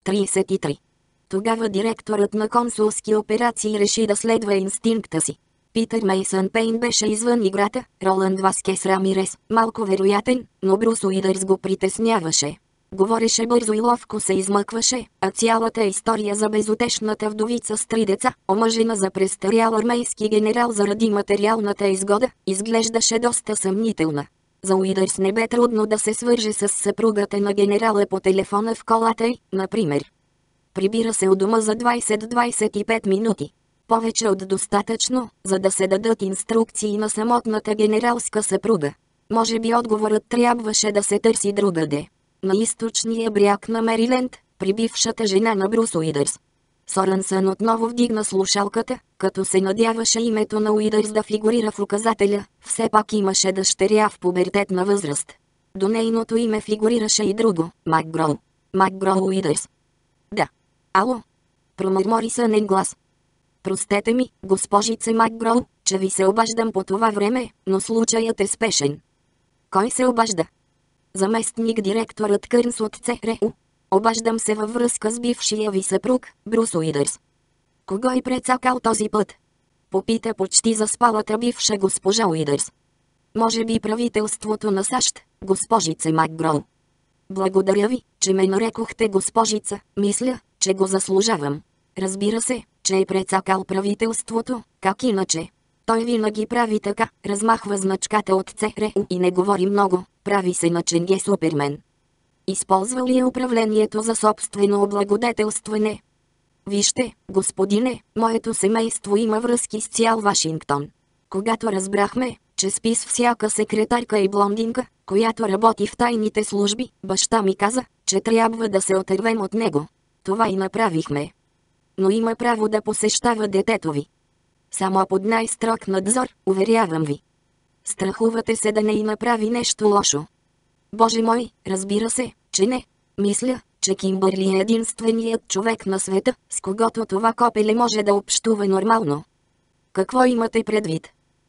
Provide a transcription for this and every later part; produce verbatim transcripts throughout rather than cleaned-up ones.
тридесет и три. Тогава директорът на консулски операции реши да следва инстинкта си. Питър Мейсън Пейн беше извън играта, Роланд Васкес Рамирес, малко вероятен, но Брус Уидърс го притесняваше. Говореше бързо и ловко се измъкваше, а цялата история за безутешната вдовица с три деца, омъжена за престарял армейски генерал заради материалната изгода, изглеждаше доста съмнителна. За Уидърс не бе трудно да се свърже с съпругата на генерала по телефона в колата й, например. Прибира се у дома за двайсет до двайсет и пет минути. Повече от достатъчно, за да се дадат инструкции на самотната генералска съпруга. Може би отговорът трябваше да се търси другаде. На източния бряг на Мериленд, при бившата жена на Брус Уидърс. Соренсън отново вдигна слушалката, като се надяваше името на Уидърс да фигурира в указателя, все пак имаше дъщеря в пубертетна възраст. До нейното име фигурираше и друго – Макгроу. Макгроу Уидърс. Да. Ало? Промърмори сънен глас. Простете ми, госпожице Макгроу, че ви се обаждам по това време, но случаят е спешен. Кой се обажда? Заместник директорът Кърнс от ЦРУ. Обаждам се във връзка с бившия ви съпруг, Брус Уидърс. Кого е прецакал този път? Попита почти заспалата бивша госпожа Уидърс. Може би правителството на САЩ, госпожице Макгроу. Благодаря ви, че ме нарекохте госпожица, мисля, че го заслужавам. Разбира се, че е прецакал правителството, как иначе. Той винаги прави така, размахва значката от ЦРУ и не говори много, прави се на Ченге Супермен. Използва ли е управлението за собствено облагодетелстване? Вижте, господине, моето семейство има връзки с цял Вашингтон. Когато разбрахме, че спи с всяка секретарка и блондинка, която работи в тайните служби, баща ми каза, че трябва да се отървем от него. Това и направихме. Но има право да посещава детето ви. Само под най-строг надзор, уверявам ви. Страхувате се да не й направи нещо лошо. Боже мой, разбира се, че не. Мисля, че Кимбърли е единственият човек на света, с когото това копеле може да общува нормално. Какво имате предвид?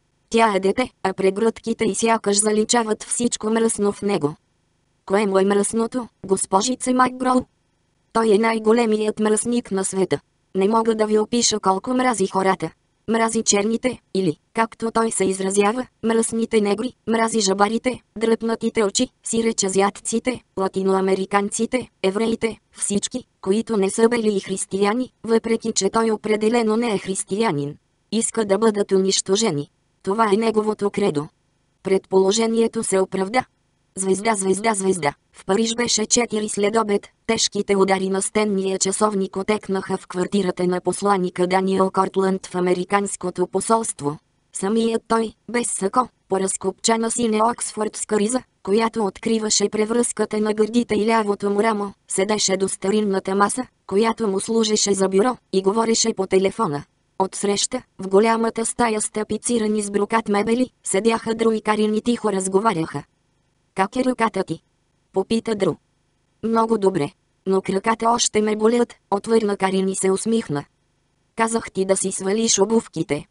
Тя е дете, а прегръдките й сякаш заличават всичко мръсно в него. Кое му е мръсното, госпожице Макгроу? Той е най-големият мръсник на света. Не мога да ви опиша колко мрази хората. Мрази черните, или, както той се изразява, мръсните негри, мрази жабарите, дръпнатите очи, сиречазиатците, латиноамериканците, евреите, всички, които не са бели и християни, въпреки че той определено не е християнин. Иска да бъдат унищожени. Това е неговото кредо. Предположението се оправда. Звезда, звезда, звезда. В Париж беше четири следобед. Тежките удари на стенния часовник отекнаха в квартирата на посланика Даниел Кортланд в американското посолство. Самият той, без сако, поразкопчана синя оксфордска риза, която откриваше превръзката на гърдите и лявото му рамо, седеше до старинната маса, която му служеше за бюро, и говореше по телефона. Отсреща, в голямата стая с тапицирани с брокат мебели, седяха Дру и Карин и тихо разговаряха. Как е ръката ти? Попита Дру. Много добре, но краката още ме болят, отвърна Карин и се усмихна. Казах ти да си свалиш обувките.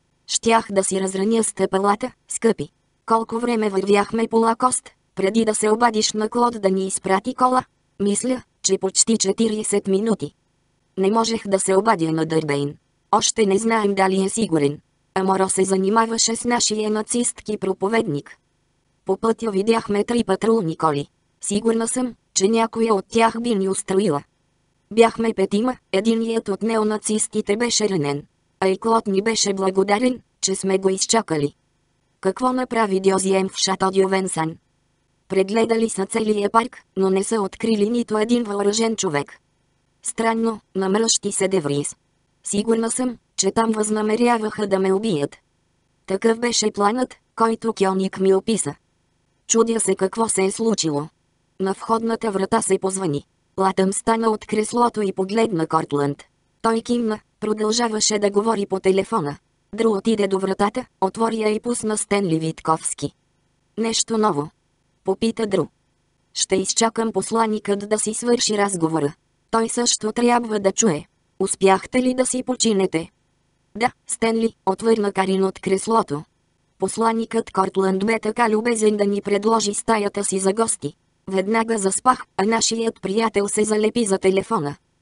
Щях да си разраня стъпалата, скъпи. Колко време вървяхме по лакост, преди да се обадиш на Клод да ни изпрати кола? Мисля, че почти четирийсет минути. Не можех да се обадя на Дърбейн. Още не знаем дали е сигурен. Аморо се занимаваше с нашия нацистки проповедник. По пътя видяхме три патрулни коли. Сигурна съм, че някоя от тях би ни устроила. Бяхме петима, единият от неонацистите беше ранен. А и Клод ни беше благодарен, че сме го изчакали. Какво направи Дьозием в Шато Дю Венсан? Прегледали са целия парк, но не са открили нито един въоръжен човек. Странно, намръщи се Деврис. Сигурна съм, че там възнамеряваха да ме убият. Такъв беше планът, който Кьоник ми описа. Чудя се какво се е случило. На входната врата се позвани. Латъм стана от креслото и погледна Кортланд. Той кимна, продължаваше да говори по телефона. Дру отиде до вратата, отвори я и пусна Стенли Витковски. Нещо ново? Попита Дру. Ще изчакам посланикът да си свърши разговора. Той също трябва да чуе. Успяхте ли да си починете? Да, Стенли, отвърна Карин от креслото. Посланикът Кортланд бе така любезен да ни предложи стаята си за гости. Веднага заспах, а нашият приятел се залепи за телефона.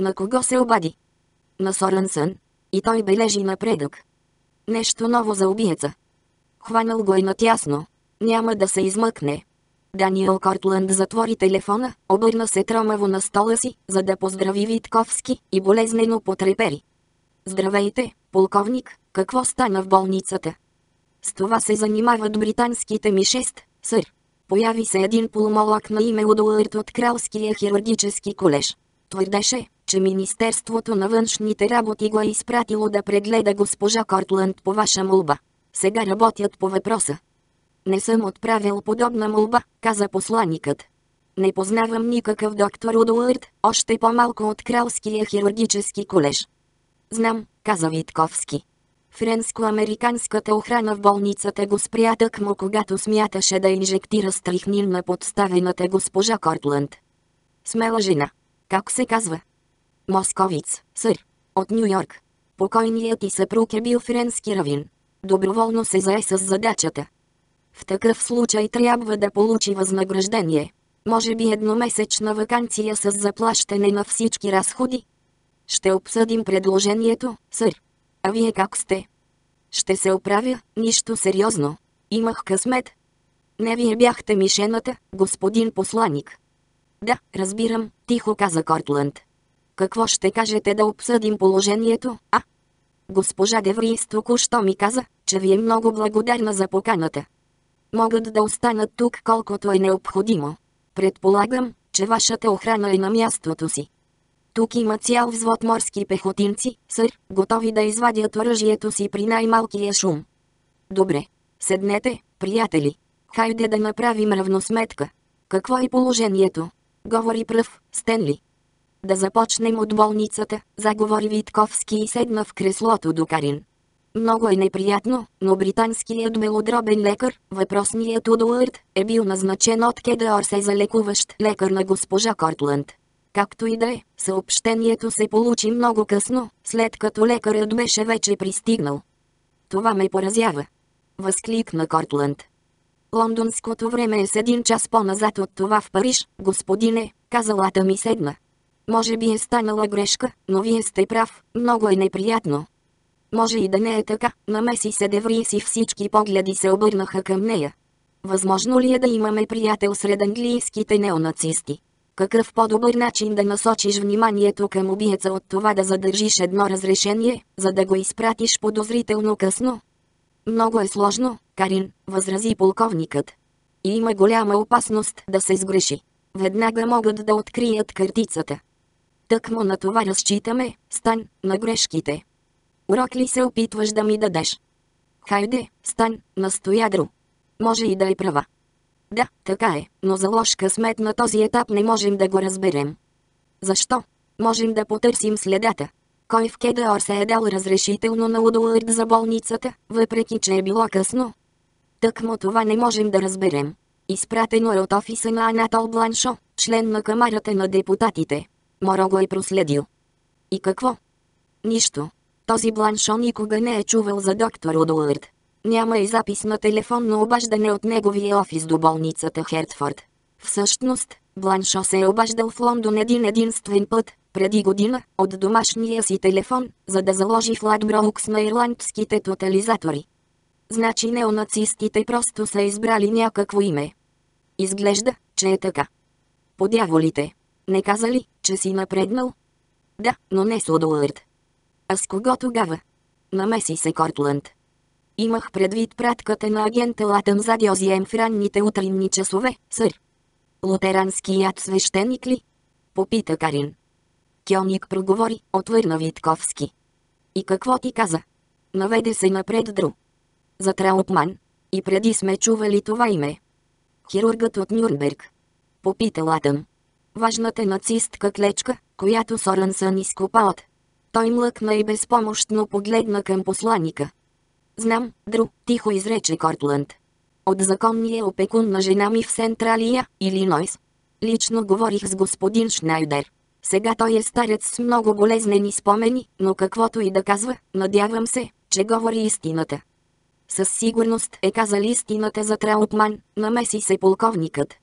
На кого се обади? На Соренсън. И той бележи напредък. Нещо ново за убиеца. Хванал го е натясно. Няма да се измъкне. Даниел Кортланд затвори телефона, обърна се тромаво на стола си, за да поздрави Витковски, и болезнено потрепери. Здравейте, полковник, какво стана в болницата? С това се занимават британските ми шест, сър. Появи се един пулмолог на име Удуард от Кралския хирургически колеж. Твърдеше, че Министерството на външните работи го е изпратило да прегледа госпожа Кортланд по ваша молба. Сега работят по въпроса. Не съм отправил подобна молба, каза посланикът. Не познавам никакъв доктор Удуард, още по-малко от Кралския хирургически колеж. Знам, каза Витковски. Френско-американската охрана в болницата го спря тъкмо, когато смяташе да инжектира стрихнин на подставената госпожа Кортланд. Смела жена. Как се казва? Московиц, сър. От Ню Йорк. Покойният ти съпруг е бил френски равин. Доброволно се зае с задачата. В такъв случай трябва да получи възнаграждение. Може би едномесечна ваканция с заплащане на всички разходи. Ще обсъдим предложението, сър. А вие как сте? Ще се оправя, нищо сериозно. Имах късмет. Не вие бяхте мишената, господин посланик. Да, разбирам, тихо каза Кортланд. Какво ще кажете да обсъдим положението, а? Госпожа Деврис току-що ми каза, че ви е много благодарна за поканата. Могат да останат тук колкото е необходимо. Предполагам, че вашата охрана е на мястото си. Тук има цял взвод морски пехотинци, сър, готови да извадят оръжието си при най-малкия шум. Добре. Седнете, приятели. Хайде да направим равносметка. Какво е положението? Говори пръв, Стенли. Да започнем от болницата, заговори Витковски и седна в креслото до Карин. Много е неприятно, но британският белодробен лекар, въпросният Удуард, е бил назначен от КДОРС за лекуващ лекар на госпожа Кортланд. Както и да е, съобщението се получи много късно, след като лекарът беше вече пристигнал. Това ме поразява. Възкликна Кортланд. Лондонското време е с един час по-назад от това в Париж, господине, казалата ми седна. Може би е станала грешка, но вие сте прав, много е неприятно. Може и да не е така, намеси се Деврис и всички погледи се обърнаха към нея. Възможно ли е да имаме приятел сред английските неонацисти? Какъв по-добър начин да насочиш вниманието към убиеца от това да задържиш едно разрешение, за да го изпратиш подозрително късно? Много е сложно, Карин, възрази полковникът. И има голяма опасност да се сгреши. Веднага могат да открият картицата. Тъкмо на това разчитаме, Стан, на грешките. Урок ли се опитваш да ми дадеш? Хайде, Стан, настоя Дру. Може и да е права. Да, така е, но за лош късмет на този етап не можем да го разберем. Защо? Можем да потърсим следата. Кой в КДОРС е дал разрешително на Удуард за болницата, въпреки че е било късно? Тъкмо това не можем да разберем. Изпратено е от офиса на Анатол Бланшо, член на камарата на депутатите. Моро го е проследил. И какво? Нищо. Този Бланшо никога не е чувал за доктор Удуард. Няма и запис на телефонно обаждане от неговия офис до болницата Хертфорд. Всъщност, Бланшо се е обаждал в Лондон един единствен път, преди година, от домашния си телефон, за да заложи в Ладброукс на ирландските тотализатори. Значи неонацистите просто са избрали някакво име. Изглежда, че е така. Подяволите. Не каза ли, че си напреднал? Да, но не с Удуард. А с кого тогава? Намеси се Кортланд. Имах предвид пратката на агента Латъм за Дьозием в ранните утринни часове, сър. Лутеранският свещеник ли? Попита Карин. Кьоник проговори, отвърна Витковски. И какво ти каза? Наведе се напред Дру. За Траутман. И преди сме чували това име. Хирургът от Нюрнберг. Попита Латъм. Важната нацистка клечка, която Соренсън изкопа от. Той млъкна и безпомощно погледна към посланика. Знам, Дру, тихо изрече Кортланд. От законния опекун на жена ми в Централия, Илинойс. Лично говорих с господин Шнайдер. Сега той е старец с много болезнени спомени, но каквото и да казва, надявам се, че говори истината. Със сигурност е казал истината за Траутман, намеси се полковникът.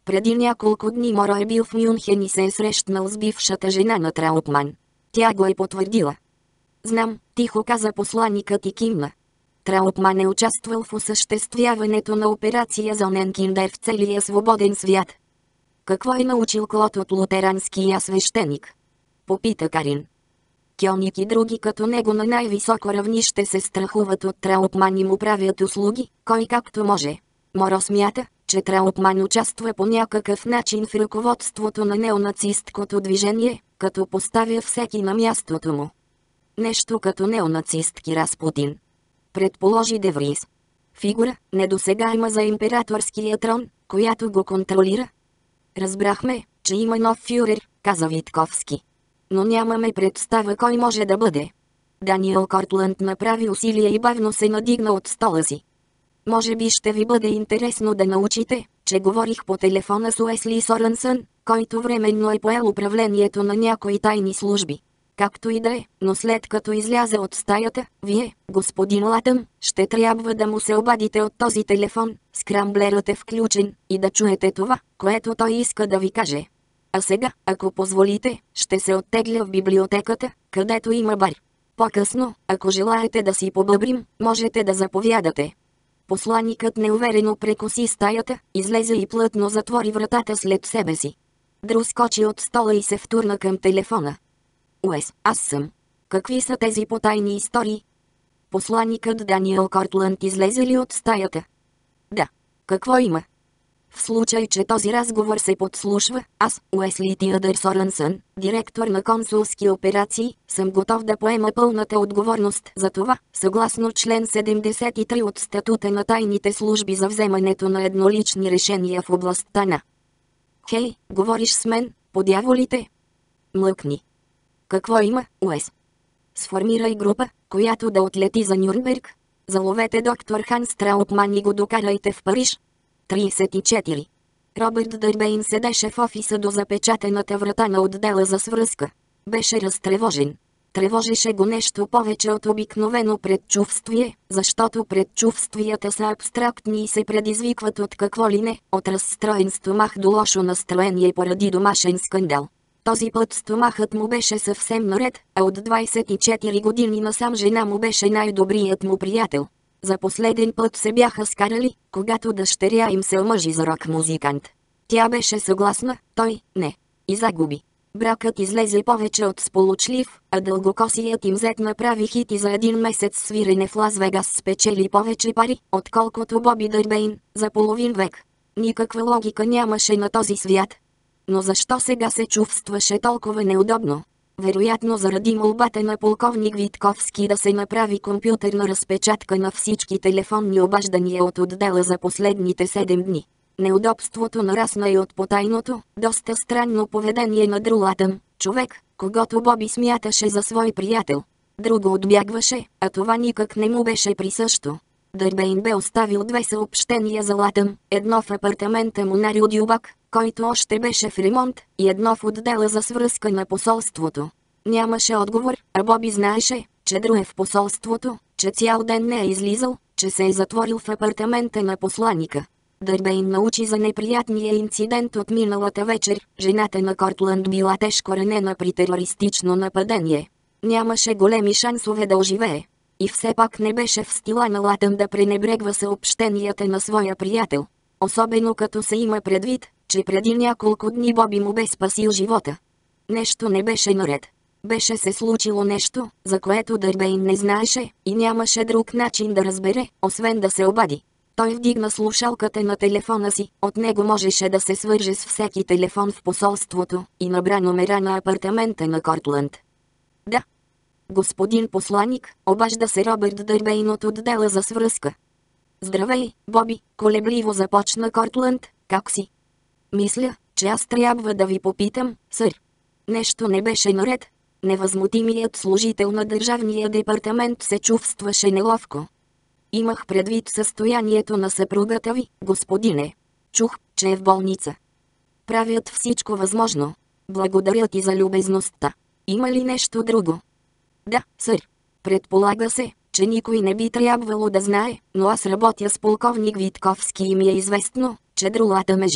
Преди няколко дни Моро е бил в Мюнхен и се е срещнал с бившата жена на Траутман. Тя го е потвърдила. Знам, тихо каза посланикът и кимна. Траутман е участвал в осъществяването на операция Зоненкиндер в целия свободен свят. Какво е научил Клод от лутеранския свещеник? Попита Карин. Кьоник и други като него на най-високо равнище се страхуват от Траутман и му правят услуги, кой както може. Моро смята, че Траутман участва по някакъв начин в ръководството на неонацисткото движение, като поставя всеки на мястото му. Нещо като неонацистки Распутин. Предположи Де Врис. Фигура, недосегаема за императорския трон, която го контролира. Разбрахме, че има нов фюрер, каза Витковски. Но нямаме представа кой може да бъде. Даниел Кортланд направи усилие и бавно се надигна от стола си. Може би ще ви бъде интересно да научите, че говорих по телефона с Уесли Соренсън, който временно е поел управлението на някои тайни служби. Както и да е, но след като изляза от стаята, вие, господин Латъм, ще трябва да му се обадите от този телефон, скрамблерът е включен, и да чуете това, което той иска да ви каже. А сега, ако позволите, ще се оттегля в библиотеката, където има бар. По-късно, ако желаете да си побъбрим, можете да заповядате. Посланикът неуверено прекоси стаята, излезе и плътно затвори вратата след себе си. Дрю скочи от стола и се втурна към телефона. Уес, аз съм. Какви са тези потайни истории? Посланикът Даниел Кортланд излезе ли от стаята? Да. Какво има? В случай, че този разговор се подслушва, аз, Уесли Тиадър Соренсън, директор на консулски операции, съм готов да поема пълната отговорност за това, съгласно член седемдесет и три от статута на тайните служби за вземането на еднолични решения в областта на... Хей, говориш с мен, по дяволите? Млъкни. Какво има, Уес? Сформирай група, която да отлети за Нюрнберг. Заловете доктор Ханс Траутман и го докарайте в Париж. тридесет и четири. Робърт Дърбейн седеше в офиса до запечатената врата на отдела за свръзка. Беше разтревожен. Тревожеше го нещо повече от обикновено предчувствие, защото предчувствията са абстрактни и се предизвикват от какво ли не, от разстроен стомах до лошо настроение поради домашен скандал. Този път стомахът му беше съвсем наред, а от двадесет и четири години насам жена му беше най-добрият му приятел. За последен път се бяха скарали, когато дъщеря им се омъжи за рок-музикант. Тя беше съгласна, той – не. И загуби. Бракът излезе повече от сполучлив, а дългокосият им зет направи хит и за един месец свирене в Лас Вегас спечели повече пари, отколкото Боби Дърбейн, за половин век. Никаква логика нямаше на този свят. Но защо сега се чувстваше толкова неудобно? Вероятно заради молбата на полковник Витковски да се направи компютърна разпечатка на всички телефонни обаждания от отдела за последните седем дни. Неудобството нарасна и от потайното, доста странно поведение на Дрю Латъм, човек, когото Боби смяташе за свой приятел. Друго отбягваше, а това никак не му беше присъщо. Дърбейн бе оставил две съобщения за Латъм, едно в апартамента му на Рю Дюбак, който още беше в ремонт, и едно в отдела за свръзка на посолството. Нямаше отговор, а Боби знаеше, че Дрю е в посолството, че цял ден не е излизал, че се е затворил в апартамента на посланика. Дърбейн научи за неприятния инцидент от миналата вечер, жената на Кортланд била тежко ранена при терористично нападение. Нямаше големи шансове да оживее. И все пак не беше в стила на Латъм да пренебрегва съобщенията на своя приятел. Особено като се има предвид, че преди няколко дни Боби му бе спасил живота. Нещо не беше наред. Беше се случило нещо, за което Дърбейн не знаеше, и нямаше друг начин да разбере, освен да се обади. Той вдигна слушалката на телефона си, от него можеше да се свърже с всеки телефон в посолството, и набра номера на апартамента на Кортланд. Да. Господин посланик, обажда се Робърт Дърбейн от отдела за свръзка. Здравей, Боби, колебливо започна Кортланд, как си? Мисля, че аз трябва да ви попитам, сър. Нещо не беше наред. Невъзмутимият служител на Държавния департамент се чувстваше неловко. Имах предвид състоянието на съпругата ви, господине. Чух, че е в болница. Правят всичко възможно. Благодаря ти за любезността. Има ли нещо друго? Да, сър. Предполага се, че никой не би трябвало да знае, но аз работя с полковник Витковски и ми е известно, че Дрю Латъм е жив.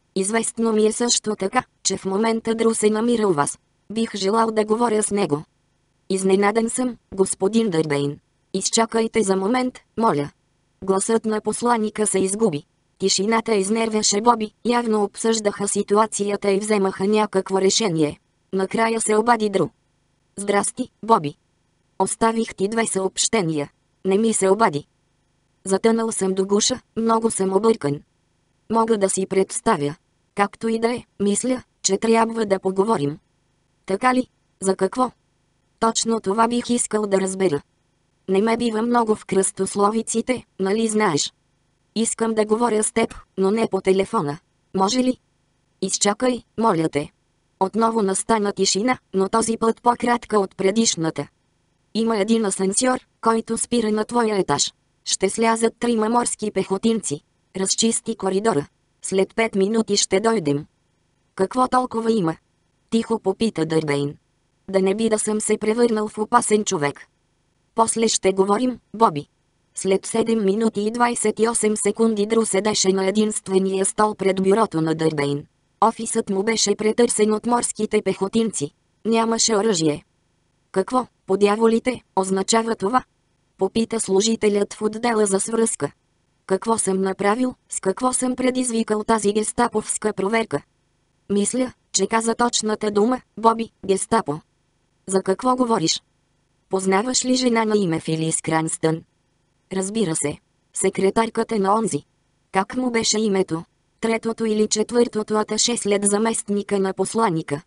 Известно ми е също така, че в момента Дру се намира у вас. Бих желал да говоря с него. Изненадан съм, господин Дърбейн. Изчакайте за момент, моля. Гласът на посланика се изгуби. Тишината изнервяше Боби, явно обсъждаха ситуацията и вземаха някакво решение. Накрая се обади Дру. Здрасти, Боби. Оставих ти две съобщения. Не ми се обади. Затънал съм до гуша, много съм объркан. Мога да си представя. Както и да е, мисля, че трябва да поговорим. Така ли? За какво? Точно това бих искал да разбера. Не ме бива много в кръстословиците, нали знаеш? Искам да говоря с теб, но не по телефона. Може ли? Изчакай, моля те. Отново настана тишина, но този път по-кратка от предишната. Има един асансьор, който спира на твоя етаж. Ще слязат трима морски пехотинци. Разчисти коридора. След пет минути ще дойдем. Какво толкова има? Тихо попита Дърбейн. Да не би да съм се превърнал в опасен човек. После ще говорим, Боби. След седем минути и двайсет и осем секунди Дру седеше на единствения стол пред бюрото на Дърбейн. Офисът му беше претърсен от морските пехотинци. Нямаше оръжие. Какво, по дяволите, означава това? Попита служителят в отдела за свръзка. Какво съм направил, с какво съм предизвикал тази гестаповска проверка? Мисля, че каза точната дума, Боби, гестапо. За какво говориш? Познаваш ли жена на име Филис Кранстън? Разбира се. Секретарката на онзи. Как му беше името? Третото или четвъртото аташе след заместника на посланика.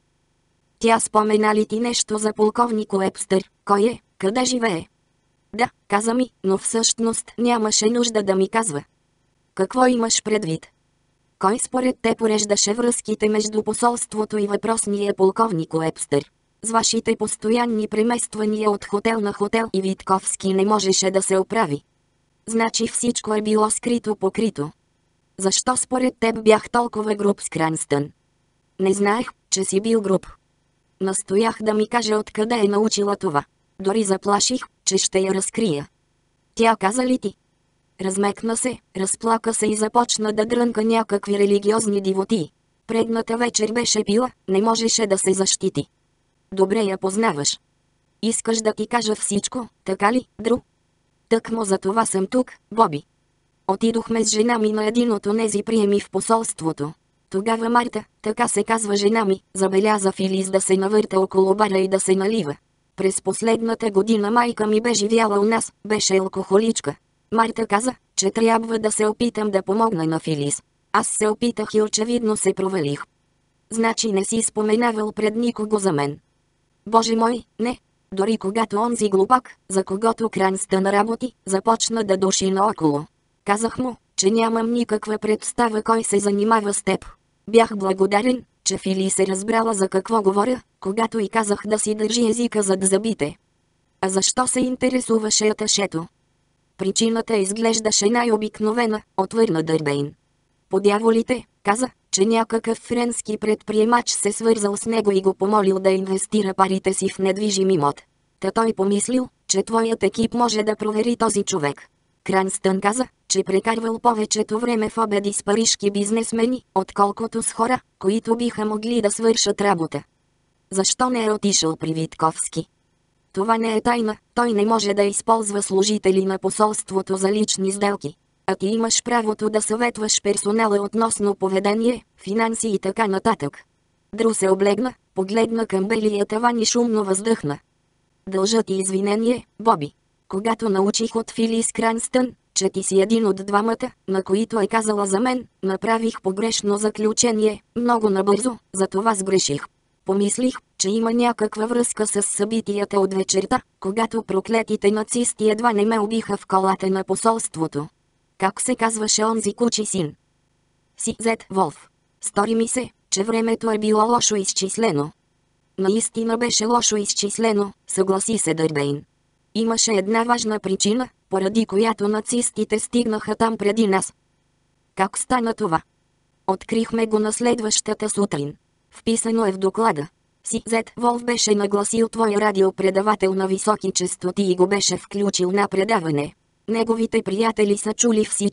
Тя спомена ли ти нещо за полковник Уебстър? Кой е? Къде живее? Да, каза ми, но всъщност нямаше нужда да ми казва. Какво имаш предвид? Кой според те пореждаше връзките между посолството и въпросния полковник Уебстър? С вашите постоянни премествания от хотел на хотел и Витковски не можеше да се оправи. Значи всичко е било скрито покрито. Защо според теб бях толкова груб с Кранстън? Не знаех, че си бил груб. Настоях да ми каже откъде е научила това. Дори заплаших, че ще я разкрия. Тя каза ли ти? Размекна се, разплака се и започна да дрънка някакви религиозни дивотии. Предната вечер беше пила, не можеше да се защити. Добре я познаваш. Искаш да ти кажа всичко, така ли, Дру? Тъкмо за това съм тук, Боби. Отидохме с жена ми на един от онези приеми в посолството. Тогава Марта, така се казва жена ми, забеляза Филис да се навърта около бара и да се налива. През последната година майка ми бе живяла у нас, беше алкохоличка. Марта каза, че трябва да се опитам да помогна на Филис. Аз се опитах и очевидно се провалих. Значи не си споменавал пред никого за мен. Боже мой, не. Дори когато онзи глупак, за когото Кранстън работи, започна да души наоколо. Казах му, че нямам никаква представа кой се занимава с теб. Бях благодарен, че Фили се разбрала за какво говоря, когато и казах да си държи езика зад зъбите. А защо се интересуваше аташето? Причината изглеждаше най-обикновена, отвърна Дърбейн. По дяволите, каза, че някакъв френски предприемач се свързал с него и го помолил да инвестира парите си в недвижим имот. Та той помислил, че твоят екип може да провери този човек. Кранстън каза, че прекарвал повечето време в обеди с парижки бизнесмени, отколкото с хора, които биха могли да свършат работа. Защо не е отишъл при Витковски? Това не е тайна, той не може да използва служители на посолството за лични сделки. А ти имаш правото да съветваш персонала относно поведение, финанси и така нататък. Дру се облегна, погледна към белия таван и шумно въздъхна. Дължа ти извинение, Боби. Когато научих от Филис Кранстън, че ти си един от двамата, на които е казала за мен, направих погрешно заключение, много набързо, затова сгреших. Помислих, че има някаква връзка с събитията от вечерта, когато проклетите нацисти едва не ме убиха в колата на посолството. Как се казваше онзи кучи син? Си Зет Волф. Стори ми се, че времето е било лошо изчислено. Наистина беше лошо изчислено, съгласи се Дърбейн. Имаше една важна причина, поради която нацистите стигнаха там преди нас. Как стана това? Открихме го на следващата сутрин. Вписано е в доклада. Си Зет Волф беше нагласил твой радиопредавател на високи честоти и го беше включил на предаване. Неговите приятели са чули всичко,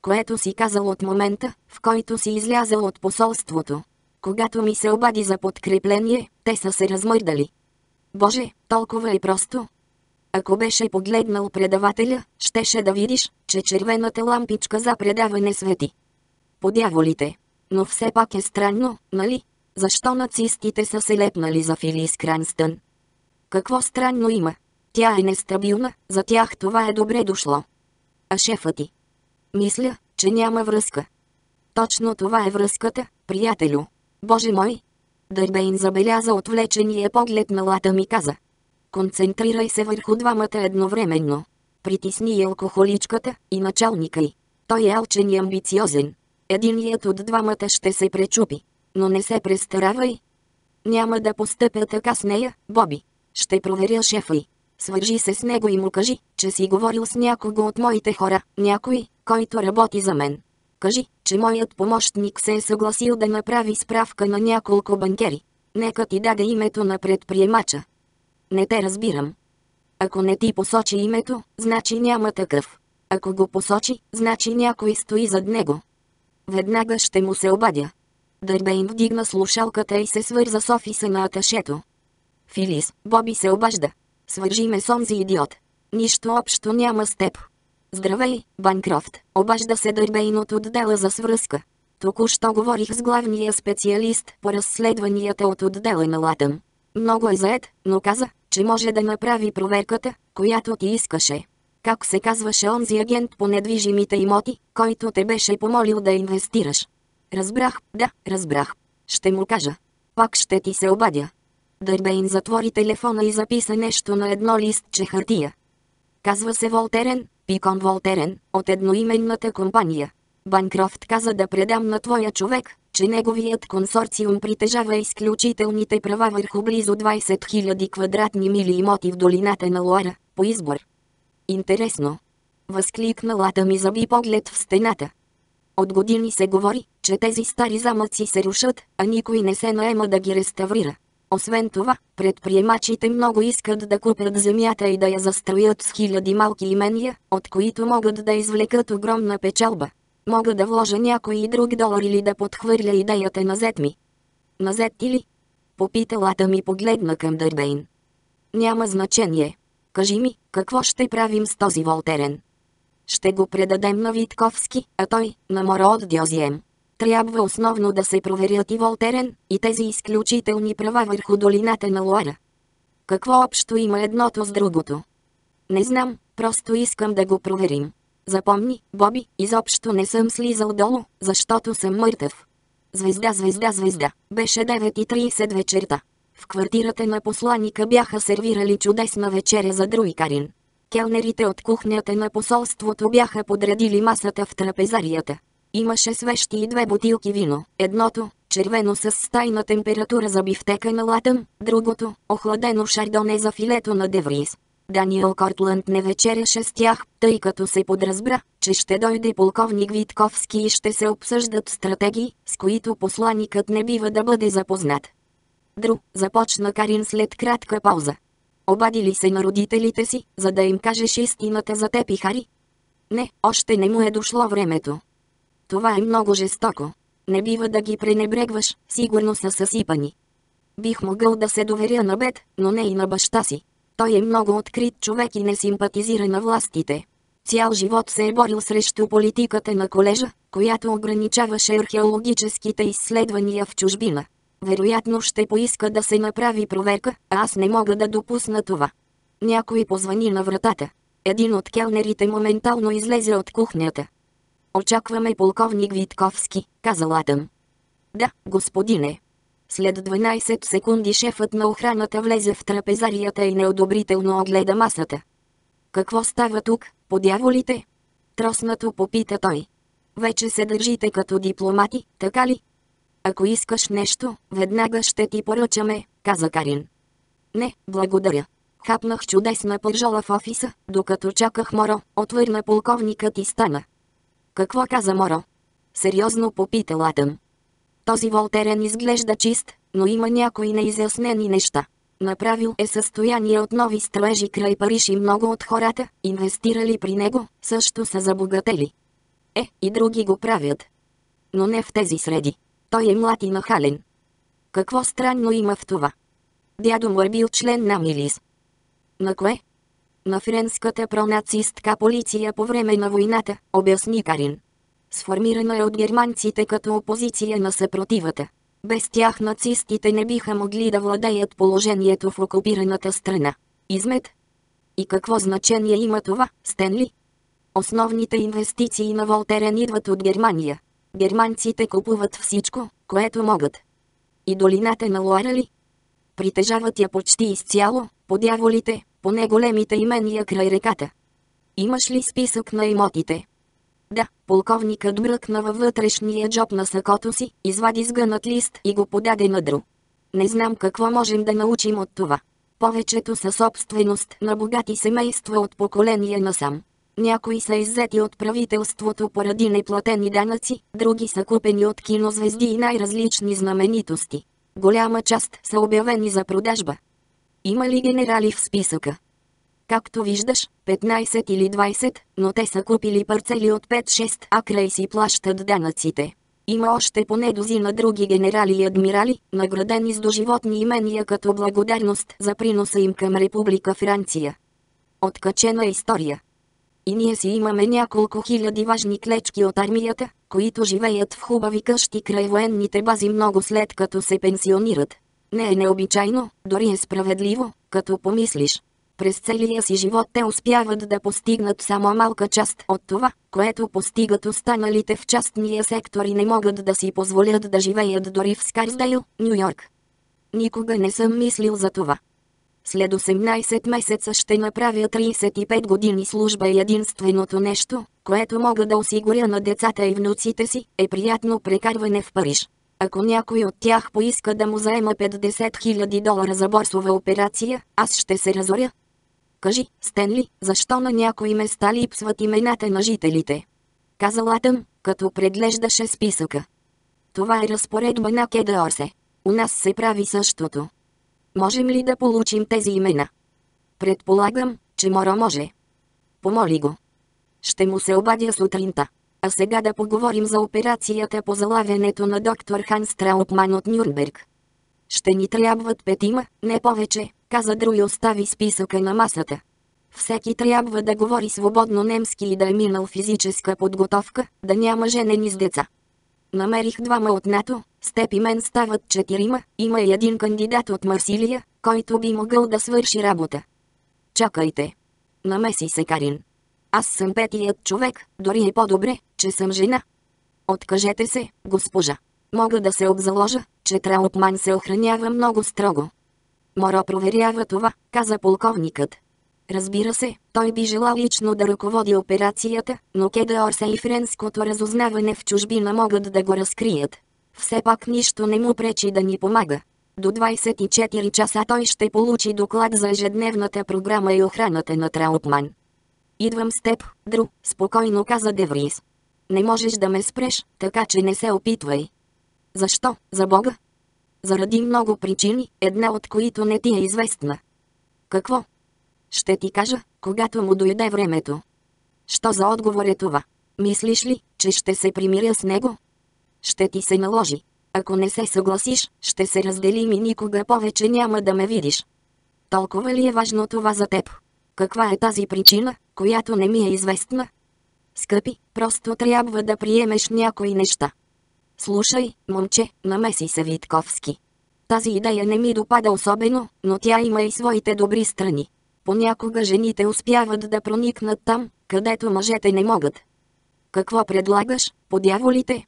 което си казал от момента, в който си излязъл от посолството. Когато ми се обади за подкрепление, те са се размърдали. Боже, толкова е просто. Ако беше погледнал предавателя, щеше да видиш, че червената лампичка за предаване свети. По дяволите. Но все пак е странно, нали? Защо нацистите са се лепнали за Филис Кранстън? Какво странно има? Тя е нестабилна, за тях това е добре дошло. А шефът ти? Мисля, че няма връзка. Точно това е връзката, приятелю. Боже мой! Дърбейн забеляза отвлечения поглед на Латъм и каза. Концентрирай се върху двамата едновременно. Притисни и алкохоличката, и началника й. Той е алчен и амбициозен. Единият от двамата ще се пречупи. Но не се престаравай. Няма да постъпя така с нея, Боби. Ще проверя шефа й. Свържи се с него и му кажи, че си говорил с някого от моите хора, някой, който работи за мен. Кажи, че моят помощник се е съгласил да направи справка на няколко банкери. Нека ти даде името на предприемача. Не те разбирам. Ако не ти посочи името, значи няма такъв. Ако го посочи, значи някой стои зад него. Веднага ще му се обадя. Дърбейн вдигна слушалката и се свърза с офиса на аташето. Филис, Боби се обажда. Свържи ме с онзи идиот. Нищо общо няма с теб. Здравей, Банкрофт, обажда се Дърбейн от отдела за свръзка. Току-що говорих с главния специалист по разследванията от отдела на Латъм. Много е заед, но каза, че може да направи проверката, която ти искаше. Как се казваше онзи агент по недвижимите имоти, който те беше помолил да инвестираш? Разбрах, да, разбрах. Ще му кажа. Пак ще ти се обадя. Дърбейн затвори телефона и записа нещо на едно листче хартия. Казва се Волтерен, Пикон Волтерен, от едноименната компания. Банкрофт каза да предам на твоя човек, че неговият консорциум притежава изключителните права върху близо двайсет хиляди квадратни мили имоти в долината на Лоара, по избор. Интересно. Възкликна Латъм и заби поглед в стената. От години се говори, че тези стари замъци се рушат, а никой не се наема да ги реставрира. Освен това, предприемачите много искат да купят земята и да я застроят с хиляди малки имения, от които могат да извлекат огромна печалба. Мога да вложа някой и друг долар или да подхвърля идеята на зет ми. На зет ти ли? Попита Латъм и погледна към Дърбейн. Няма значение. Кажи ми, какво ще правим с този Волтерен? Ще го предадем на Витковски, а той на Моро от Дьозием. Трябва основно да се проверят и Волтерен, и тези изключителни права върху долината на Лоара. Какво общо има едното с другото? Не знам, просто искам да го проверим. Запомни, Боби, изобщо не съм слизал долу, защото съм мъртъв. Звезда, звезда, звезда, беше девет и трийсет вечерта. В квартирата на посланика бяха сервирали чудесна вечеря за друйкарин. Келнерите от кухнята на посолството бяха подредили масата в трапезарията. Имаше свещи и две бутилки вино, едното, червено с стайна температура за бифтека на Латъм, другото, охладено шардоне за филето на Деврис. Даниел Кортланд не вечеряше с тях, тъй като се подразбра, че ще дойде полковник Витковски и ще се обсъждат стратегии, с които посланикът не бива да бъде запознат. Дру, започна Карин след кратка пауза. Обади ли се на родителите си, за да им кажеш истината за теб и Хари? Не, още не му е дошло времето. Това е много жестоко. Не бива да ги пренебрегваш, сигурно са съсипани. Бих могъл да се доверя на Бет, но не и на баща си. Той е много открит човек и не симпатизира на властите. Цял живот се е борил срещу политиката на колежа, която ограничаваше археологическите изследвания в чужбина. Вероятно ще поиска да се направи проверка, а аз не мога да допусна това. Някой позвани на вратата. Един от келнерите моментално излезе от кухнята. Очакваме полковник Витковски, каза Латъм. Да, господине. След дванайсет секунди шефът на охраната влезе в трапезарията и неодобрително огледа масата. Какво става тук, по дяволите? Троснато попита той. Вече се държите като дипломати, така ли? Ако искаш нещо, веднага ще ти поръчаме, каза Карин. Не, благодаря. Хапнах чудесна пържола в офиса, докато чаках Моро, отвърна полковникът и стана. Какво каза Моро? Сериозно попита Латъм. Този Волтерен изглежда чист, но има някои неизяснени неща. Направил е състояние от нови строежи край Париж и много от хората, инвестирали при него, също са забогатели. Е, и други го правят. Но не в тези среди. Той е млад и нахален. Какво странно има в това? Дядо му е бил член на милис. На кое? На френската пронацистка полиция по време на войната, обясни Карин. Сформирана е от германците като опозиция на съпротивата. Без тях нацистите не биха могли да владеят положението в окупираната страна. Измет. И какво значение има това, Стенли? Основните инвестиции на Волтерен идват от Германия. Германците купуват всичко, което могат. И долината на Лоара ли? Притежават я почти изцяло, по дяволите, по неголемите имения край реката. Имаш ли списък на имотите? Да, полковникът бръкна във вътрешния джоб на сакото си, извади сгънат лист и го подаде на Дру. Не знам какво можем да научим от това. Повечето са собственост на богати семейства от поколения насам. Някои са иззети от правителството поради неплатени данъци, други са купени от кинозвезди и най-различни знаменитости. Голяма част са обявени за продажба. Има ли генерали в списъка? Както виждаш, петнайсет или двайсет, но те са купили парцели от пет-шест акра и си плащат данъците. Има още поне дозина други генерали и адмирали, наградени с доживотни имения като благодарност за приноса им към Република Франция. Откачена история. И ние си имаме няколко хиляди важни клечки от армията, които живеят в хубави къщи край военните бази много след като се пенсионират. Не е необичайно, дори е справедливо, като помислиш. През целия си живот те успяват да постигнат само малка част от това, което постигат останалите в частния сектор и не могат да си позволят да живеят дори в Скарсдейл, Ню Йорк. Никога не съм мислил за това. След осемнайсет месеца ще направя трийсет и пет години служба и единственото нещо, което мога да осигуря на децата и внуците си, е приятно прекарване в Париж. Ако някой от тях поиска да му заема петдесет хиляди долара за борсова операция, аз ще се разоря. Кажи, Стенли, защо на някои места липсват имената на жителите? Каза Латън, като преглеждаше списъка. Това е разпоредба на КДОРСЕ. У нас се прави същото. Можем ли да получим тези имена? Предполагам, че Моро може. Помоли го. Ще му се обадя сутринта. А сега да поговорим за операцията по залавянето на доктор Ханс Траутман от Нюрнберг. Ще ни трябват петима, не повече, каза Дру и остави списъка на масата. Всеки трябва да говори свободно немски и да е минал физическа подготовка, да няма женени с деца. Намерих двама от НАТО, с теб и мен стават четирима, има и един кандидат от Марсилия, който би могъл да свърши работа. Чакайте. Намеси се Карин. Аз съм петият човек, дори е по-добре, че съм жена. Откажете се, госпожа. Мога да се обзаложа, че Траутман се охранява много строго. Моро проверява това, каза полковникът. Разбира се, той би желал лично да ръководи операцията, но КДОРСЕ и френското разузнаване в чужбина могат да го разкрият. Все пак нищо не му пречи да ни помага. До двайсет и четири часа той ще получи доклад за ежедневната програма и охраната на Траутман. Идвам с теб, Дру, спокойно каза Деврис. Не можеш да ме спреш, така че не се опитвай. Защо, за Бога? Заради много причини, една от които не ти е известна. Какво? Ще ти кажа, когато му дойде времето. Що за отговор е това? Мислиш ли, че ще се примиря с него? Ще ти се наложи. Ако не се съгласиш, ще се разделим и никога повече няма да ме видиш. Толкова ли е важно това за теб? Каква е тази причина, която не ми е известна? Скъпи, просто трябва да приемеш някои неща. Слушай, момче, намеси се Витковски. Тази идея не ми допада особено, но тя има и своите добри страни. Понякога жените успяват да проникнат там, където мъжете не могат. Какво предлагаш, по дяволите?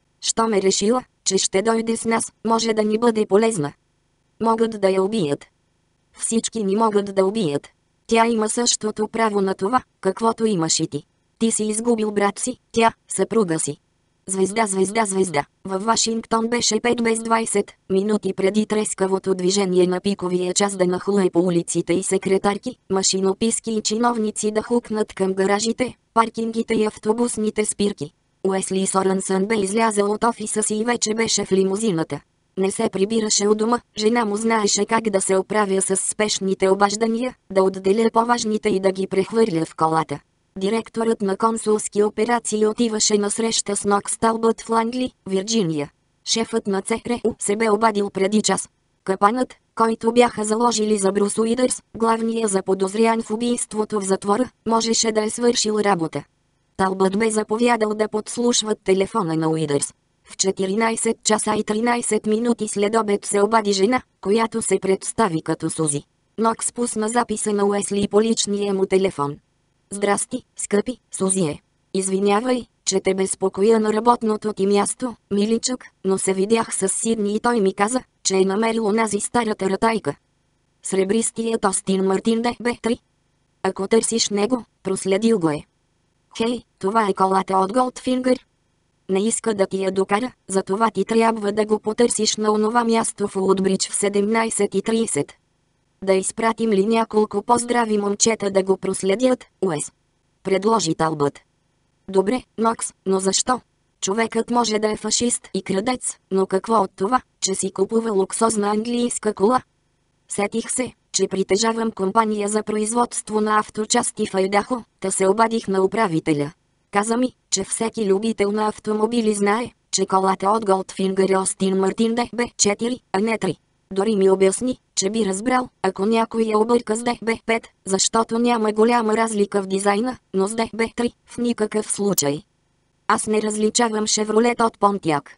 Що ме решила, че ще дойде с нас, може да ни бъде полезна. Могат да я убият. Всички ни могат да убият. Тя има същото право на това, каквото имаш и ти. Ти си изгубил брат си, тя, съпруга си. Звезда, звезда, звезда. Във Вашингтон беше пет без двайсет минути преди трескавото движение на пиковия час да нахлуе по улиците и секретарки, машинописки и чиновници да хукнат към гаражите, паркингите и автобусните спирки. Уесли Сорънсън бе излязъл от офиса си и вече беше в лимузината. Не се прибираше у дома, жена му знаеше как да се оправя с спешните обаждания, да отделя по-важните и да ги прехвърля в колата. Директорът на консулски операции отиваше на среща с Нокс Талбът в Лангли, Вирджиния. Шефът на ЦРУ се бе обадил преди час. Капанът, който бяха заложили за Брус Уидърс, главния заподозрян в убийството в затвора, можеше да е свършил работа. Талбът бе заповядал да подслушват телефона на Уидърс. В четиринайсет часа и тринайсет минути след обед се обади жена, която се представи като Сузи. Нокс пусна записа на Уесли по личния му телефон. Здрасти, скъпи, Сузие. Извинявай, че те безпокоя на работното ти място, миличък, но се видях с Сидни и той ми каза, че е намерил онази стара таратайка. Сребристият Остин Мартин Д Б три. Ако търсиш него, проследил го е. Хей, това е колата от Голдфингър. Не иска да ти я докара, затова ти трябва да го потърсиш на онова място в Уотбридж в седемнайсет и трийсет. Да изпратим ли няколко поздрави момчета да го проследят, Уес? Предложи Талбът. Добре, Нокс, но защо? Човекът може да е фашист и крадец, но какво от това, че си купува луксозна английска кола? Сетих се, че притежавам компания за производство на авточасти в Айдахо, та се обадих на управителя. Каза ми, че всеки любител на автомобили знае, че колата от Голдфингър е Остин Мартин Д Б четири, а не три. Дори ми обясни, че би разбрал, ако някой я обърка с Д Б пет, защото няма голяма разлика в дизайна, но с Д Б три в никакъв случай. Аз не различавам Шевролет от Понтиак.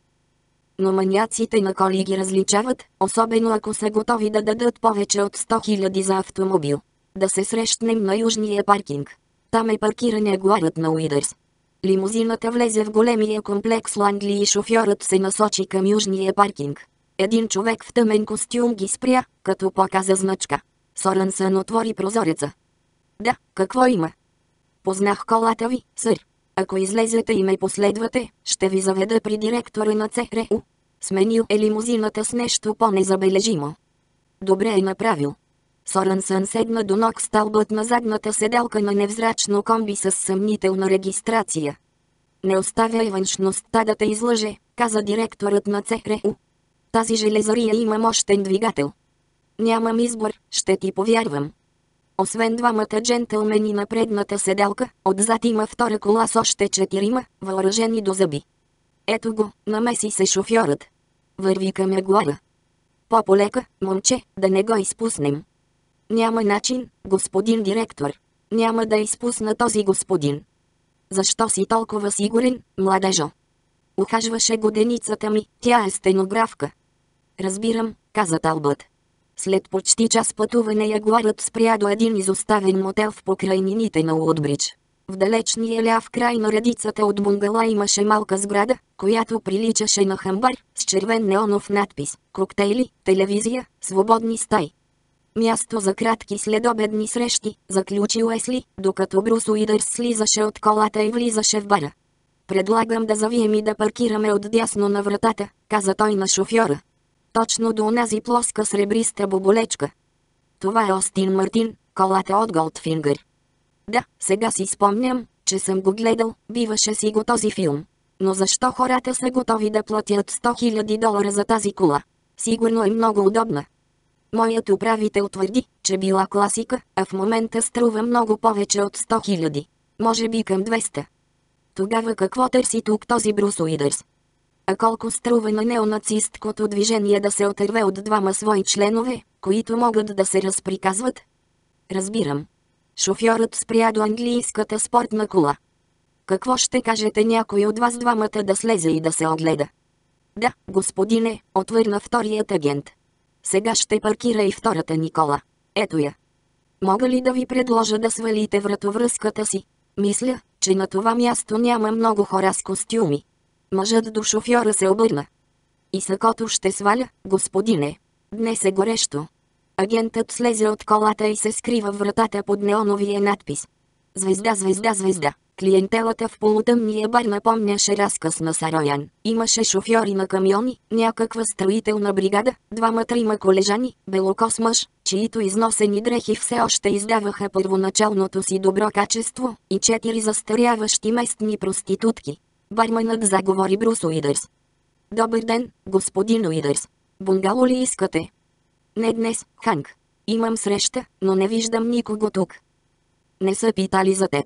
Но маняците на коли ги различават, особено ако са готови да дадат повече от сто хиляди за автомобил. Да се срещнем на южния паркинг. Там е паркиран ягуарът на Уидърс. Лимузината влезе в големия комплекс Лангли и шофьорът се насочи към южния паркинг. Един човек в тъмен костюм ги спря, като показа значка. Соренсън отвори прозореца. Да, какво има? Познах колата ви, сър. Ако излезете и ме последвате, ще ви заведа при директора на ЦРУ. Сменил е лимузината с нещо по-незабележимо. Добре е направил. Соренсън седна до Нокс Талбът на задната седелка на невзрачно комби с съмнителна регистрация. Не оставяй външността да те излъже, каза директорът на ЦРУ. Тази железария има мощен двигател. Нямам избор, ще ти повярвам. Освен двамата джентълмени на предната седелка, отзад има втора кола с още четирима, въоръжени до зъби. Ето го, намеси се шофьорът. Върви към ягуара. По-полека, момче, да не го изпуснем. Няма начин, господин директор. Няма да изпусна този господин. Защо си толкова сигурен, младежо? Ухажваше годеницата ми, тя е стенографка. Разбирам, каза Талбът. След почти час пътуване ягуарът спря до един изоставен мотел в покрайнините на Уотбридж. В далечния ляв край на редицата от бунгала имаше малка сграда, която приличаше на хамбар, с червен неонов надпис, коктейли, телевизия, свободни стаи. Място за кратки следобедни срещи, заключи Уесли, докато Брус Уидърс слизаше от колата и влизаше в бара. Предлагам да завием и да паркираме отдясно на вратата, каза той на шофьора. Точно до онази плоска сребриста боболечка. Това е Остин Мартин, колата от Голдфингър. Да, сега си спомням, че съм го гледал, биваше си го този филм. Но защо хората са готови да платят сто хиляди долара за тази кола? Сигурно е много удобна. Моят управител твърди, че била класика, а в момента струва много повече от сто хиляди. Може би към двеста. Тогава какво търси тук този Брус Уидърс? А колко струва на неонацисткото движение да се отърве от двама свои членове, които могат да се разприказват? Разбирам. Шофьорът спря до английската спортна кола. Какво ще кажете някой от вас двамата да слезе и да се огледа? Да, господине, отвърна вторият агент. Сега ще паркира и втората ни кола. Ето я. Мога ли да ви предложа да свалите вратовръзката си? Мисля, че на това място няма много хора с костюми. Мъжът до шофьора се обърна. И сакото ще сваля, господине. Днес е горещо. Агентът слезе от колата и се скрива в вратата под неоновия надпис. Звезда, звезда, звезда. Клиентелата в полутъмния бар напомняше разказ на Сароян. Имаше шофьори на камиони, някаква строителна бригада, двама-трима колежани, белокос мъж, чието износени дрехи все още издаваха първоначалното си добро качество, и четири застаряващи местни проститутки. Барманът заговори Брус Уидърс. Добър ден, господин Уидърс. Бунгало ли искате? Не днес, Ханк. Имам среща, но не виждам никого тук. Не са питали за теб.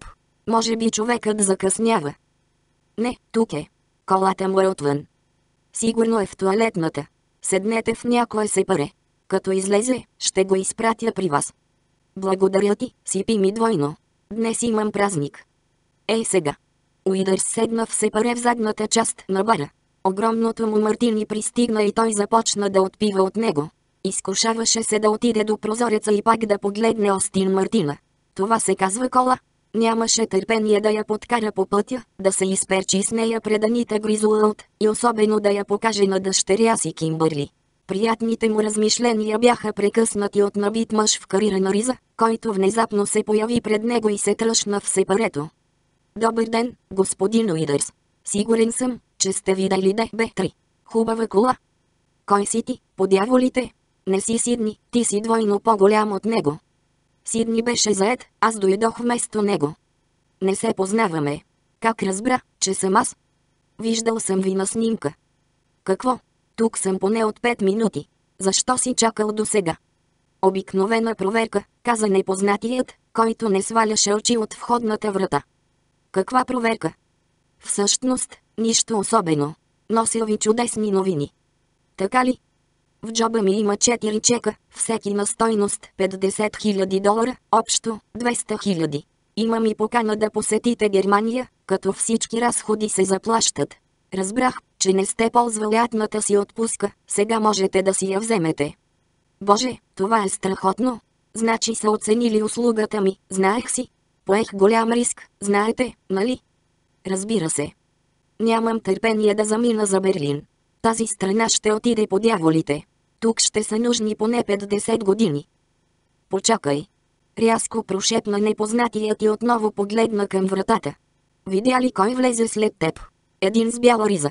Може би човекът закъснява. Не, тук е. Колата му е отвън. Сигурно е в тоалетната. Седнете в някое сепаре. Като излезе, ще го изпратя при вас. Благодаря ти, сипи ми двойно. Днес имам празник. Ей сега. Уидърс седна в сепаре в задната част на бара. Огромното му мартини пристигна и той започна да отпива от него. Изкушаваше се да отиде до прозореца и пак да погледне Остин Мартина. Това се казва кола. Нямаше търпение да я подкара по пътя, да се изперчи с нея пред Анита Гризуелт и особено да я покаже на дъщеря си Кимбърли. Приятните му размишления бяха прекъснати от набит мъж в карирана риза, който внезапно се появи пред него и се тръщна в сепарето. Добър ден, господин Уидърс. Сигурен съм, че сте видели Д Б три. Хубава кола. Кой си ти, по дяволите? Не си Сидни, ти си двойно по-голям от него. Сидни беше заед, аз дойдох вместо него. Не се познаваме. Как разбра, че съм аз? Виждал съм ви на снимка. Какво? Тук съм поне от пет минути. Защо си чакал до сега? Обикновена проверка, каза непознатият, който не сваляше очи от входната врата. Каква проверка? Всъщност, нищо особено. Нося ви чудесни новини. Така ли? В джоба ми има четири чека, всеки на стойност петдесет хиляди долара, общо двеста хиляди. Имам и покана да посетите Германия, като всички разходи се заплащат. Разбрах, че не сте ползвали лятната си отпуска, сега можете да си я вземете. Боже, това е страхотно. Значи са оценили услугата ми, знаех си. Поех голям риск, знаете, нали? Разбира се. Нямам търпение да замина за Берлин. Тази страна ще отиде по дяволите. Тук ще са нужни поне петдесет години. Почакай. Рязко прошепна непознатият и отново погледна към вратата. Видя ли кой влезе след теб? Един с бяла риза.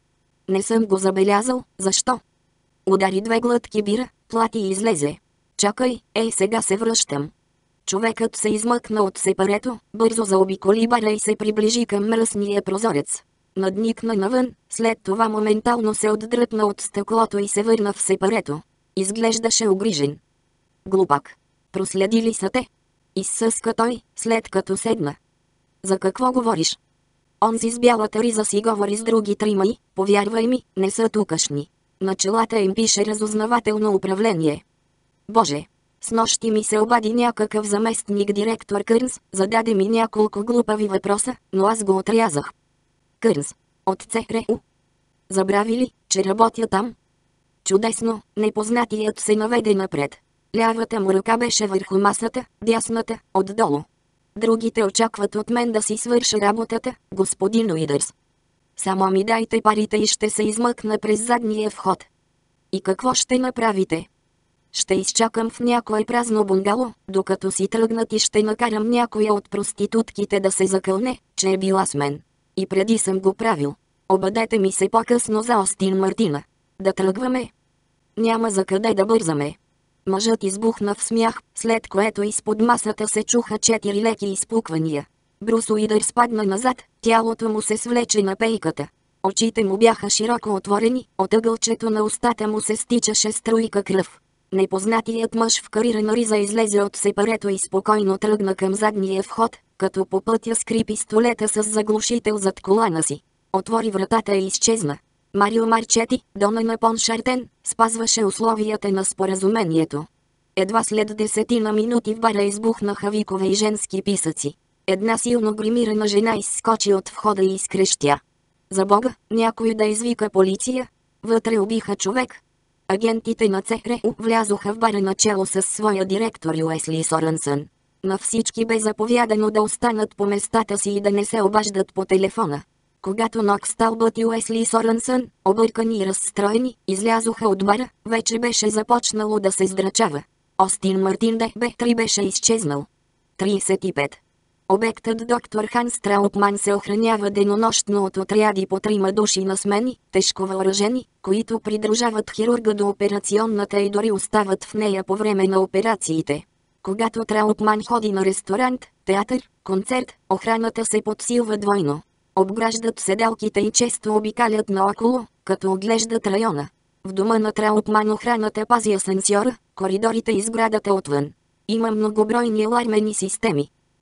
Не съм го забелязал, защо? Удари две глътки бира, плати и излезе. Чакай, ей сега се връщам. Човекът се измъкна от сепарето, бързо заобиколи бара и се приближи към мръсния прозорец. Надникна навън, след това моментално се отдръпна от стъклото и се върна в сепарето. Изглеждаше огрижен. Глупак. Проследили са те? Изсъска той, след като седна. За какво говориш? Онзи с бялата риза си говори с други трима и, повярвай ми, не са тукашни. На челата им пише разузнавателно управление. Боже! Снощи ми се обади някакъв заместник директор Кърнс, зададе ми няколко глупави въпроса, но аз го отрязах. Кърнс. От Ц Р У. Забрави ли, че работя там? Чудесно, непознатият се наведе напред. Лявата му ръка беше върху масата, дясната – отдолу. Другите очакват от мен да си свърша работата, господин Уидърс. Само ми дайте парите и ще се измъкна през задния вход. И какво ще направите? Ще изчакам в някое празно бунгало, докато си тръгнат и ще накарам някоя от проститутките да се закълне, че е била с мен. И преди съм го правил. Обадете ми се по-късно за Остин Мартина. Да тръгваме? Няма за къде да бързаме. Мъжът избухна в смях, след което изпод масата се чуха четири леки изпуквания. Брус Уидърс падна назад, тялото му се свлече на пейката. Очите му бяха широко отворени, от ъгълчето на устата му се стичаше струйка кръв. Непознатият мъж в карирана риза излезе от сепарето и спокойно тръгна към задния вход, като по пътя скри пистолета с заглушител зад колана си. Отвори вратата и изчезна. Марио Марчети, Дона на Поншартен, спазваше условията на споразумението. Едва след десетина минути в бара избухнаха викове и женски писъци. Една силно гримирана жена изскочи от входа и изкрещя. За Бога, някой да извика полиция? Вътре убиха човек. Агентите на Ц Р У влязоха в бара начело с своя директор Уесли Соренсън. На всички бе заповядано да останат по местата си и да не се обаждат по телефона. Когато Ноксталбът и Уесли Соренсън, объркани и разстроени, излязоха от бара, вече беше започнало да се здрачава. Остин Мартин Д Б три беше изчезнал. тридесет и пет. Обектът доктор Ханс Траутман се охранява денонощно от отряди по трима души на смени, тежко въоръжени, които придружават хирурга до операционната и дори остават в нея по време на операциите. Когато Траутман ходи на ресторант, театър, концерт, охраната се подсилва двойно. Обграждат седалките и често обикалят наоколо, като оглеждат района. В дома на Траутман охраната пази асансьора, коридорите и сградата отвън. Има многобройни алармени системи.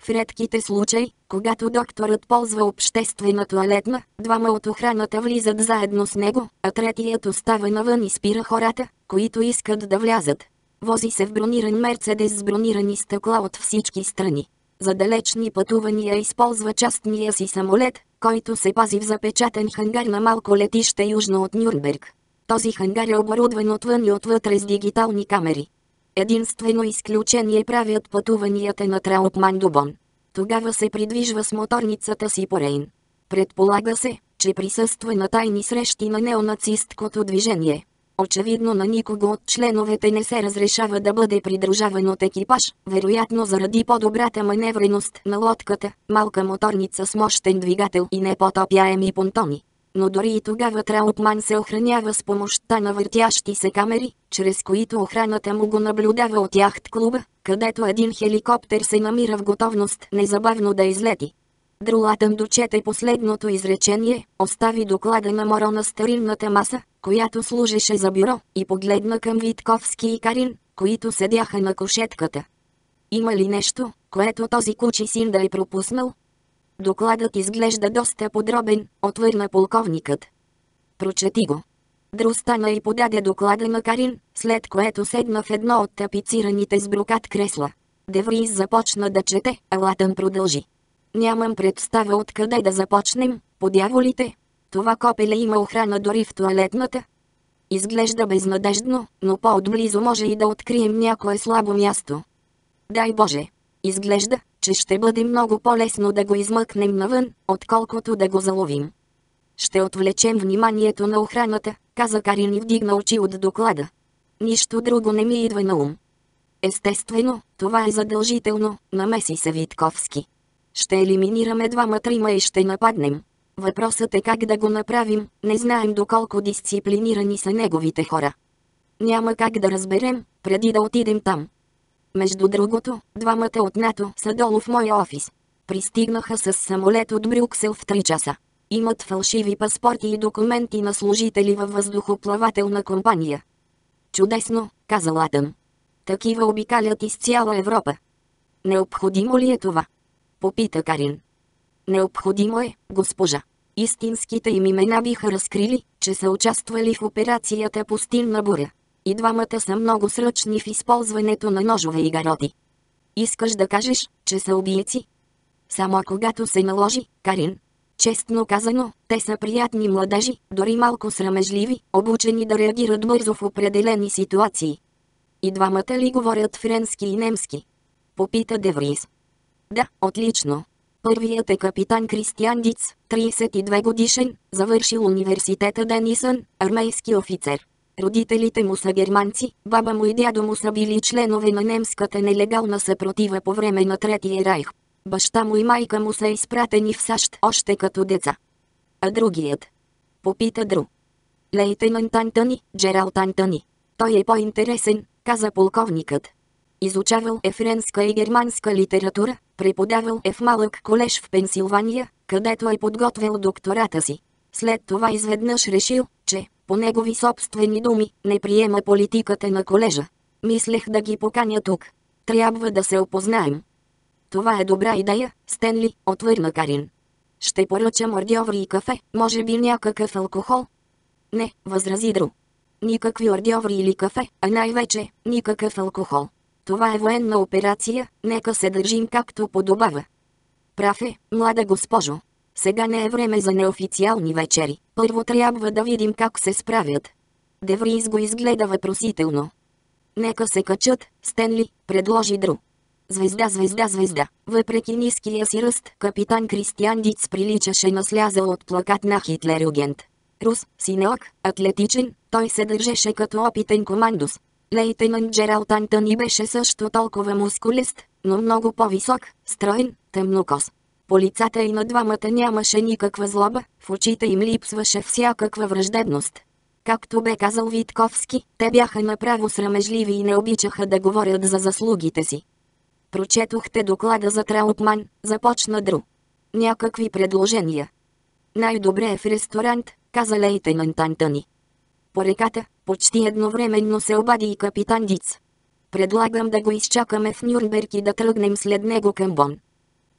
В редките случаи, когато докторът ползва обществена тоалетна, двама от охраната влизат заедно с него, а третият остава навън и спира хората, които искат да влязат. Вози се в брониран мерцедес с бронирани стъкла от всички страни. За далечни пътувания използва частния си самолет, който се пази в запечатан хангар на малко летище южно от Нюрнберг. Този хангар е оборудван отвън и отвътре с дигитални камери. Единствено изключение правят пътуванията на Траутман до Бон. Тогава се придвижва с моторницата си по Рейн. Предполага се, че присъства на тайни срещи на неонацисткото движение. Очевидно на никого от членовете не се разрешава да бъде придружаван от екипаж, вероятно заради по-добрата маневреност на лодката, малка моторница с мощен двигател и непотопяеми понтони. Но дори и тогава Траутман се охранява с помощта на въртящи се камери, чрез които охраната му го наблюдава от яхт-клуба, където един хеликоптер се намира в готовност незабавно да излети. Друлатън дочете последното изречение, остави доклада на Моро на старинната маса, която служеше за бюро, и погледна към Витковски и Карин, които седяха на кушетката. Има ли нещо, което този кучи син да е пропуснал? Докладът изглежда доста подробен, отвърна полковникът. Прочети го. Дру стана и подаде доклада на Карин, след което седна в едно от тапицираните с брокат кресла. Деврис започна да чете, а Латън продължи. Нямам представа откъде да започнем, по дяволите. Това копеле има охрана дори в тоалетната. Изглежда безнадеждно, но по-отблизо може и да открием някое слабо място. Дай Боже! Изглежда, че ще бъде много по-лесно да го измъкнем навън, отколкото да го заловим. Ще отвлечем вниманието на охраната, каза Карин и вдигна очи от доклада. Нищо друго не ми идва на ум. Естествено, това е задължително, намеси се Витковски. Ще елиминираме двама-трима и ще нападнем. Въпросът е как да го направим, не знаем доколко дисциплинирани са неговите хора. Няма как да разберем, преди да отидем там. Между другото, двамата от НАТО са долу в моя офис. Пристигнаха с самолет от Брюксел в три часа. Имат фалшиви паспорти и документи на служители във въздухоплавателна компания. Чудесно, каза Латън. Такива обикалят из цяла Европа. Необходимо ли е това? Попита Карин. Необходимо е, госпожа. Истинските им имена биха разкрили, че са участвали в операцията Пустинна буря. И двамата са много сръчни в използването на ножове и гароти. Искаш да кажеш, че са убийци? Само когато се наложи, Карин. Честно казано, те са приятни младежи, дори малко срамежливи, обучени да реагират бързо в определени ситуации. И двамата ли говорят френски и немски? Попита Деврис. Да, отлично. Първият е капитан Кристиан Диц, тридесет и две годишен, завършил университета Денисън, армейски офицер. Родителите му са германци, баба му и дядо му са били членове на немската нелегална съпротива по време на Третия райх. Баща му и майка му са изпратени в САЩ още като деца. А другият? Попита Дру. Лейтенант Антони, Джералд Антони. Той е по-интересен, каза полковникът. Изучавал е френска и германска литература, преподавал е в малък колеж в Пенсилвания, където е подготвил доктората си. След това изведнъж решил, че, по негови собствени думи, не приема политиката на колежа. Мислех да ги поканя тук. Трябва да се опознаем. Това е добра идея, Стенли, отвърна Карин. Ще поръчам ордьоври и кафе, може би някакъв алкохол? Не, възрази Дру. Никакви ордьоври или кафе, а най-вече, никакъв алкохол. Това е военна операция, нека се държим както подобава. Прав е, млада госпожо. Сега не е време за неофициални вечери. Първо трябва да видим как се справят. Деврис го изгледа въпросително. Нека се качат, Стенли, предложи Дру. Звезда, звезда, звезда. Въпреки ниския си ръст, капитан Кристиан Диц приличаше на слязал от плакат на Хитлер-агент. Рус, синеок, атлетичен, той се държеше като опитен командос. Лейтенант Джералд Антони беше също толкова мускулест, но много по-висок, строен, тъмнокос. По лицата и на двамата нямаше никаква злоба, в очите им липсваше всякаква враждебност. Както бе казал Витковски, те бяха направо срамежливи и не обичаха да говорят за заслугите си. Прочетохте доклада за Траутман, започна Дру. Някакви предложения. Най-добре е в ресторант, каза лейтенант Антони. По реката, почти едновременно се обади и капитан Диц. Предлагам да го изчакаме в Нюрнберг и да тръгнем след него към Бон.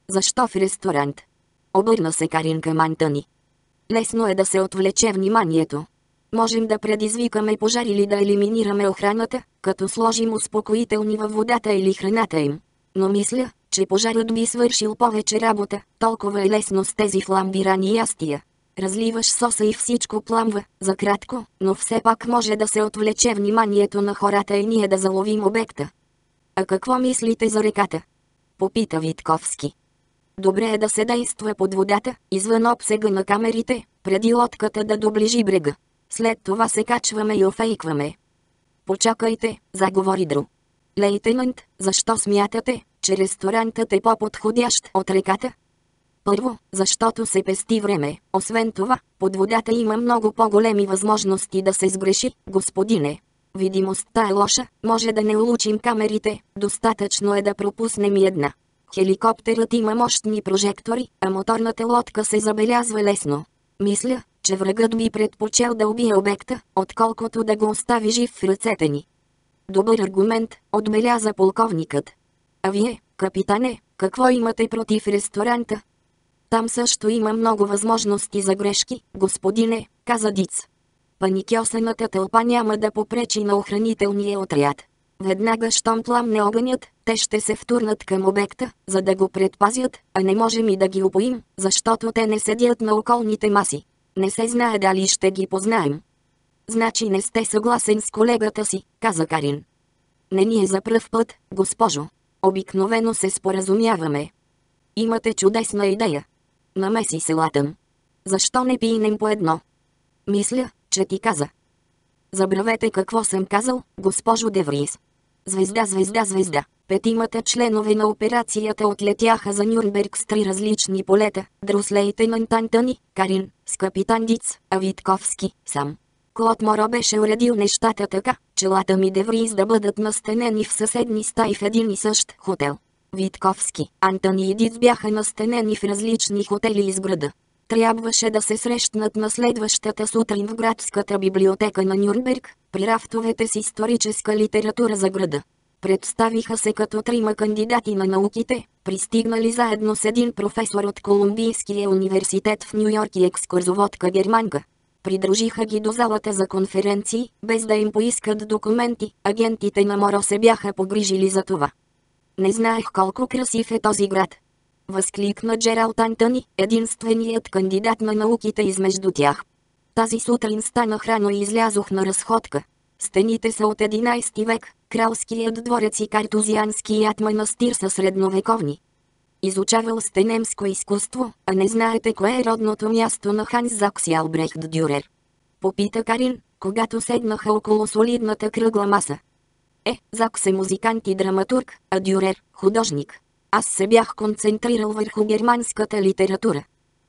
Защо в ресторант? Обърна се Карин към Антони. Лесно е да се отвлече вниманието. Можем да предизвикаме пожар или да елиминираме охраната, като сложим успокоителни във водата или храната им. Но мисля, че пожарът би свършил повече работа, толкова е лесно с тези фламбирани ястия. Разливаш соса и всичко пламва, за кратко, но все пак може да се отвлече вниманието на хората и ние да заловим обекта. А какво мислите за реката? Попита Витковски. Добре е да се действа под водата, извън обсега на камерите, преди лодката да доближи брега. След това се качваме и офейкваме. Почакайте, заговори Дру. Лейтенант, защо смятате, че ресторантът е по-подходящ от реката? Първо, защото се пести време. Освен това, под водата има много по-големи възможности да се сгреши, господине. Видимостта е лоша, може да не улучим камерите, достатъчно е да пропуснем и една. Хеликоптерът има мощни прожектори, а моторната лодка се забелязва лесно. Мисля, че врагът би предпочел да убие обекта, отколкото да го остави жив в ръцете ни. Добър аргумент, отбеляза полковникът. А вие, капитане, какво имате против ресторанта? Там също има много възможности за грешки, господине, каза Диц. Паникьосаната тълпа няма да попречи на охранителния отряд. Веднага щом пламне огънят, те ще се втурнат към обекта, за да го предпазят, а не можем и да ги опоим, защото те не седят на околните маси. Не се знае дали ще ги познаем. Значи не сте съгласен с колегата си, каза Карин. Не ни е за пръв път, госпожо. Обикновено се споразумяваме. Имате чудесна идея. Намеси се Латън. Защо не пинем по едно? Мисля, че ти каза. Забравете какво съм казал, госпожо Деврис. Звезда, звезда, звезда. Петимата членове на операцията отлетяха за Нюрнберг с три различни полета. Друс лейтенант Антони, Карин, с капитан Диц, а Витковски, сам. Клод Моро беше уредил нещата така, че Латън и Деврис да бъдат настанени в съседни стаи в един и същ хотел. Витковски, Антони и Диц бяха настанени в различни хотели из града. Трябваше да се срещнат на следващата сутрин в градската библиотека на Нюрнберг, при рафтовете с историческа литература за града. Представиха се като трима кандидати на науките, пристигнали заедно с един професор от Колумбийския университет в Нью-Йорк и екскурзоводка германка. Придружиха ги до залата за конференции, без да им поискат документи, агентите на Моро се бяха погрижили за това. Не знаех колко красив е този град. Възкликна Джералд Антони, единственият кандидат на науките измежду тях. Тази сутрин станах рано и излязох на разходка. Стените са от единайсети век, кралският дворец и картузианският манастир са средновековни. Изучавал сте немско изкуство, а не знаете кое е родното място на Ханс Закс и Албрехт Дюрер. Попита Карин, когато седнаха около солидната кръгла маса. Е, Закс е музикант и драматург, а Дюрер – художник. Аз се бях концентрирал върху германската литература.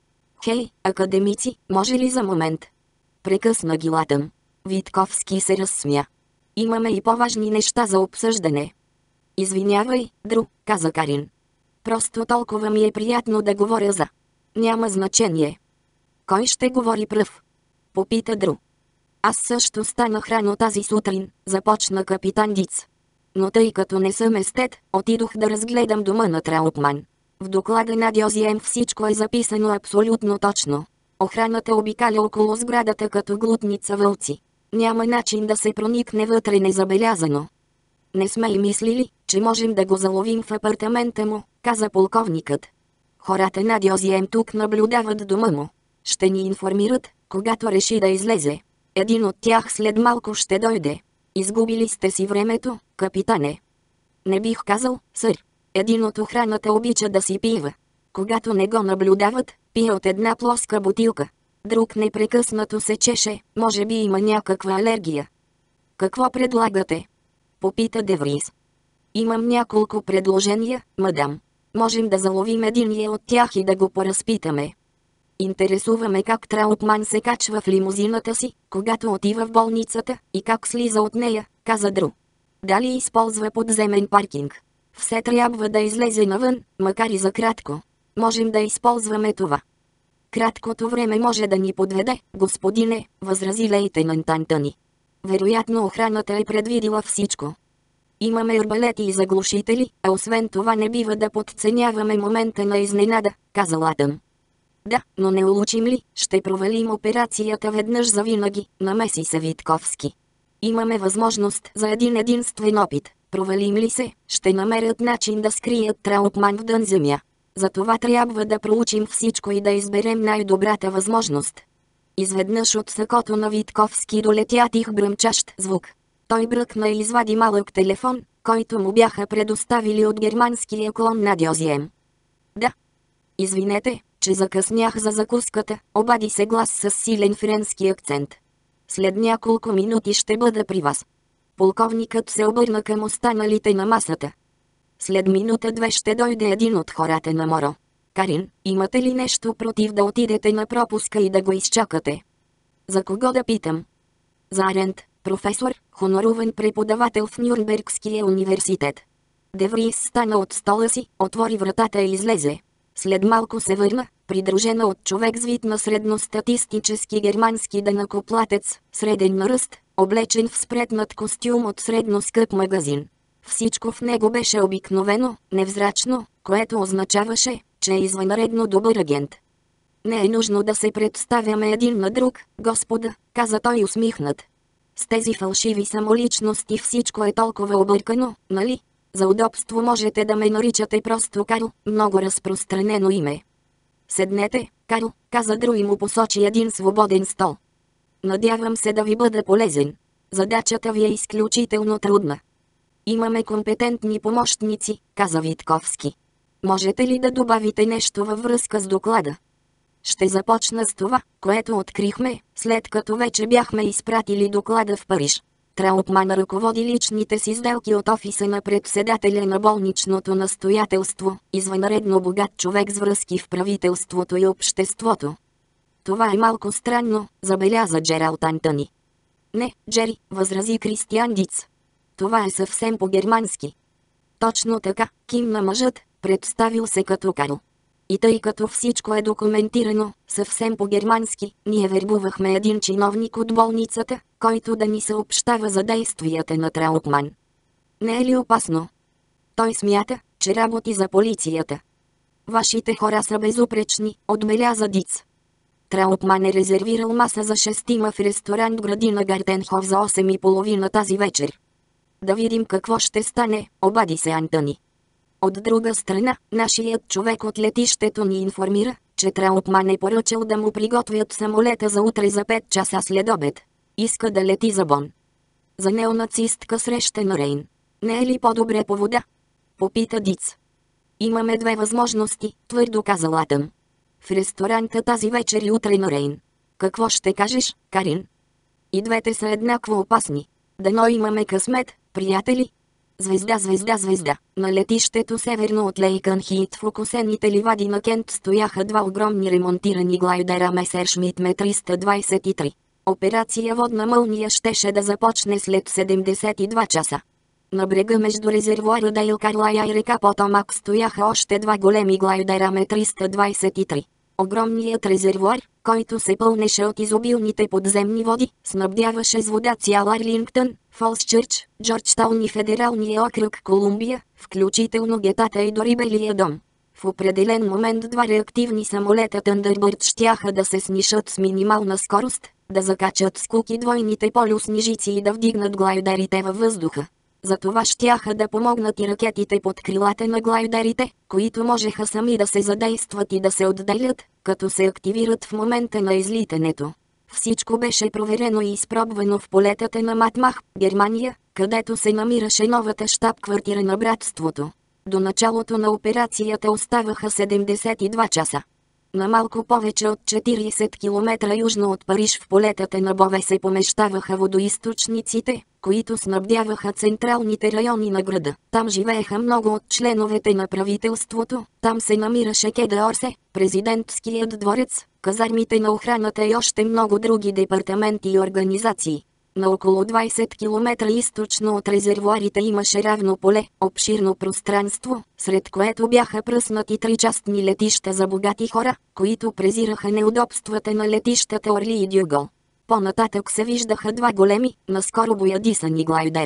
Хей, академици, може ли за момент? Прекъсна ги Латън. Витковски се разсмя. Имаме и по-важни неща за обсъждане. Извинявай, Дру, каза Карин. Просто толкова ми е приятно да говоря за... Няма значение. Кой ще говори пръв? Попита Дру. Аз също станах рано тази сутрин, започна капитан Диц. Но тъй като не съм естет, отидох да разгледам дома на Траутман. В доклада на Дьозием всичко е записано абсолютно точно. Охраната обикаля около сградата като глутница вълци. Няма начин да се проникне вътре незабелязано. Не сме и мислили, че можем да го заловим в апартамента му, каза полковникът. Хората на Дьозием тук наблюдават дома му. Ще ни информират, когато реши да излезе. Един от тях след малко ще дойде. Изгубили сте си времето, капитане. Не бих казал, сър. Един от охраната обича да си пива. Когато не го наблюдават, пие от една плоска бутилка. Друг непрекъснато се чеше, може би има някаква алергия. Какво предлагате? Попита Деврис. Имам няколко предложения, мадам. Можем да заловим единия от тях и да го поразпитаме. Интересуваме как Траутман се качва в лимузината си, когато отива в болницата, и как слиза от нея, каза Дру. Дали използва подземен паркинг? Все трябва да излезе навън, макар и за кратко. Можем да използваме това. Краткото време може да ни подведе, господине, възрази лейтенант Антони. Вероятно охраната е предвидила всичко. Имаме арбалети и заглушители, а освен това не бива да подценяваме момента на изненада, каза Латън. Да, но не улучим ли, ще провалим операцията веднъж завинаги, намеси се Витковски. Имаме възможност за един единствен опит. Провалим ли се, ще намерят начин да скрият Траутман в дън земя. Затова трябва да проучим всичко и да изберем най-добрата възможност. Изведнъж от сакото на Витковски долетя тих бръмчащ звук. Той бръкна и извади малък телефон, който му бяха предоставили от германския клон на Дьозием. Да. Извинете, че закъснях за закуската, обади се глас с силен френски акцент. След няколко минути ще бъда при вас. Полковникът се обърна към останалите на масата. След минута-две ще дойде един от хората на Моро. Карин, имате ли нещо против да отидете на пропуска и да го изчакате? За кого да питам? За Арент, професор, хоноруван преподавател в Нюрнбергския университет. Деврис стана от стола си, отвори вратата и излезе. След малко се върна, придружена от човек с вид на средностатистически германски данъкоплатец, среден на ръст, облечен в спретнат костюм от средно скъп магазин. Всичко в него беше обикновено, невзрачно, което означаваше, че е извънредно добър агент. Не е нужно да се представяме един на друг, господа, каза той усмихнат. С тези фалшиви самоличности всичко е толкова объркано, нали? За удобство можете да ме наричате просто Карл, много разпространено име. Седнете, Карл, каза Дру и му посочи един свободен стол. Надявам се да ви бъда полезен. Задачата ви е изключително трудна. Имаме компетентни помощници, каза Витковски. Можете ли да добавите нещо във връзка с доклада? Ще започна с това, което открихме, след като вече бяхме изпратили доклада в Париж. Траутман ръководи личните си сделки от офиса на председателя на болничното настоятелство, извънредно богат човек с връзки в правителството и обществото. Това е малко странно, забеляза Джералд Антони. Не, Джери, възрази Кристиан Диц. Това е съвсем по-германски. Точно така, кимна мъжът, представил се като Карл. И тъй като всичко е документирано, съвсем по-германски, ние вербувахме един чиновник от болницата, който да ни съобщава за действията на Траутман. Не е ли опасно? Той смята, че работи за полицията. Вашите хора са безупречни, отбеляза Диц. Траутман е резервирал маса за шестима в ресторант Градина Гартенхоф за осем и половина тази вечер. Да видим какво ще стане, обади се Антони. От друга страна, нашият човек от летището ни информира, че Траутман е поръчал да му приготвят самолета за утре за пет часа след обед. Иска да лети за Бон. За неонацистка среща на Рейн. Не е ли по-добре по вода? Попита Диц. Имаме две възможности, твърдо каза Латън. В ресторанта тази вечер и утре на Рейн. Какво ще кажеш, Карин? И двете са еднакво опасни. Дано имаме късмет, приятели. Звезда, звезда, звезда. На летището северно от Лейкънхит в окосените ливади на Кент стояха два огромни ремонтирани глайдера Месершмит Ме триста двадесет и три. Операция Водна мълния щеше да започне след седемдесет и два часа. На брега между резервуара Дейл Карлая и река Потомак стояха още два големи глайдера Ме триста двадесет и три. Огромният резервуар, който се пълнеше от изобилните подземни води, снабдяваше с вода цял Арлингтън, Фолсчърч, Джорджтаун и Федералния окръг Колумбия, включително гетата и дори Белия дом. В определен момент два реактивни самолета Тъндърбърд щяха да се снишат с минимална скорост, да закачат с куки двойните полюснижици и да вдигнат глайдерите във въздуха. За това щяха да помогнат и ракетите под крилата на глайдерите, които можеха сами да се задействат и да се отделят, като се активират в момента на излитането. Всичко беше проверено и изпробвано в полетата на Матмах, Германия, където се намираше новата щаб-квартира на братството. До началото на операцията оставаха седемдесет и два часа. На малко повече от четиридесет километра южно от Париж в полетата на Бове се помещаваха водоизточниците, които снабдяваха централните райони на града. Там живееха много от членовете на правителството, там се намираше Кей де Орсе, президентският дворец, казармите на охраната и още много други департаменти и организации. На около двадесет километра източно от резервуарите имаше равно поле, обширно пространство, сред което бяха пръснати тричастни летища за богати хора, които презираха неудобствата на летищата Орли и Дюгол. По-нататък се виждаха два големи, наскоро боядисани глайдера.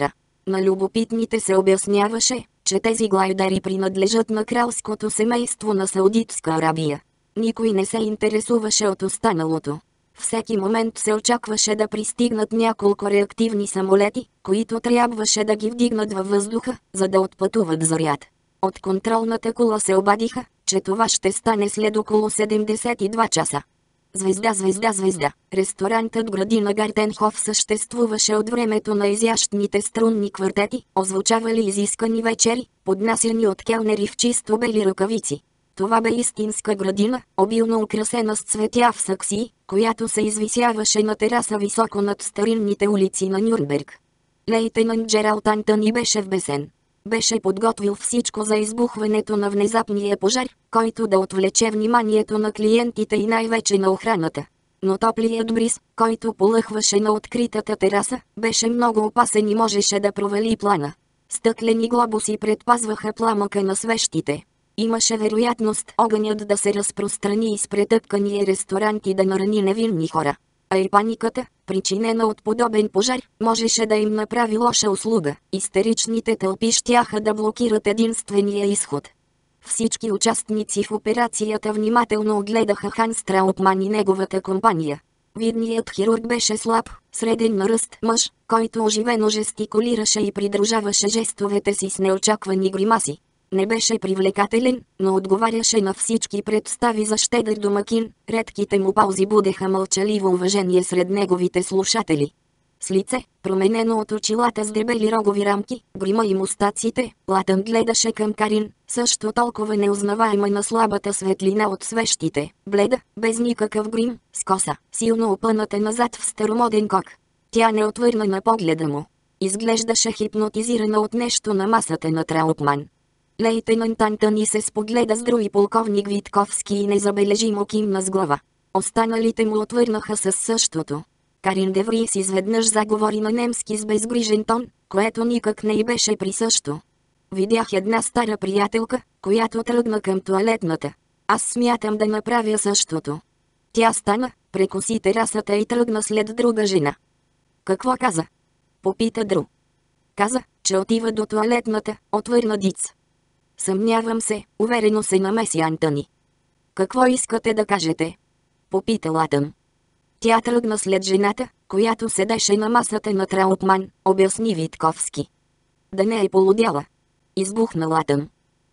На любопитните се обясняваше, че тези глайдери принадлежат на кралското семейство на Саудитска Арабия. Никой не се интересуваше от останалото. Всеки момент се очакваше да пристигнат няколко реактивни самолети, които трябваше да ги вдигнат във въздуха, за да отпътуват заряд. От контролната кула се обадиха, че това ще стане след около седемдесет и два часа. Звезда, звезда, звезда. Ресторантът Градина Гартенхоф съществуваше от времето на изящните струнни квартети, озвучавали изискани вечери, поднасяни от келнери в чисто бели ръкавици. Това бе истинска градина, обилно украсена с цветя в саксии, която се извисяваше на тераса високо над старинните улици на Нюрнберг. Лейтенант Джералд Антони беше в бесен. Беше подготвил всичко за избухването на внезапния пожар, който да отвлече вниманието на клиентите и най-вече на охраната. Но топлият бриз, който полъхваше на откритата тераса, беше много опасен и можеше да провали плана. Стъклени глобуси предпазваха пламъка на свещите. Имаше вероятност огънят да се разпространи из претъпкания ресторант и да нарани невинни хора. А и паниката, причинена от подобен пожар, можеше да им направи лоша услуга. Истеричните тълпи щяха да блокират единствения изход. Всички участници в операцията внимателно огледаха Ханс Траутман и неговата компания. Видният хирург беше слаб, среден на ръст мъж, който оживено жестикулираше и придружаваше жестовете си с неочаквани гримаси. Не беше привлекателен, но отговаряше на всички представи за щедър домакин, редките му паузи будеха мълчаливо уважение сред неговите слушатели. С лице, променено от очилата с дебели рогови рамки, грима и мустаците, Латън гледаше към Карин, също толкова неузнаваема на слабата светлина от свещите, бледа, без никакъв грим, с коса, силно опъната назад в старомоден кок. Тя не отвърна на погледа му. Изглеждаше хипнотизирана от нещо на масата на Траутман. Лейтенант Антони се спогледа с други полковник Витковски и незабележимо кимна с глава. Останалите му отвърнаха със същото. Карин де Врис изведнъж заговори на немски с безгрижен тон, което никак не й беше присъщо. Видях една стара приятелка, която тръгна към тоалетната. Аз смятам да направя същото. Тя стана, прекоси терасата и тръгна след друга жена. Какво каза? Попита Дру. Каза, че отива до тоалетната, отвърна Диц. Съмнявам се, уверено се намеси Антони. Какво искате да кажете? Попита Латън. Тя тръгна след жената, която седеше на масата на Траутман, обясни Витковски. Да не е полудяла. Избухна Латън.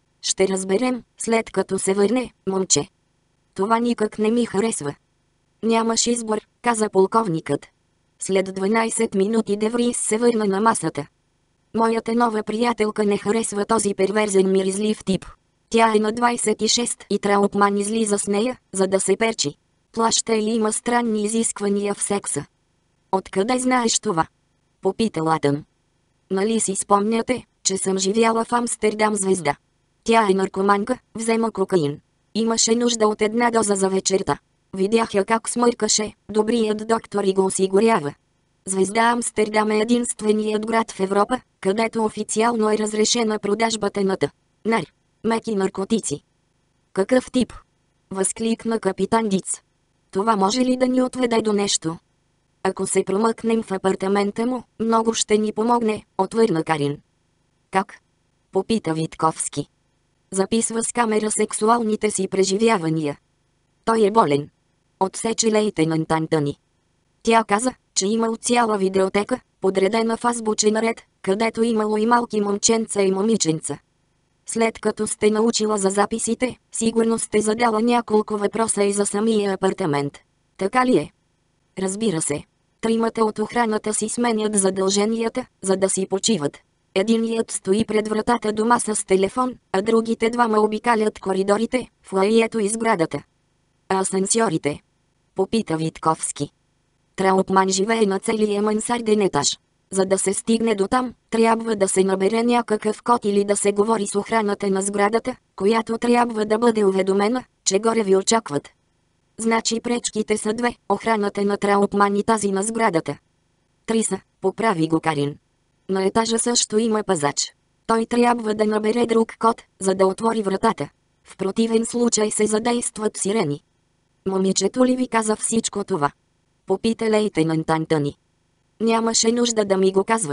Ще разберем, след като се върне, момче. Това никак не ми харесва. Нямаш избор, каза полковникът. След дванайсет минути де Врис се върна на масата. Моята нова приятелка не харесва този перверзен миризлив тип. Тя е на двайсет и шест и Траутман излиза с нея, за да се перчи. Плаща и има странни изисквания в секса. Откъде знаеш това? Попита Латън. Нали си спомняте, че съм живяла в Амстердам звезда? Тя е наркоманка, взема кокаин. Имаше нужда от една доза за вечерта. Видях я как смъркаше, добрият доктор и го осигурява. Звезда Амстердам е единственият град в Европа, където официално е разрешена продажбата на т. Нар. Меки наркотици. Какъв тип? Възкликна капитан Диц. Това може ли да ни отведе до нещо? Ако се промъкнем в апартамента му, много ще ни помогне, отвърна Карин. Как? Попита Витковски. Записва с камера сексуалните си преживявания. Той е болен. Отсече лейтенант Антони. Тя каза, че имал цяла видеотека, подредена в азбучен ред, където имало и малки момченца и момиченца. След като сте научила за записите, сигурно сте задала няколко въпроса и за самия апартамент. Така ли е? Разбира се. Тримата от охраната си сменят задълженията, за да си почиват. Единият стои пред вратата дома с телефон, а другите двама обикалят коридорите, фоайето и сградата. А асансьорите? Попита Витковски. Траутман живее на целия мансарден етаж. За да се стигне до там, трябва да се набере някакъв код или да се говори с охраната на сградата, която трябва да бъде уведомена, че горе ви очакват. Значи пречките са две, охраната на Траутман и тази на сградата. Три са, поправи го Карин. На етажа също има пазач. Той трябва да набере друг код, за да отвори вратата. В противен случай се задействат сирени. Момичето ли ви каза всичко това? Попита лейтенант Антони. Нямаше нужда да ми го казва.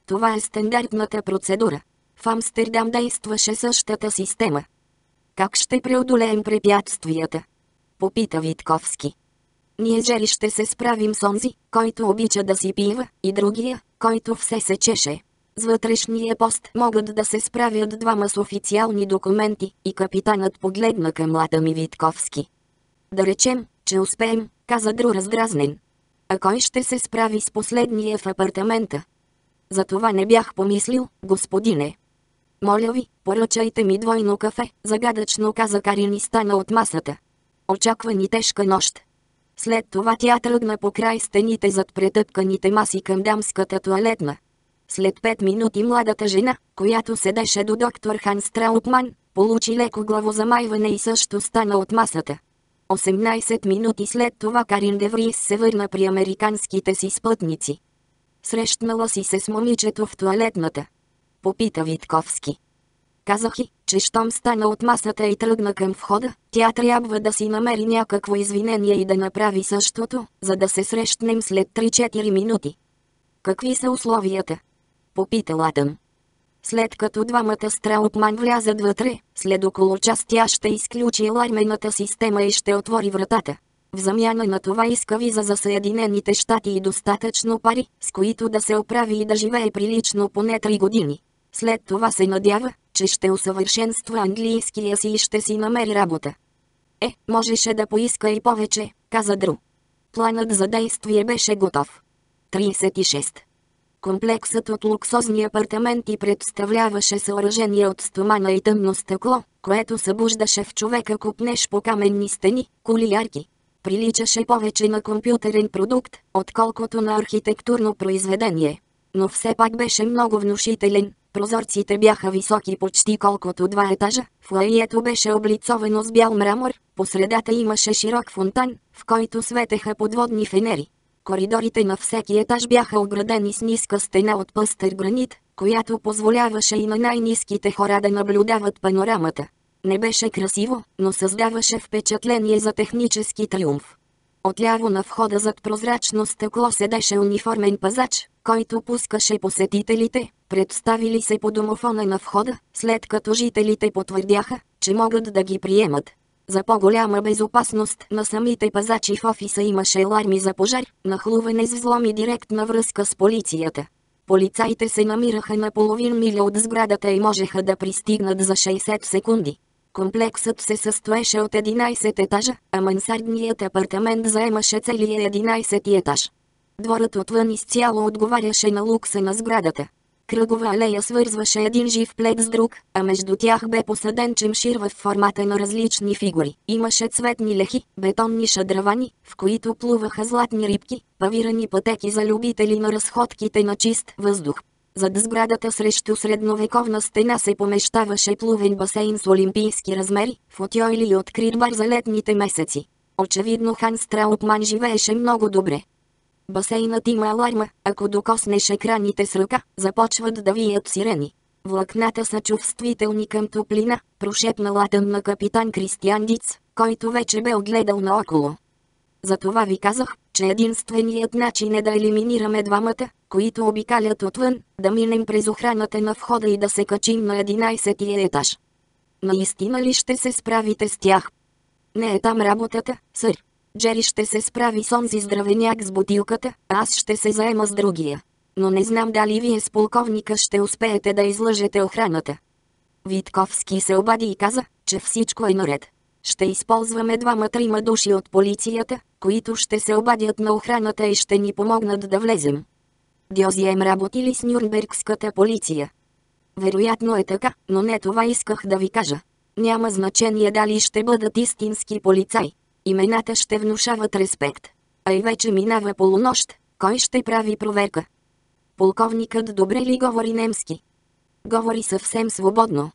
Това е стандартната процедура. В Амстердам действаше същата система. Как ще преодолеем препятствията? Попита Витковски. Ние Джери ще се справим с онзи, който обича да си пива, и другия, който все се чеше. С вътрешния пост могат да се справят двама с официални документи, и капитанът погледна към млада ми Витковски. Да речем, че успеем, каза Дру раздразнен. А кой ще се справи с последния в апартамента? За това не бях помислил, господине. Моля ви, поръчайте ми двойно кафе, загадъчно каза Карин и стана от масата. Очаква ни тежка нощ. След това тя тръгна по край стените зад претъпканите маси към дамската тоалетна. След пет минути младата жена, която седеше до доктор Ханс Траутман, получи леко главозамайване и също стана от масата. осемнайсет минути след това Карин Деврис се върна при американските си спътници. Срещнала си се с момичето в тоалетната. Попита Витковски. Казах и, че щом стана от масата и тръгна към входа, тя трябва да си намери някакво извинение и да направи същото, за да се срещнем след три-четири минути. Какви са условията? Попита Латън. След като двамата с Траутман влязат вътре, след около час тя ще изключи алармената система и ще отвори вратата. В замяна на това иска виза за Съединените щати и достатъчно пари, с които да се оправи и да живее прилично поне три години. След това се надява, че ще усъвършенства английския си и ще си намери работа. Е, можеше да поиска и повече, каза Дру. Планът за действие беше готов. трийсет и шест. Комплексът от луксозни апартаменти представляваше съоръжение от стомана и тъмно стъкло, което събуждаше в човека купнеж по каменни стени, кули ярки. Приличаше повече на компютърен продукт, отколкото на архитектурно произведение. Но все пак беше много внушителен. Прозорците бяха високи почти колкото два етажа, фоайето беше облицовано с бял мрамор, по средата имаше широк фонтан, в който светеха подводни фенери. Коридорите на всеки етаж бяха оградени с ниска стена от пъстър гранит, която позволяваше и на най-ниските хора да наблюдават панорамата. Не беше красиво, но създаваше впечатление за технически триумф. Отляво на входа зад прозрачно стъкло седеше униформен пазач, който пускаше посетителите, представили се по домофона на входа, след като жителите потвърдяха, че могат да ги приемат. За по-голяма безопасност на самите пазачи в офиса имаше аларми за пожар, нахлуване с взлом и директна връзка с полицията. Полицаите се намираха на половин миля от сградата и можеха да пристигнат за шейсет секунди. Комплексът се състоеше от единайсет етажа, а мансардният апартамент заемаше целия единайсети етаж. Дворът отвън изцяло отговаряше на лукса на сградата. Кръгова алея свързваше един жив плет с друг, а между тях бе посаден чемшир в формата на различни фигури. Имаше цветни лехи, бетонни шадравани, в които плуваха златни рибки, павирани пътеки за любители на разходките на чист въздух. Зад сградата срещу средновековна стена се помещаваше плувен басейн с олимпийски размери, футьойли и открит бар за летните месеци. Очевидно Ханс Траутман живееше много добре. Басейнът има аларма, ако докоснеш екраните с ръка, започват да вият сирени. Влакната са чувствителни към топлина, прошепна Латън на капитан Кристиан Диц, който вече бе огледал наоколо. Затова ви казах, че единственият начин е да елиминираме двамата, които обикалят отвън, да минем през охраната на входа и да се качим на единайсети етаж. Наистина ли ще се справите с тях? Не е там работата, сър. Джери ще се справи с онзи здравеняк с бутилката, а аз ще се заема с другия. Но не знам дали вие с полковника ще успеете да излъжете охраната. Витковски се обади и каза, че всичко е наред. Ще използваме двама-трима души от полицията, които ще се обадят на охраната и ще ни помогнат да влезем. Дьозием работи ли с Нюрнбергската полиция? Вероятно е така, но не това исках да ви кажа. Няма значение дали ще бъдат истински полицаи. Имената ще внушават респект. А и вече минава полунощ, кой ще прави проверка? Полковникът добре ли говори немски? Говори съвсем свободно.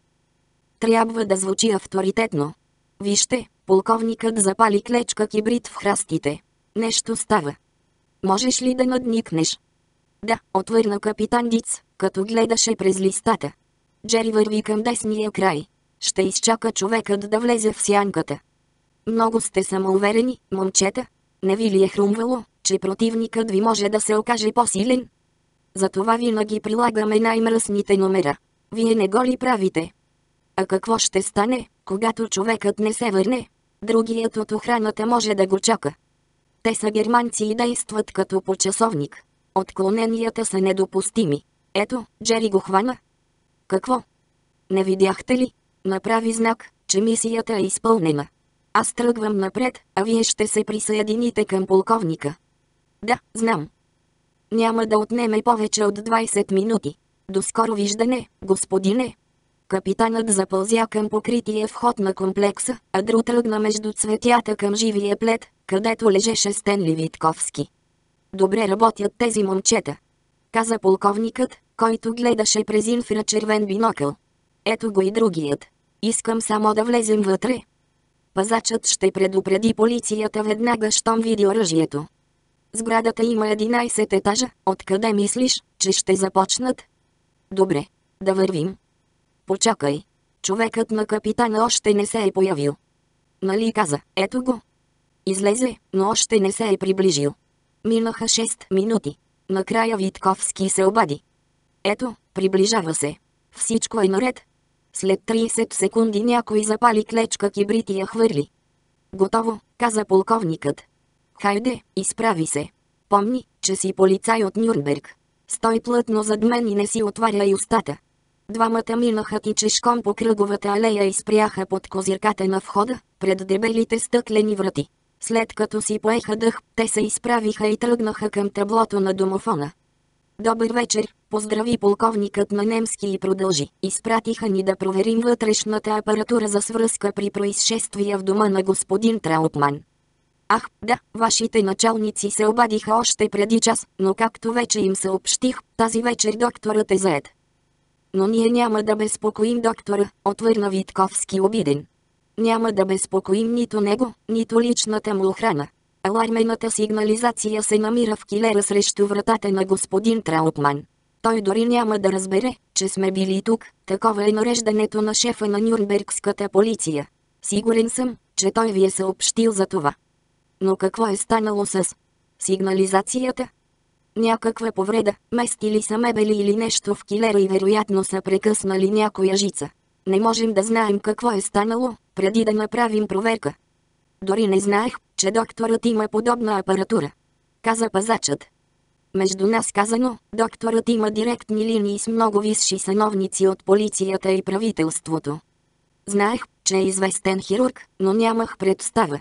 Трябва да звучи авторитетно. Вижте, полковникът запали клечка кибрид в храстите. Нещо става. Можеш ли да надникнеш? Да, отвърна капитан Диц, като гледаше през листата. Джери върви към десния край. Ще изчака човекът да влезе в сянката. Много сте самоуверени, момчета. Не ви ли е хрумвало, че противникът ви може да се окаже по-силен? Затова винаги прилагаме най-мръсните номера. Вие не го ли правите? А какво ще стане, когато човекът не се върне? Другият от охраната може да го чака. Те са германци и действат като по часовник. Отклоненията са недопустими. Ето, Джери го хвана. Какво? Не видяхте ли? Направи знак, че мисията е изпълнена. Аз тръгвам напред, а вие ще се присъедините към полковника. Да, знам. Няма да отнеме повече от двайсет минути. До скоро виждане, господине. Капитанът запълзя към покрития вход на комплекса, а Дру тръгна между цветята към живия плед, където лежеше Стенли Витковски. Добре работят тези момчета, каза полковникът, който гледаше през инфрачервен бинокъл. Ето го и другият. Искам само да влезем вътре. Пазачът ще предупреди полицията веднага, щом види оръжието. Сградата има единайсет етажа, откъде мислиш, че ще започнат? Добре, да вървим. Почакай. Човекът на капитана още не се е появил. Нали каза, ето го. Излезе, но още не се е приближил. Минаха шест минути. Накрая Витковски се обади. Ето, приближава се. Всичко е наред. След трийсет секунди някой запали клечка кибрит и я хвърли. Готово, каза полковникът. Хайде, изправи се. Помни, че си полицай от Нюрнберг. Стой плътно зад мен и не си отваряй устата. Двамата минаха тичешком по кръговата алея и спряха под козирката на входа, пред дебелите стъклени врати. След като си поеха дъх, те се изправиха и тръгнаха към таблото на домофона. Добър вечер, поздрави полковникът на немски и продължи. Изпратиха ни да проверим вътрешната апаратура за свръзка при происшествия в дома на господин Траутман. Ах, да, вашите началници се обадиха още преди час, но както вече им съобщих, тази вечер докторът е заед. Но ние няма да безпокоим доктора, отвърна Витковски обиден. Няма да безпокоим нито него, нито личната му охрана. Алармената сигнализация се намира в килера срещу вратата на господин Траутман. Той дори няма да разбере, че сме били тук, такова е нареждането на шефа на Нюрнбергската полиция. Сигурен съм, че той ви е съобщил за това. Но какво е станало с сигнализацията? Някаква повреда, местили са мебели или нещо в килера и вероятно са прекъснали някоя жица. Не можем да знаем какво е станало, преди да направим проверка. Дори не знаех, че докторът има подобна апаратура, каза пазачът. Между нас казано, докторът има директни линии с много висши сановници от полицията и правителството. Знаех, че е известен хирург, но нямах представа.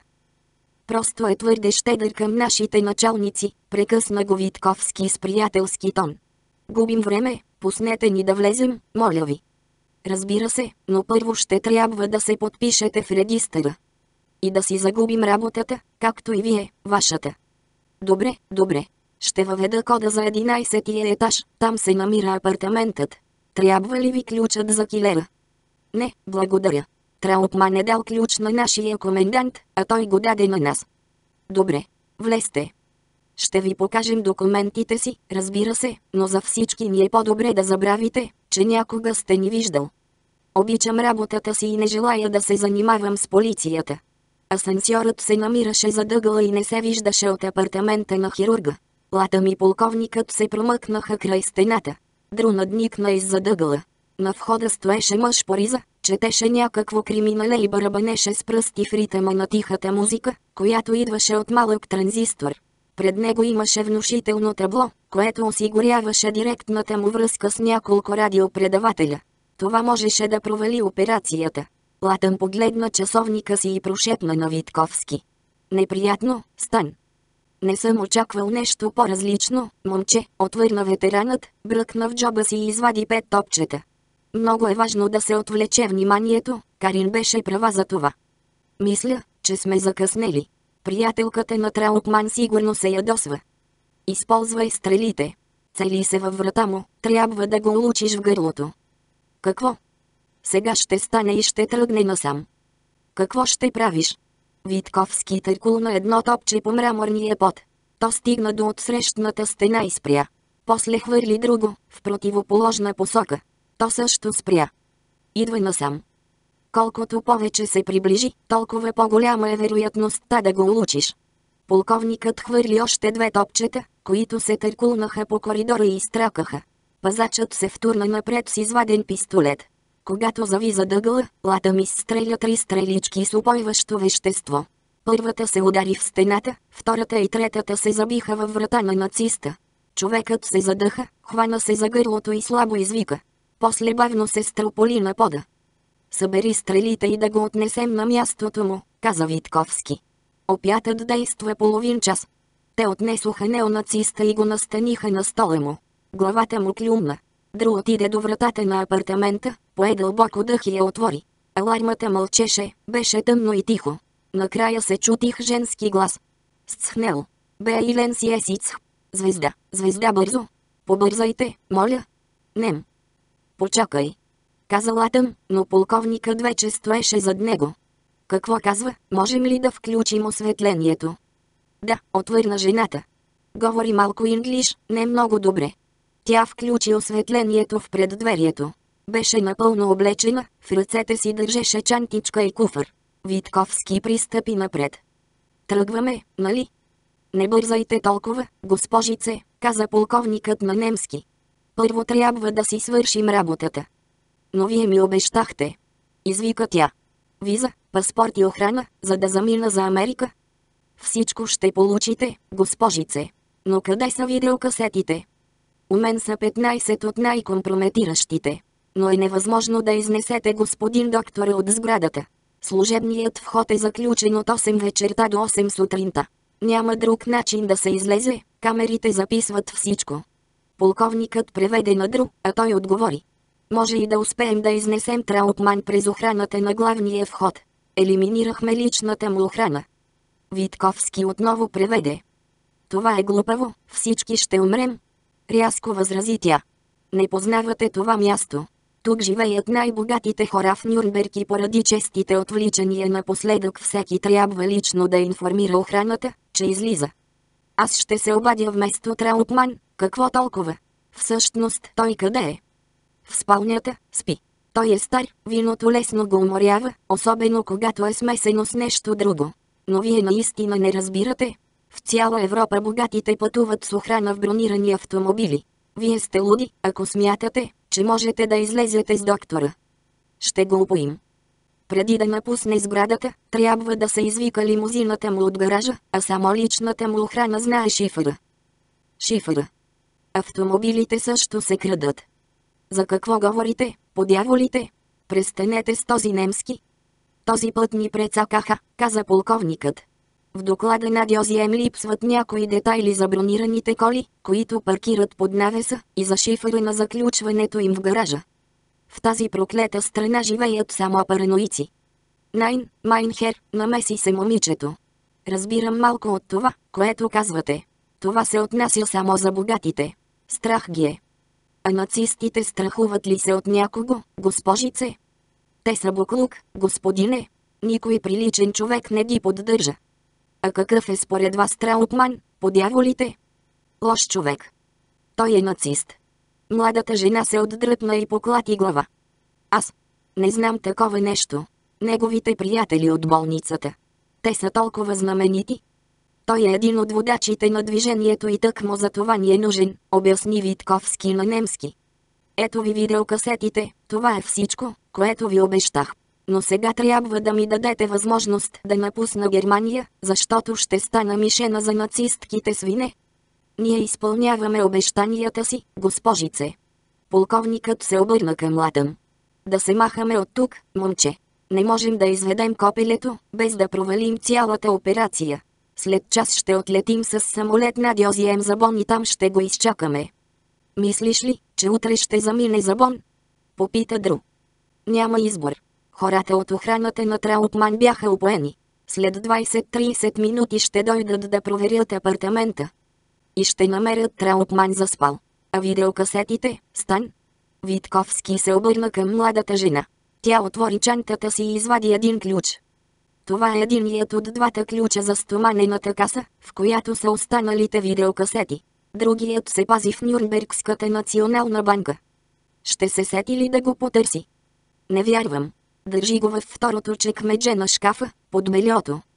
Просто е твърде щедър към нашите началници, прекъсна го Витковски с приятелски тон. Губим време, пуснете ни да влезем, моля ви. Разбира се, но първо ще трябва да се подпишете в регистъра. И да си загубим работата, както и вие, вашата. Добре, добре. Ще въведа кода за единайсетия етаж, там се намира апартаментът. Трябва ли ви ключът за килера? Не, благодаря. Траутман е дал ключ на нашия комендант, а той го даде на нас. Добре, влезте. Ще ви покажем документите си, разбира се, но за всички ни е по-добре да забравите, че някога сте ни виждал. Обичам работата си и не желая да се занимавам с полицията. Асансьорът се намираше зад ъгъла и не се виждаше от апартамента на хирурга. Латъм и полковникът се промъкнаха край стената. Дру надникна иззад ъгъла. На входа стоеше мъж по риза, четеше някакво криминале и барабанеше с пръсти в ритъма на тихата музика, която идваше от малък транзистор. Пред него имаше внушително табло, което осигуряваше директната му връзка с няколко радиопредавателя. Това можеше да провали операцията. Латъм погледна часовника си и прошепна на Витковски. Неприятно, стан. Не съм очаквал нещо по-различно, момче, отвърна ветеранът, бръкна в джоба си и извади пет топчета. Много е важно да се отвлече вниманието, Карин беше права за това. Мисля, че сме закъснели. Приятелката на Траутман сигурно се ядосва. Използвай стрелите. Цели се във врата му, трябва да го улучиш в гърлото. Какво? Сега ще стане и ще тръгне насам. Какво ще правиш? Витковски търкулна едно топче по мраморния пот. То стигна до отсрещната стена и спря. После хвърли друго, в противоположна посока. То също спря. Идва насам. Колкото повече се приближи, толкова по-голяма е вероятността да го улучиш. Полковникът хвърли още две топчета, които се търкулнаха по коридора и изтракаха. Пазачът се втурна напред с изваден пистолет. Когато зави за дъгъла, Латъм изстреля три стрелички с упойващо вещество. Първата се удари в стената, втората и третата се забиха във врата на нациста. Човекът се задъха, хвана се за гърлото и слабо извика. После бавно се стълполи на пода. "Събери стрелите и да го отнесем на мястото му", каза Витковски. Опятът действа половин час. Те отнесоха неонациста и го настаниха на стола му. Главата му клюмна. Дру отиде до вратата на апартамента, пое дълбоко дъх и я отвори. Алармата мълчеше, беше тъмно и тихо. Накрая се чу тих женски глас. "Сцхнел. Бе Илен си есиц. Звезда, звезда бързо. Побързайте, моля." "Нем." "Почакай", каза Латъм, но полковникът вече стоеше зад него. "Какво казва, можем ли да включим осветлението?" "Да", отвърна жената. Говори малко инглиш, не много добре. Тя включи осветлението в преддверието. Беше напълно облечена, в ръцете си държеше чантичка и куфър. Витковски пристъпи напред. "Тръгваме, нали?" "Не бързайте толкова, госпожице", каза полковникът на немски. "Първо трябва да си свършим работата." "Но вие ми обещахте", извика тя. "Виза, паспорт и охрана, за да замина за Америка?" "Всичко ще получите, госпожице. Но къде са видеокасетите?" "У мен са петнайсет от най-компрометиращите. Но е невъзможно да изнесете господин доктора от сградата. Служебният вход е заключен от осем вечерта до осем сутринта. Няма друг начин да се излезе, камерите записват всичко." Полковникът преведе на Дру, а той отговори. "Може и да успеем да изнесем Траутман през охраната на главния вход. Елиминирахме личната му охрана." Витковски отново преведе. "Това е глупаво, всички ще умрем." Рязко възрази тя. "Не познавате това място. Тук живеят най-богатите хора в Нюрнберг и поради честите отвличания напоследък всеки трябва лично да информира охраната, че излиза. Аз ще се обадя вместо Траутман, какво толкова? Всъщност той къде е?" "В спалнята, спи. Той е стар, виното лесно го уморява, особено когато е смесено с нещо друго. Но вие наистина не разбирате. В цяла Европа богатите пътуват с охрана в бронирани автомобили. Вие сте луди, ако смятате, че можете да излезете с доктора. Ще го упоим." Преди да напусне сградата, трябва да се извика лимузината му от гаража, а само личната му охрана знае шифъра. Шифъра. Автомобилите също се крадат. "За какво говорите, подяволите? Престанете с този немски." "Този път ни прецакаха", каза полковникът. "В доклада на Дьозием липсват някои детайли за бронираните коли, които паркират под навеса, и за шифъра на заключването им в гаража. В тази проклета страна живеят само параноици." "Найн, Майнхер", намеси се момичето. "Разбирам малко от това, което казвате. Това се отнася само за богатите. Страх ги е. А нацистите страхуват ли се от някого, госпожице?" "Те са буклук, господине. Никой приличен човек не ги поддържа." "А какъв е според вас Траутман, подяволите?" "Лош човек. Той е нацист." Младата жена се отдръпна и поклати глава. "Аз не знам такова нещо. Неговите приятели от болницата. Те са толкова знаменити." "Той е един от водачите на движението и тъкмо за това ни е нужен", обясни Витковски на немски. "Ето ви видеокасетите, това е всичко, което ви обещах. Но сега трябва да ми дадете възможност да напусна Германия, защото ще стана мишена за нацистките свине." "Ние изпълняваме обещанията си, госпожице." Полковникът се обърна към Латъм. "Да се махаме от тук, момче. Не можем да изведем копелето, без да провалим цялата операция. След час ще отлетим с самолет на Дьозием за Бон и там ще го изчакаме." "Мислиш ли, че утре ще замине за Бон?" попита Дру. "Няма избор. Хората от охраната на Траутман бяха упоени. След двайсет-трийсет минути ще дойдат да проверят апартамента. И ще намерят Траутман заспал. А видеокасетите, Стан?" Витковски се обърна към младата жена. Тя отвори чантата си и извади един ключ. "Това е единият от двата ключа за стоманената каса, в която са останалите видеокасети. Другият се пази в Нюрнбергската национална банка. Ще се сети ли да го потърси?" "Не вярвам. Държи го във второто чекмедже на шкафа, под бельото."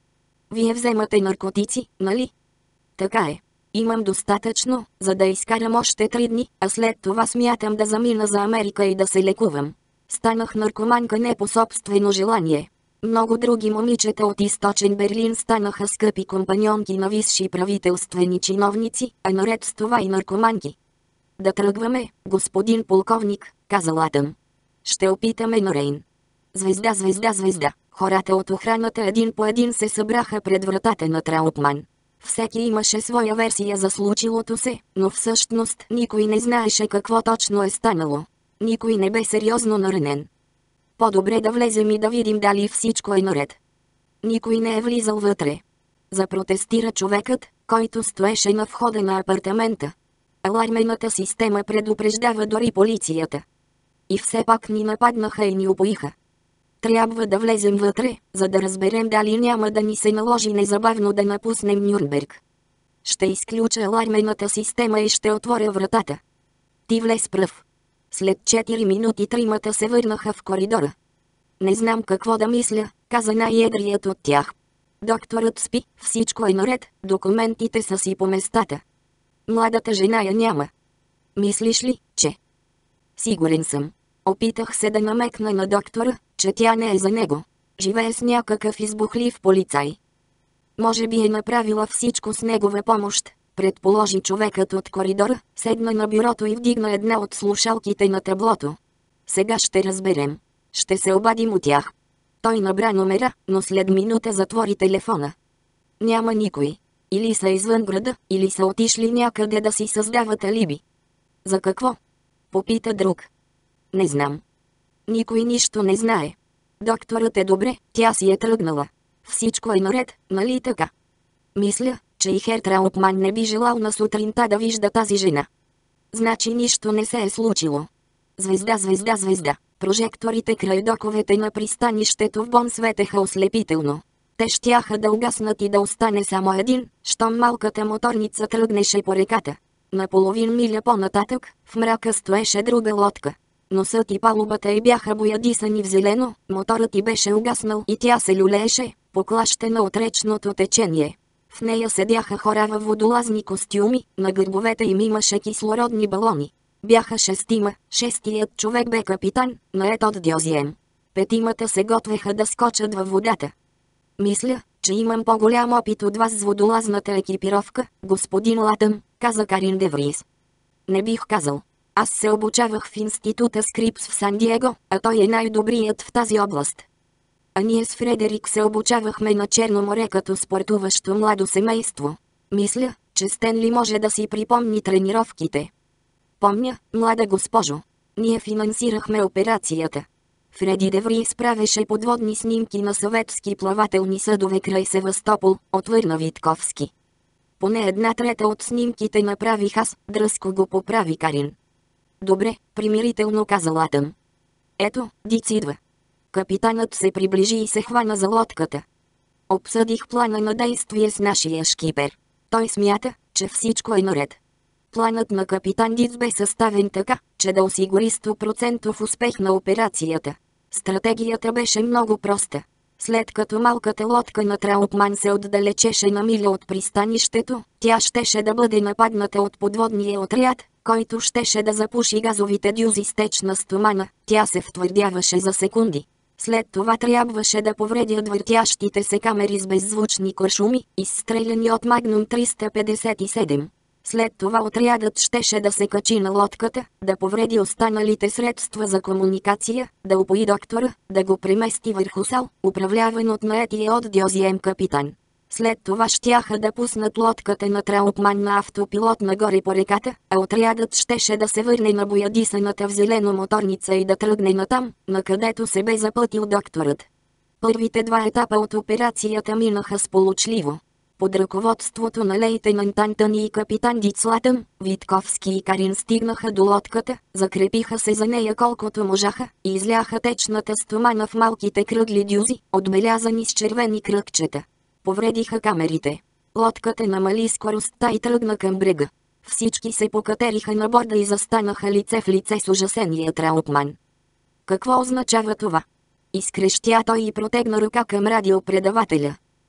Вие вземате наркотици, нали? Така е. Имам достатъчно, за да изкарам още три дни, а след това смятам да замина за Америка и да се лекувам. Станах наркоманка не по собствено желание. Много други момичета от източен Берлин станаха скъпи компаньонки на висши правителствени чиновници, а наред с това и наркоманки. Да тръгваме, господин полковник, каза Латън. Ще опитаме на Рейн. Звезда, звезда, звезда. Хората от охраната един по един се събраха пред вратата на Траутман. Всеки имаше своя версия за случилото се, но всъщност никой не знаеше какво точно е станало. Никой не бе сериозно наранен. По-добре да влезем и да видим дали всичко е наред. Никой не е влизал вътре. Запротестира човекът, който стоеше на входа на апартамента. Алармената система предупреждава дори полицията. И все пак ни нападнаха и ни упоиха. Трябва да влезем вътре, за да разберем дали няма да ни се наложи незабавно да напуснем Нюрнберг. Ще изключа алармената система и ще отворя вратата. Ти влез пръв. След четири минути тримата се върнаха в коридора. Не знам какво да мисля, каза най-едрият от тях. Докторът спи, всичко е наред, документите са си по местата. Младата жена я няма. Мислиш ли, че? Сигурен съм. Опитах се да намекна на доктора, че тя не е за него. Живее с някакъв избухлив полицай. Може би е направила всичко с негова помощ, предположи човекът от коридора, седна на бюрото и вдигна една от слушалките на таблото. Сега ще разберем. Ще се обадим от тях. Той набра номера, но след минута затвори телефона. Няма никой. Или са извън града, или са отишли някъде да си създават алиби. За какво? Попита друг. Не знам. Никой нищо не знае. Докторът е добре, тя си е тръгнала. Всичко е наред, нали така? Мисля, че и Хер Траутман не би желал на сутринта да вижда тази жена. Значи нищо не се е случило. Звезда, звезда, звезда. Прожекторите край доковете на пристанището в Бон светеха ослепително. Те щяха да угаснат и да остане само един, щом малката моторница тръгнеше по реката. На половин миля по-нататък, в мрака стоеше друга лодка. Носът и палубата й бяха боядисани в зелено, моторът й беше угаснал и тя се люлееше, поклащена от речното течение. В нея седяха хора във водолазни костюми, на гърбовете им имаше кислородни балони. Бяха шестима, шестият човек бе капитан, нает от Дьозием. Петимата се готвеха да скочат във водата. Мисля, че имам по-голям опит от вас с водолазната екипировка, господин Латън, каза Карин де Врис. Не бих казал. Аз се обучавах в института Скрипс в Сан-Диего, а той е най-добрият в тази област. А ние с Фредерик се обучавахме на Черно море като спортуващо младо семейство. Мисля, че Стенли може да си припомни тренировките. Помня, млада госпожо. Ние финансирахме операцията. Фреди Деври изправеше подводни снимки на съветски плавателни съдове край Севастопол, отвърна Витковски. Поне една трета от снимките направих аз, дръзко го поправи Карин. Добре, примирително каза Латън. Ето, Диц идва. Капитанът се приближи и се хвана за лодката. Обсъдих плана на действие с нашия шкипер. Той смята, че всичко е наред. Планът на капитан Диц бе съставен така, че да осигури сто процента успех на операцията. Стратегията беше много проста. След като малката лодка на Траутман се отдалечеше на миля от пристанището, тя щеше да бъде нападната от подводния отряд, който щеше да запуши газовите дюзи с течна стомана. Тя се втвърдяваше за секунди. След това трябваше да повредят въртящите се камери с беззвучни куршуми, изстреляни от Магнум триста петдесет и седем. След това отрядът щеше да се качи на лодката, да повреди останалите средства за комуникация, да упои доктора, да го премести върху сал, управляван от наетия от Дьозием капитан. След това щяха да пуснат лодката на Траутман на автопилот нагоре по реката, а отрядът щеше да се върне на боядисаната в зелено моторница и да тръгне натам, накъдето се бе запътил докторът. Първите два етапа от операцията минаха сполучливо. Под ръководството на лейтенант Антони и капитан Диц Латън, Витковски и Карин стигнаха до лодката, закрепиха се за нея колкото можаха и изляха течната стомана в малките кръгли дюзи, отбелязани с червени кръгчета. Повредиха камерите. Лодката намали скоростта и тръгна към брега. Всички се покатериха на борда и застанаха лице в лице с ужасения Траутман. Какво означава това? Изкрещя той и протегна ръка към радиопредавателя.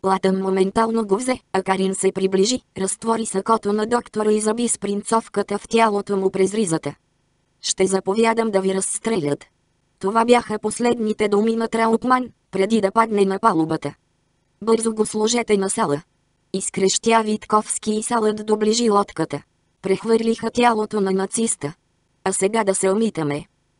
Латън моментално го взе, а Карин се приближи, разтвори сакото на доктора и заби с принцовката в тялото му през ризата. Ще заповядам да ви разстрелят. Това бяха последните думи на Траутман, преди да падне на палубата. Бързо го сложете на сала. Изкрещя Витковски и салът доближи лодката. Прехвърлиха тялото на нациста. А сега да се умитаме.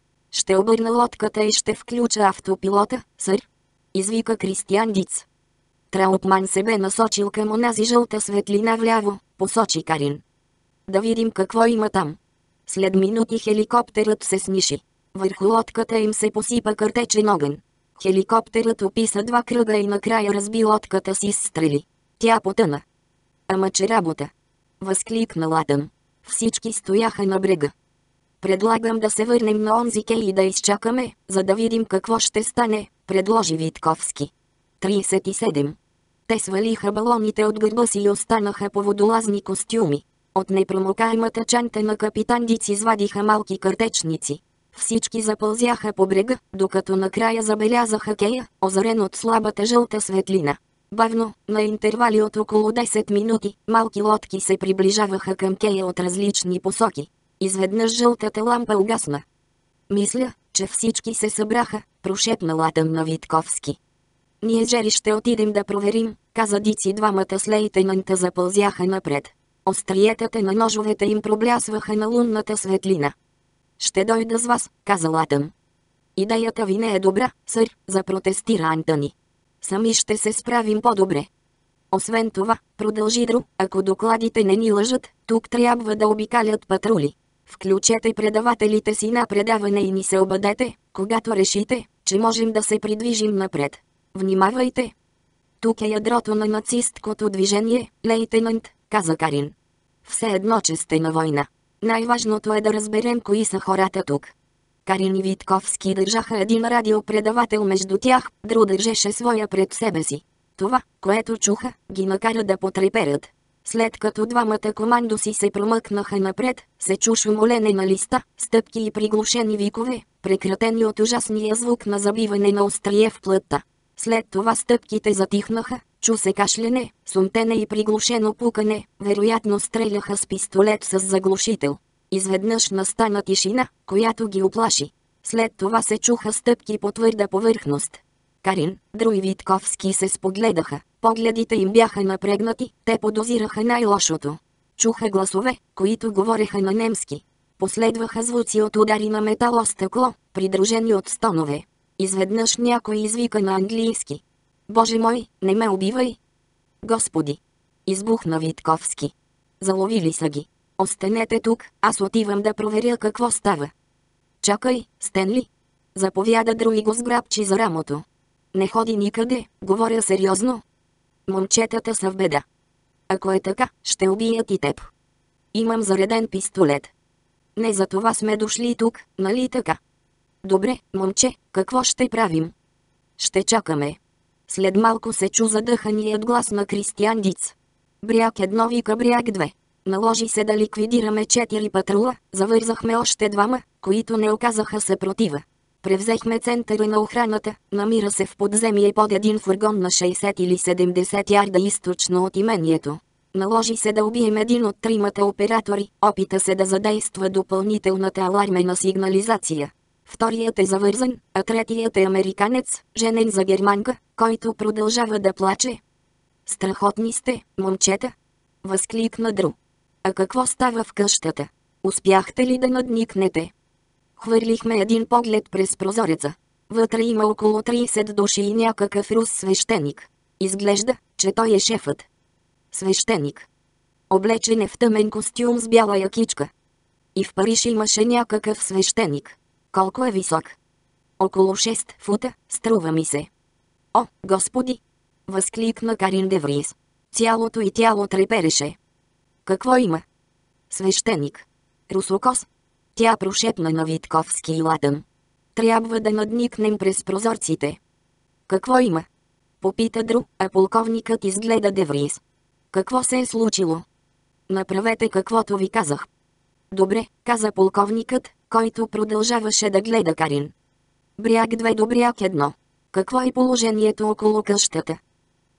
Ще обърна лодката и ще включа автопилота, сър. Извика Кристиан Диц. Траутман се бе насочил към онази жълта светлина вляво, посочи Карин. Да видим какво има там. След минути хеликоптерът се сниши. Върху лодката им се посипа картечен огън. Хеликоптерът описа два кръга и накрая разби лодката си с стрели. Тя потъна. Ама че работа! Възкликна Латън. Всички стояха на брега. Предлагам да се върнем на онзи кей и да изчакаме, за да видим какво ще стане, предложи Витковски. тридесет и седем. Те свалиха балоните от гърба си и останаха по водолазни костюми. От непромокаемата чанта на капитан Диц извадиха малки картечници. Всички запълзяха по брега, докато накрая забелязаха кея, озарен от слабата жълта светлина. Бавно, на интервали от около десет минути, малки лодки се приближаваха към кея от различни посоки. Изведнъж жълтата лампа угасна. Мисля, че всички се събраха, прошепна Латън на Витковски. Ние Джери ще отидем да проверим, каза Диц и двамата с лейтенанта запълзяха напред. Остриетата на ножовете им проблясваха на лунната светлина. Ще дойда с вас, каза Латън. Идеята ви не е добра, сър, запротестира Антони. Сами ще се справим по-добре. Освен това, продължи Дру, ако докладите не ни лъжат, тук трябва да обикалят патрули. Включете предавателите си на предаване и ни се обадете, когато решите, че можем да се придвижим напред. Внимавайте! Тук е ядрото на нацисткото движение, лейтенант, каза Карин. Все едно, че сте на война. Най-важното е да разберем кои са хората тук. Карин и Витковски държаха един радиопредавател между тях, Дру държеше своя пред себе си. Това, което чуха, ги накара да потреперят. След като двамата командоси се промъкнаха напред, се чу шумолене на листа, стъпки и приглушени викове, прекратени от ужасния звук на забиване на острие в плътта. След това стъпките затихнаха, чу се кашляне, сумтене и приглушено пукане, вероятно стреляха с пистолет с заглушител. Изведнъж настана тишина, която ги оплаши. След това се чуха стъпки по твърда повърхност. Карин, Дру и Витковски се спогледаха. Погледите им бяха напрегнати, те подозираха най-лошото. Чуха гласове, които говореха на немски. Последваха звуци от удари на метало стъкло, придружени от стонове. Изведнъж някой извика на английски. Боже мой, не ме убивай! Господи! Избухна Витковски. Заловили са ги. Останете тук, аз отивам да проверя какво става. Чакай, Стенли! Заповяда Дру и го сграбчи за рамото. Не ходи никъде, говоря сериозно. Момчетата са в беда. Ако е така, ще убият и теб. Имам зареден пистолет. Не за това сме дошли тук, нали така? Добре, момче, какво ще правим? Ще чакаме. След малко се чу задъханият глас на Кристиан Диц. Бряг едно вика бряг две. Наложи се да ликвидираме четири патрула, завързахме още двама, които не оказаха съпротива. Превзехме центъра на охраната, намира се в подземие под един фургон на шейсет или седемдесет ярда източно от имението. Наложи се да убием един от тримата оператори, опита се да задейства допълнителната алармена сигнализация. Вторият е завързан, а третият е американец, женен за германка, който продължава да плаче. Страхотни сте, момчета! Възкликна Дру. А какво става в къщата? Успяхте ли да надникнете? Хвърлихме един поглед през прозореца. Вътре има около тридесет души и някакъв рус свещеник. Изглежда, че той е шефът. Свещеник. Облечен е в тъмен костюм с бяла якичка. И в Париж имаше някакъв свещеник. Колко е висок? Около шест фута, струва ми се. О, господи! Възкликна Карин де Врис. Цялото и тяло трепереше. Какво има? Свещеник. Русокос. Тя прошепна на Витковски и Латън. Трябва да надникнем през прозорците. Какво има? Попита Дру, а полковникът изгледа де Врис. Какво се е случило? Направете каквото ви казах. Добре, каза полковникът, който продължаваше да гледа Карин. Бряг две до бряг едно. Какво е положението около къщата?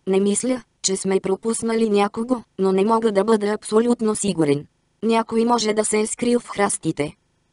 Не мисля, че сме пропуснали някого, но не мога да бъда абсолютно сигурен. Някой може да се е скрил в храстите.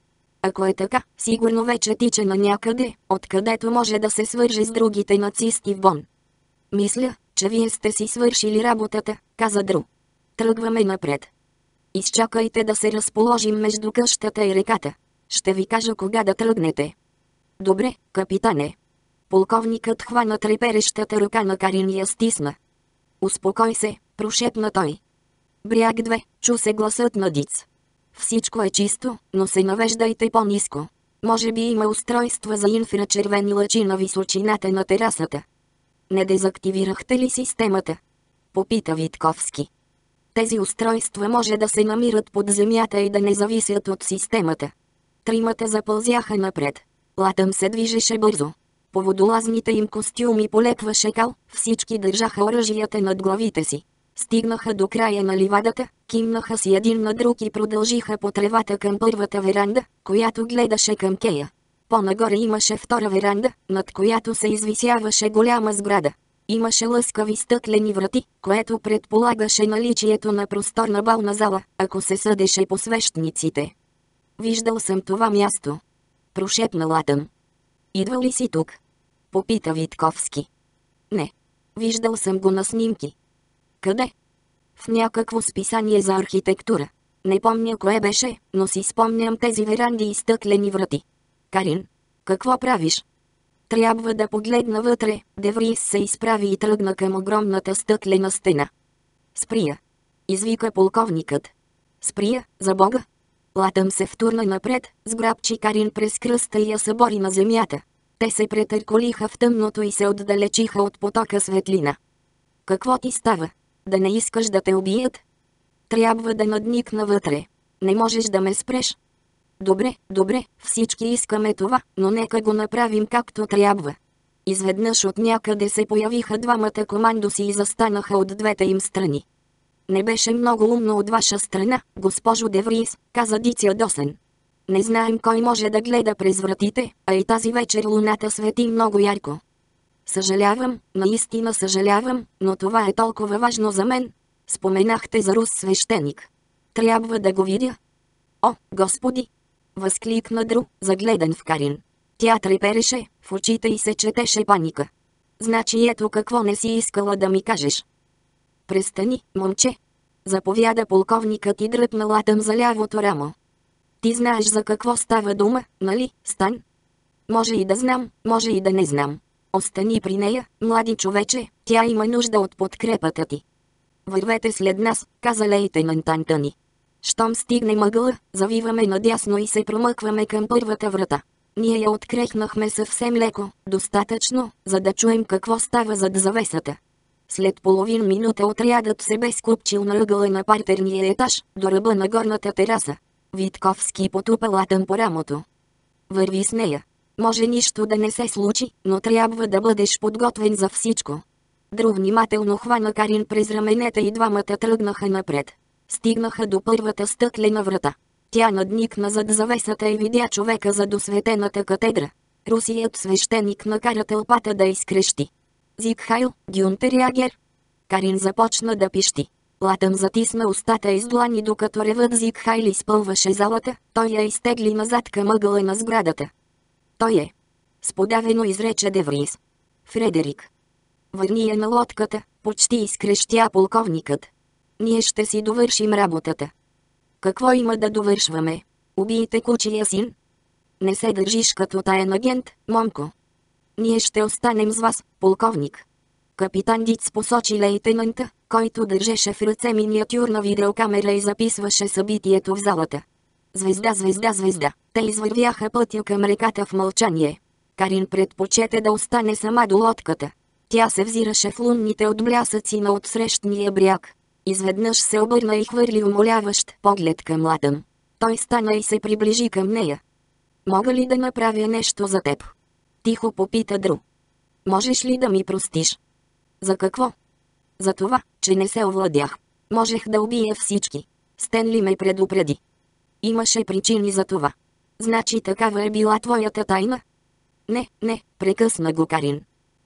Ако е така, сигурно вече тича на някъде, откъдето може да се свърже с другите нацисти в Бон. Мисля, че вие сте си свършили работата, каза Дру. Тръгваме напред. Изчакайте да се разположим между къщата и реката. Ще ви кажа кога да тръгнете. Добре, капитане. Полковникът хвана треперещата ръка на Карин и я стисна. Успокой се, прошепна той. Бряг две, чу се гласът на Диц. Всичко е чисто, но се навеждайте по-ниско. Може би има устройства за инфрачервени лъчи на височината на терасата. Не дезактивирахте ли системата? Попита Витковски. Тези устройства може да се намират под земята и да не зависят от системата. Тримата запълзяха напред. Латъм се движеше бързо. По водолазните им костюми полекваше кал, всички държаха оръжията над главите си. Стигнаха до края на ливадата, кимнаха си един на друг и продължиха по тревата към първата веранда, която гледаше към кея. По-нагоре имаше втора веранда, над която се извисяваше голяма сграда. Имаше лъскави стъклени врати, което предполагаше наличието на просторна бална зала, ако се съдеше по свещниците. Виждал съм това място. Прошепна Латъм. Идва ли си тук? Попита Витковски. Не. Виждал съм го на снимки. Къде? В някакво списание за архитектура. Не помня кое беше, но си спомням тези веранди и стъклени врати. Карин, какво правиш? Трябва да погледна вътре. Деврис се изправи и тръгна към огромната стъклена стена. Сприя. Извика полковникът. Сприя, за Бога. Латъм се втурна напред, сграбчи Карин през кръста и я събори на земята. Те се претърколиха в тъмното и се отдалечиха от потока светлина. Какво ти става? Да не искаш да те убият? Трябва да надникна вътре. Не можеш да ме спреш. Добре, добре, всички искаме това, но нека го направим както трябва. Изведнъж от някъде се появиха двамата командоси и застанаха от двете им страни. Не беше много умно от ваша страна, госпожо Деврис, каза Диц ядосен. Не знаем кой може да гледа през вратите, а и тази вечер луната свети много ярко. Съжалявам, наистина съжалявам, но това е толкова важно за мен. Споменахте за рус свещеник. Трябва да го видя. О, Господи! Възкликна Дру, загледан в Карин. Тя трепереше, в очите й се четеше паника. Значи ето какво не си искала да ми кажеш. Престани, момче. Заповяда полковникът и дръпна Латъм за лявото рамо. Ти знаеш за какво става дума, нали, Стан? Може и да знам, може и да не знам. Остани при нея, млади човече, тя има нужда от подкрепата ти. Вървете след нас, каза лейтенант Антони. Щом стигне мъгъла, завиваме надясно и се промъкваме към първата врата. Ние я открехнахме съвсем леко, достатъчно, за да чуем какво става зад завесата. След половин минута отрядът се бе скупчил на ъгъла на партерния етаж, до ръба на горната тераса. Витковски потупа Латъм по рамото. Върви с нея. Може нищо да не се случи, но трябва да бъдеш подготвен за всичко. Дру внимателно хвана Карин през раменете и двамата тръгнаха напред. Стигнаха до първата стъклена врата. Тя надникна зад завесата и видя човека зад осветената катедра. Русият свещеник накара тълпата да изкрещи. Зиг Хайл, Гюнтер Ягер. Карин започна да пищи. Латъм затисна устата и с длани, докато ревът Зиг Хайл изпълваше залата, той я изтегли назад към ъгъла на сградата. Той е. Сподавено изрече Деврис. Фредерик. Върни я на лодката, почти изкрещя полковникът. Ние ще си довършим работата. Какво има да довършваме? Убийте кучия син? Не се държиш като таен агент, момко. Ние ще останем с вас, полковник. Капитан Диц посочи лейтенанта, който държеше в ръце миниатюрна видеокамера и записваше събитието в залата. Звезда, звезда, звезда. Те извървяха пътя към реката в мълчание. Карин предпочете да остане сама до лодката. Тя се взираше в лунните отблясъци на отсрещния бряг. Изведнъж се обърна и хвърли умоляващ поглед към Латъм. Той стана и се приближи към нея. Мога ли да направя нещо за теб? Тихо попита Дру. Можеш ли да ми простиш? За какво? За това, че не се овладях. Можех да убия всички. Стенли ме предупреди. Имаше причини за това. Значи такава е била твоята тайна? Не, не, прекъсна го Карин.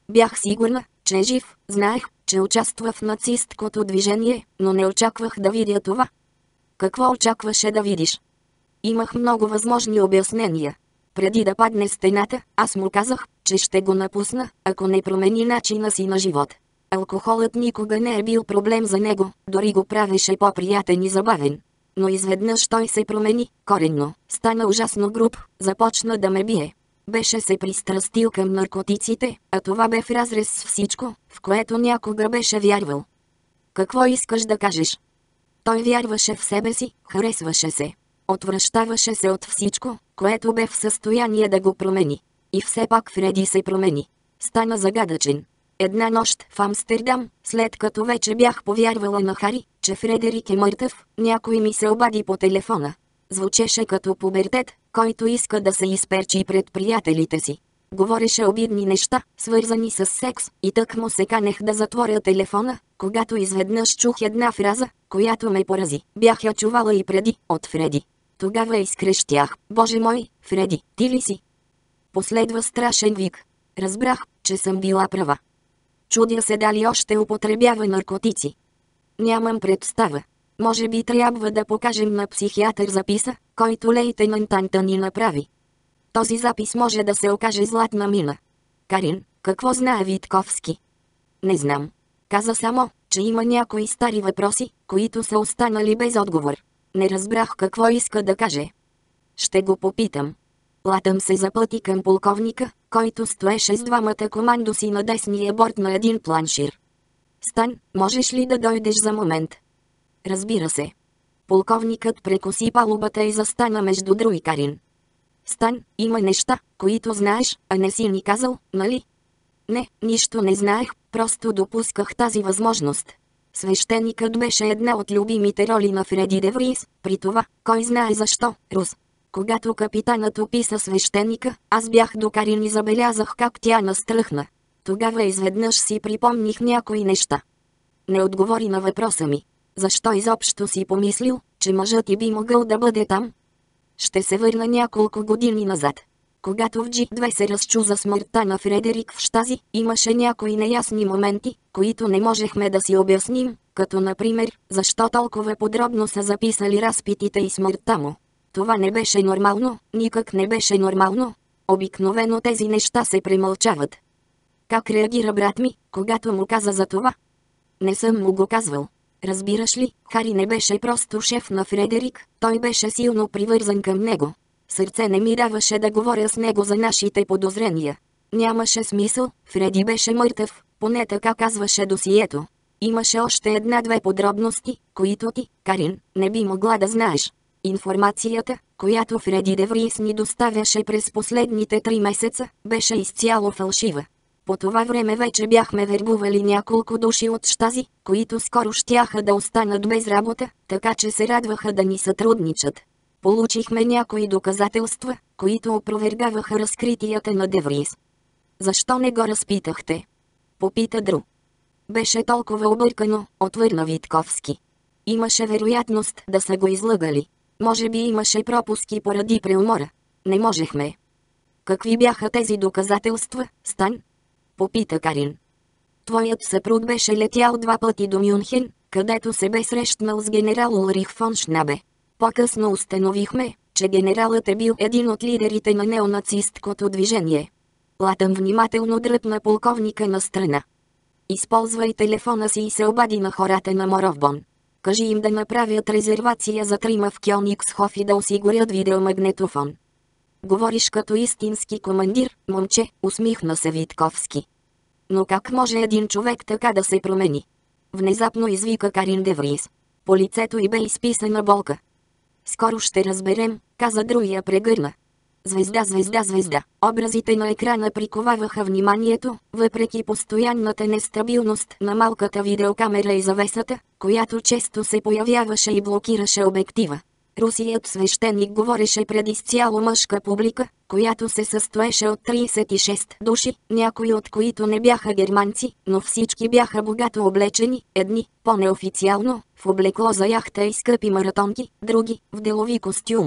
Бях сигурна, че е жив, знаех, че участва в нацисткото движение, но не очаквах да видя това. Какво очакваше да видиш? Имах много възможни обяснения. Преди да падне стената, аз му казах, че ще го напусна, ако не промени начина си на живот. Алкохолът никога не е бил проблем за него, дори го правеше по-приятен и забавен. Но изведнъж той се промени, коренно, стана ужасно груб, започна да ме бие. Беше се пристрастил към наркотиците, а това бе в разрез с всичко, в което някога беше вярвал. Какво искаш да кажеш? Той вярваше в себе си, харесваше се. Отвръщаваше се от всичко, което бе в състояние да го промени. И все пак Фреди се промени. Стана загадъчен. Една нощ в Амстердам, след като вече бях повярвала на Хари, че Фредерик е мъртъв, някой ми се обади по телефона. Звучеше като пубертет, който иска да се изперчи пред приятелите си. Говореше обидни неща, свързани с секс, и тъкмо се канех да затворя телефона, когато изведнъж чух една фраза, която ме порази. Бях я чувала и преди, от Фреди. Тогава изкрещях: "Боже мой, Фреди, ти ли си?" Последва страшен вик. Разбрах, че съм била права. Чудя се дали още употребява наркотици. Нямам представа. Може би трябва да покажем на психиатър записа, който лейтенант Антън ни направи. Този запис може да се окаже златна мина. Карин, какво знае Витковски? Не знам. Каза само, че има някои стари въпроси, които са останали без отговор. Не разбрах какво иска да каже. Ще го попитам. Латам се запъти към полковника, който стоеше с двамата командоси на десния борт на един планшир. Стан, можеш ли да дойдеш за момент? Разбира се. Полковникът прекоси палубата и застана между Дру и Карин. Стан, има неща, които знаеш, а не си ни казал, нали? Не, нищо не знаех, просто допусках тази възможност. Свещеникът беше една от любимите роли на Фреди де Врис, при това, кой знае защо, Рус. Когато капитанът описа свещеника, аз бях до Карин и забелязах как тя настръхна. Тогава изведнъж си припомних някои неща. Не отговори на въпроса ми. Защо изобщо си помислил, че мъжът ти би могъл да бъде там? Ще се върна няколко години назад. Когато в Джи две се разчу за смъртта на Фредерик в Щази, имаше някои неясни моменти, които не можехме да си обясним, като например, защо толкова подробно са записали разпитите и смъртта му. Това не беше нормално, никак не беше нормално. Обикновено тези неща се премълчават. Как реагира брат ми, когато му каза за това? Не съм му го казвал. Разбираш ли, Хари не беше просто шеф на Фредерик, той беше силно привързан към него. Сърце не ми даваше да говоря с него за нашите подозрения. Нямаше смисъл, Фреди беше мъртъв, поне така казваше досието. Имаше още една-две подробности, които ти, Карин, не би могла да знаеш. Информацията, която Фреди де Врис ни доставяше през последните три месеца, беше изцяло фалшива. По това време вече бяхме вербували няколко души от Щази, които скоро щяха да останат без работа, така че се радваха да ни сътрудничат. Получихме някои доказателства, които опровергаваха разкритията на де Врис. Защо не го разпитахте? Попита Дру. Беше толкова объркано, отвърна Витковски. Имаше вероятност да са го излъгали. Може би имаше пропуски поради преумора. Не можехме. Какви бяха тези доказателства, Стан? Попита Карин. Твоят съпруг беше летял два пъти до Мюнхен, където се бе срещнал с генерал Улрих фон Шнабе. По-късно установихме, че генералът е бил един от лидерите на неонацисткото движение. Латъм внимателно дръпна полковника на страна. Използвай телефона си и се обади на хората на Моровбон. Кажи им да направят резервация за трима в Кьониксхоф и да осигурят видеомагнетофон. Говориш като истински командир, момче, усмихна се Витковски. Но как може един човек така да се промени? Внезапно извика Карин де Врис. По лицето й бе изписана болка. Скоро ще разберем, каза Дру и я прегърна. Звезда, звезда, звезда. Образите на екрана приковаваха вниманието, въпреки постоянната нестабилност на малката видеокамера и завесата, която често се появяваше и блокираше обектива. Русият свещеник говореше пред изцяло мъжка публика, която се състоеше от тридесет и шест души, някои от които не бяха германци, но всички бяха богато облечени, едни, по-неофициално, в облекло за яхта и скъпи маратонки, други, в делови костюми.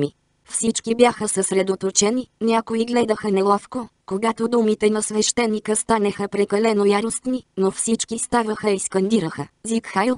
Всички бяха съсредоточени, някои гледаха неловко, когато думите на свещеника станеха прекалено яростни, но всички ставаха и скандираха: "Зиг Хайл!"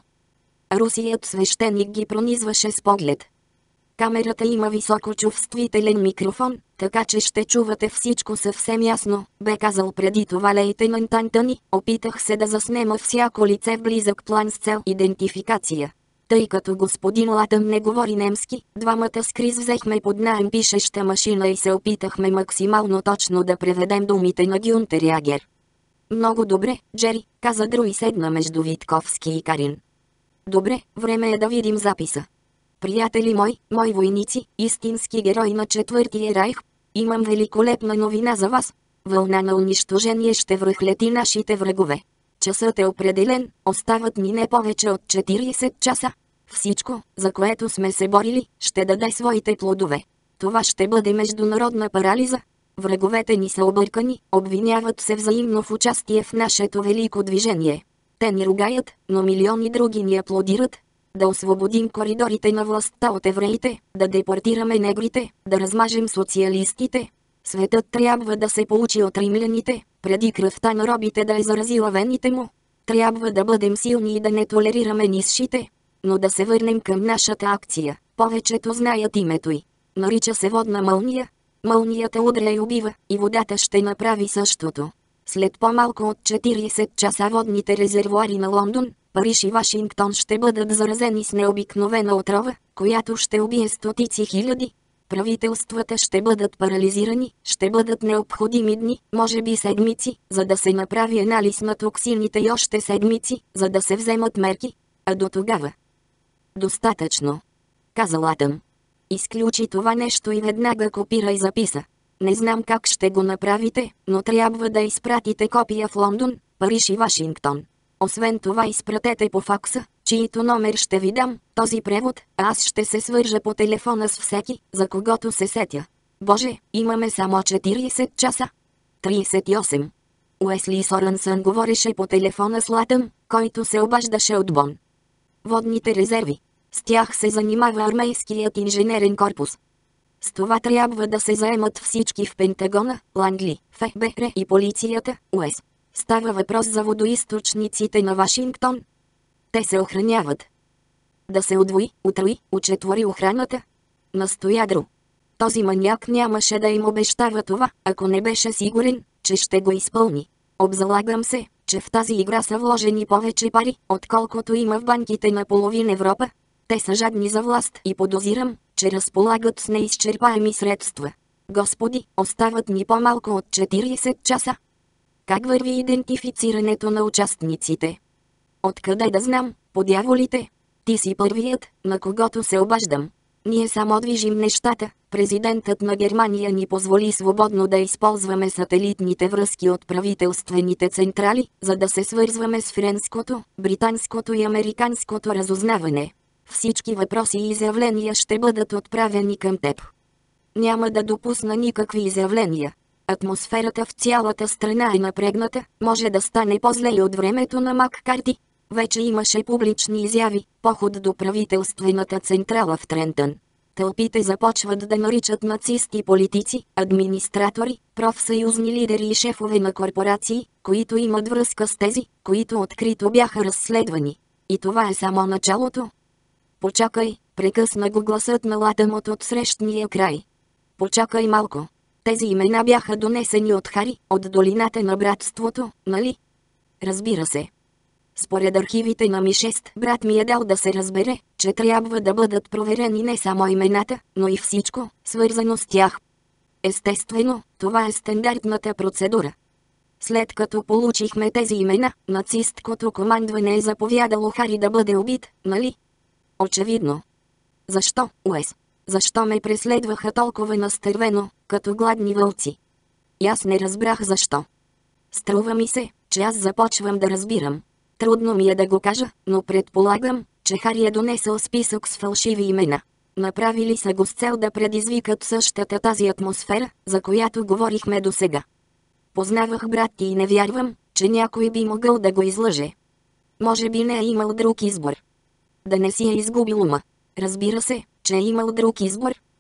Русият свещеник ги пронизваше с поглед. Камерата има високочувствителен микрофон, така че ще чувате всичко съвсем ясно, бе казал преди това лейтенант Антони. Опитах се да заснема всяко лице в близък план с цел идентификация. Тъй като господин Латън не говори немски, двамата с Крис взехме под наем пишеща машина и се опитахме максимално точно да преведем думите на Гюнтер Ягер. "Много добре, Джери," каза Дру и седна между Витковски и Карин. "Добре, време е да видим записа. Приятели мои, мои войници, истински герои на Четвъртия райх, имам великолепна новина за вас. Вълна на унищожение ще връхлети нашите врагове. Часът е определен, остават ни не повече от четирийсет часа. Всичко, за което сме се борили, ще даде своите плодове. Това ще бъде международна парализа. Враговете ни са объркани, обвиняват се взаимно в участие в нашето велико движение. Те ни ругаят, но милиони други ни аплодират. Да освободим коридорите на властта от евреите, да депортираме негрите, да размажем социалистите. Светът трябва да се поучи от римляните, преди кръвта на робите да е заразила вените му. Трябва да бъдем силни и да не толерираме нисшите. Но да се върнем към нашата акция. Повечето знаят името й. Нарича се водна мълния. Мълнията удря и убива, и водата ще направи същото. След по-малко от четирийсет часа водните резервоари на Лондон, Париж и Вашингтон ще бъдат заразени с необикновена отрова, която ще убие стотици хиляди. Правителствата ще бъдат парализирани, ще бъдат необходими дни, може би седмици, за да се направи анализ на токсините и още седмици, за да се вземат мерки. А до тогава... "Достатъчно," каза Латън. "Изключи това нещо и веднага копира и записа. Не знам как ще го направите, но трябва да изпратите копия в Лондон, Париж и Вашингтон. Освен това изпратете по факса, чието номер ще ви дам, този превод, а аз ще се свържа по телефона с всеки, за когото се сетя. Боже, имаме само четирийсет часа." трийсет и осем. Уесли Сорънсън говореше по телефона с Латън, който се обаждаше от Бон. "Водните резерви. С тях се занимава армейският инженерен корпус. С това трябва да се заемат всички в Пентагона, Лангли, ФБР и полицията, УС. Става въпрос за водоизточниците на Вашингтон. Те се охраняват. Да се удвои, утрои, учетвори охраната?" настоя Дру. Този маняк нямаше да им обещава това, ако не беше сигурен, че ще го изпълни. "Обзалагам се, че в тази игра са вложени повече пари, отколкото има в банките на половин Европа. Те са жадни за власт и подозирам, че разполагат с неизчерпаеми средства. Господи, остават ни по-малко от четирийсет часа. Как върви идентифицирането на участниците?" "Откъде да знам, по дяволите? Ти си първият, на когото се обаждам. Ние само движим нещата. Президентът на Германия ни позволи свободно да използваме сателитните връзки от правителствените централи, за да се свързваме с френското, британското и американското разузнаване. Всички въпроси и изявления ще бъдат отправени към теб. Няма да допусна никакви изявления. Атмосферата в цялата страна е напрегната, може да стане по-зле и от времето на Маккарти. Вече имаше публични изяви, поход до правителствената централа в Трентън. Тълпите започват да наричат нацисти политици, администратори, профсъюзни лидери и шефове на корпорации, които имат връзка с тези, които открито бяха разследвани. И това е само началото." "Почакай," прекъсна го гласът на Латън от отсрещния край. "Почакай малко. Тези имена бяха донесени от Хари, от долината на братството, нали?" "Разбира се. Според архивите на Ми шест, брат ми е дал да се разбере, че трябва да бъдат проверени не само имената, но и всичко, свързано с тях. Естествено, това е стандартната процедура. След като получихме тези имена, нацисткото командване е заповядало Хари да бъде убит, нали?" "Очевидно." "Защо, Уес? Защо ме преследваха толкова настървено, като гладни вълци?" "И аз не разбрах защо. Струва ми се, че аз започвам да разбирам. Трудно ми е да го кажа, но предполагам, че Хари е донесъл списък с фалшиви имена. Направили са го с цел да предизвикат същата тази атмосфера, за която говорихме досега. Познавах брат ти и не вярвам, че някой би могъл да го излъже. Може би не е имал друг избор. Да не си е изгубил ума. Разбира се, че е имал друг избор.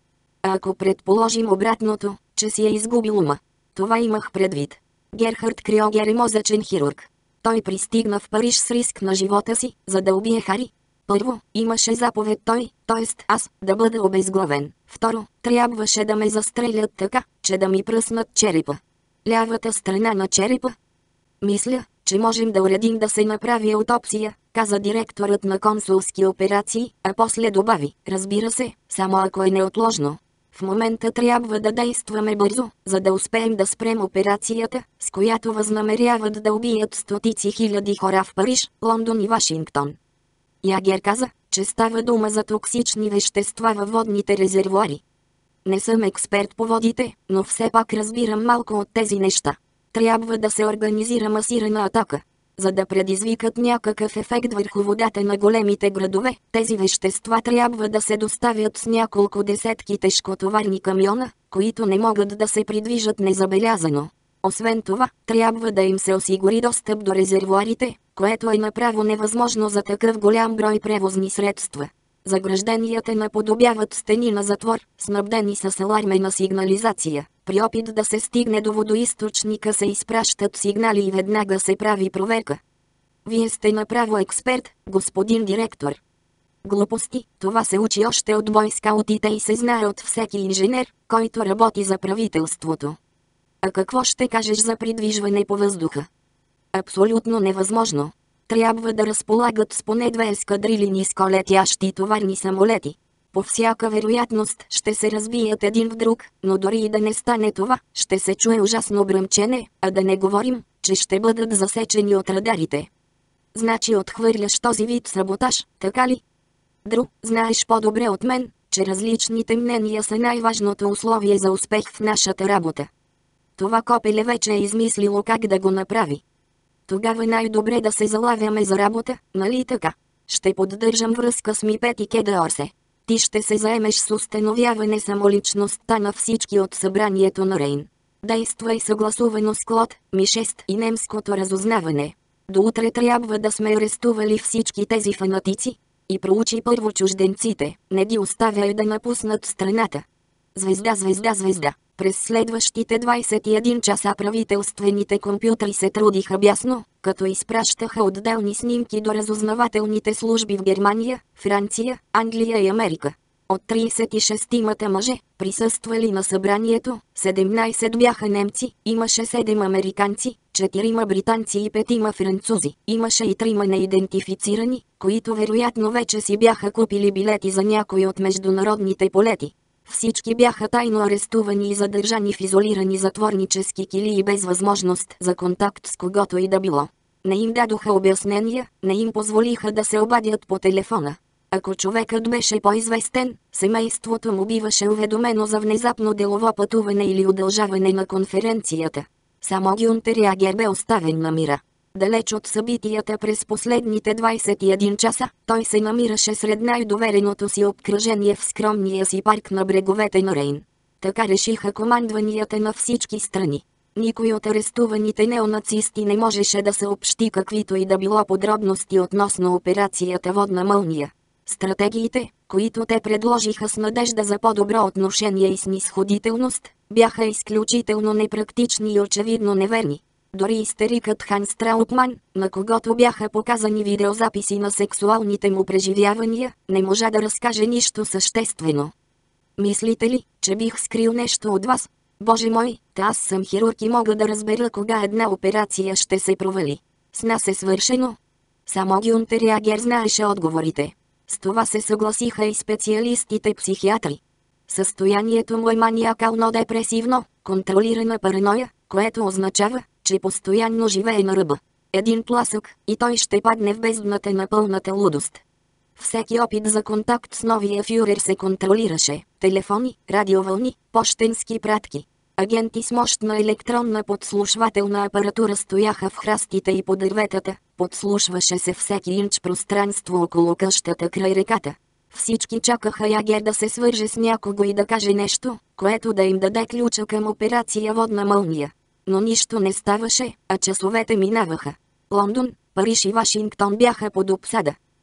А ако предположим обратното, че си е изгубил ума? Това имах предвид. Герхард Крьогер е мозъчен хирург. Той пристигна в Париж с риск на живота си, за да убие Хари. Първо, имаше заповед той, т.е. аз, да бъда обезглавен. Второ, трябваше да ме застрелят така, че да ми пръснат черепа. Лявата страна на черепа? Мисля, че можем да уредим да се направи аутопсия, каза директорът на консулски операции, а после добави, разбира се, само ако е неотложно. В момента трябва да действаме бързо, за да успеем да спрем операцията, с която възнамеряват да убият стотици хиляди хора в Париж, Лондон и Вашингтон. Ягер каза, че става дума за токсични вещества във водните резервоари. Не съм експерт по водите, но все пак разбирам малко от тези неща. Трябва да се организира масирана атака. За да предизвикат някакъв ефект върху водата на големите градове, тези вещества трябва да се доставят с няколко десетки тежкотоварни камиона, които не могат да се придвижат незабелязано. Освен това, трябва да им се осигури достъп до резервоарите, което е направо невъзможно за такъв голям брой превозни средства. Загражденията наподобяват стени на затвор, снабдени с алармена сигнализация. При опит да се стигне до водоизточника се изпращат сигнали и веднага се прави проверка. Вие сте направо експерт, господин директор. Глупости, това се учи още от бойскаутите и се знае от всеки инженер, който работи за правителството. А какво ще кажеш за придвижване по въздуха? Абсолютно невъзможно. Трябва да разполагат с поне две ескадрили нисколетящи товарни самолети. По всяка вероятност ще се разбият един в друг, но дори и да не стане това, ще се чуе ужасно бръмчене, а да не говорим, че ще бъдат засечени от радарите. Значи отхвърляш този вид саботаж, така ли? Друг, знаеш по-добре от мен, че различните мнения са най-важното условие за успех в нашата работа. Това копеле вече е измислило как да го направи. Тогава най-добре да се залавяме за работа, нали така? Ще поддържам връзка с Ми пет и Кедаорсе. Ти ще се заемеш с установяване самоличността на всички от събранието на Рейн. Действай съгласувано с Клод, Ми шест и немското разузнаване. До утре трябва да сме арестували всички тези фанатици. И проучи първо чужденците, не ги оставяй да напуснат страната. Звезда, звезда, звезда. През следващите двайсет и един часа правителствените компютри се трудиха бясно, като изпращаха отделни снимки до разузнавателните служби в Германия, Франция, Англия и Америка. От трийсет и шестимата мъже, присъствали на събранието, седемнайсет бяха немци, имаше седем американци, четирима британци и петима французи. Имаше и трима неидентифицирани, които вероятно вече си бяха купили билети за някой от международните полети. Всички бяха тайно арестувани и задържани в изолирани затворнически килии без възможност за контакт с когото и да било. Не им дадоха обяснения, не им позволиха да се обадят по телефона. Ако човекът беше по-известен, семейството му биваше уведомено за внезапно делово пътуване или удължаване на конференцията. Само Гюнтер Ягер бе оставен на мира. Далеч от събитията през последните двайсет и един часа, той се намираше сред най-довереното си обкръжение в скромния си парк на бреговете на Рейн. Така решиха командванията на всички страни. Никой от арестуваните неонацисти не можеше да съобщи каквито и да било подробности относно операцията Водна мълния. Стратегиите, които те предложиха с надежда за по-добро отношение и снисходителност, бяха изключително непрактични и очевидно неверни. Дори истерикът Ханс Траутман, на когото бяха показани видеозаписи на сексуалните му преживявания, не можа да разкаже нищо съществено. Мислите ли, че бих скрил нещо от вас? Боже мой, та аз съм хирург и мога да разбера кога една операция ще се провали. С нас е свършено. Само Гюнтер Ягер знаеше отговорите. С това се съгласиха и специалистите психиатри. Състоянието му е маниакално-депресивно, контролирана параноя, което означава, че постоянно живее на ръба. Един тласък, и той ще падне в бездната на пълната лудост. Всеки опит за контакт с новия фюрер се контролираше. Телефони, радиовълни, пощенски пратки. Агенти с мощна електронна подслушвателна апаратура стояха в храстите и по дърветата, подслушваше се всеки инч пространство около къщата край реката. Всички чакаха Ягер да се свърже с някого и да каже нещо, което да им даде ключа към операция Водна мълния. Но нищо не ставаше, а часовете минаваха. Лондон, Париж и Вашингтон бяха под обсада.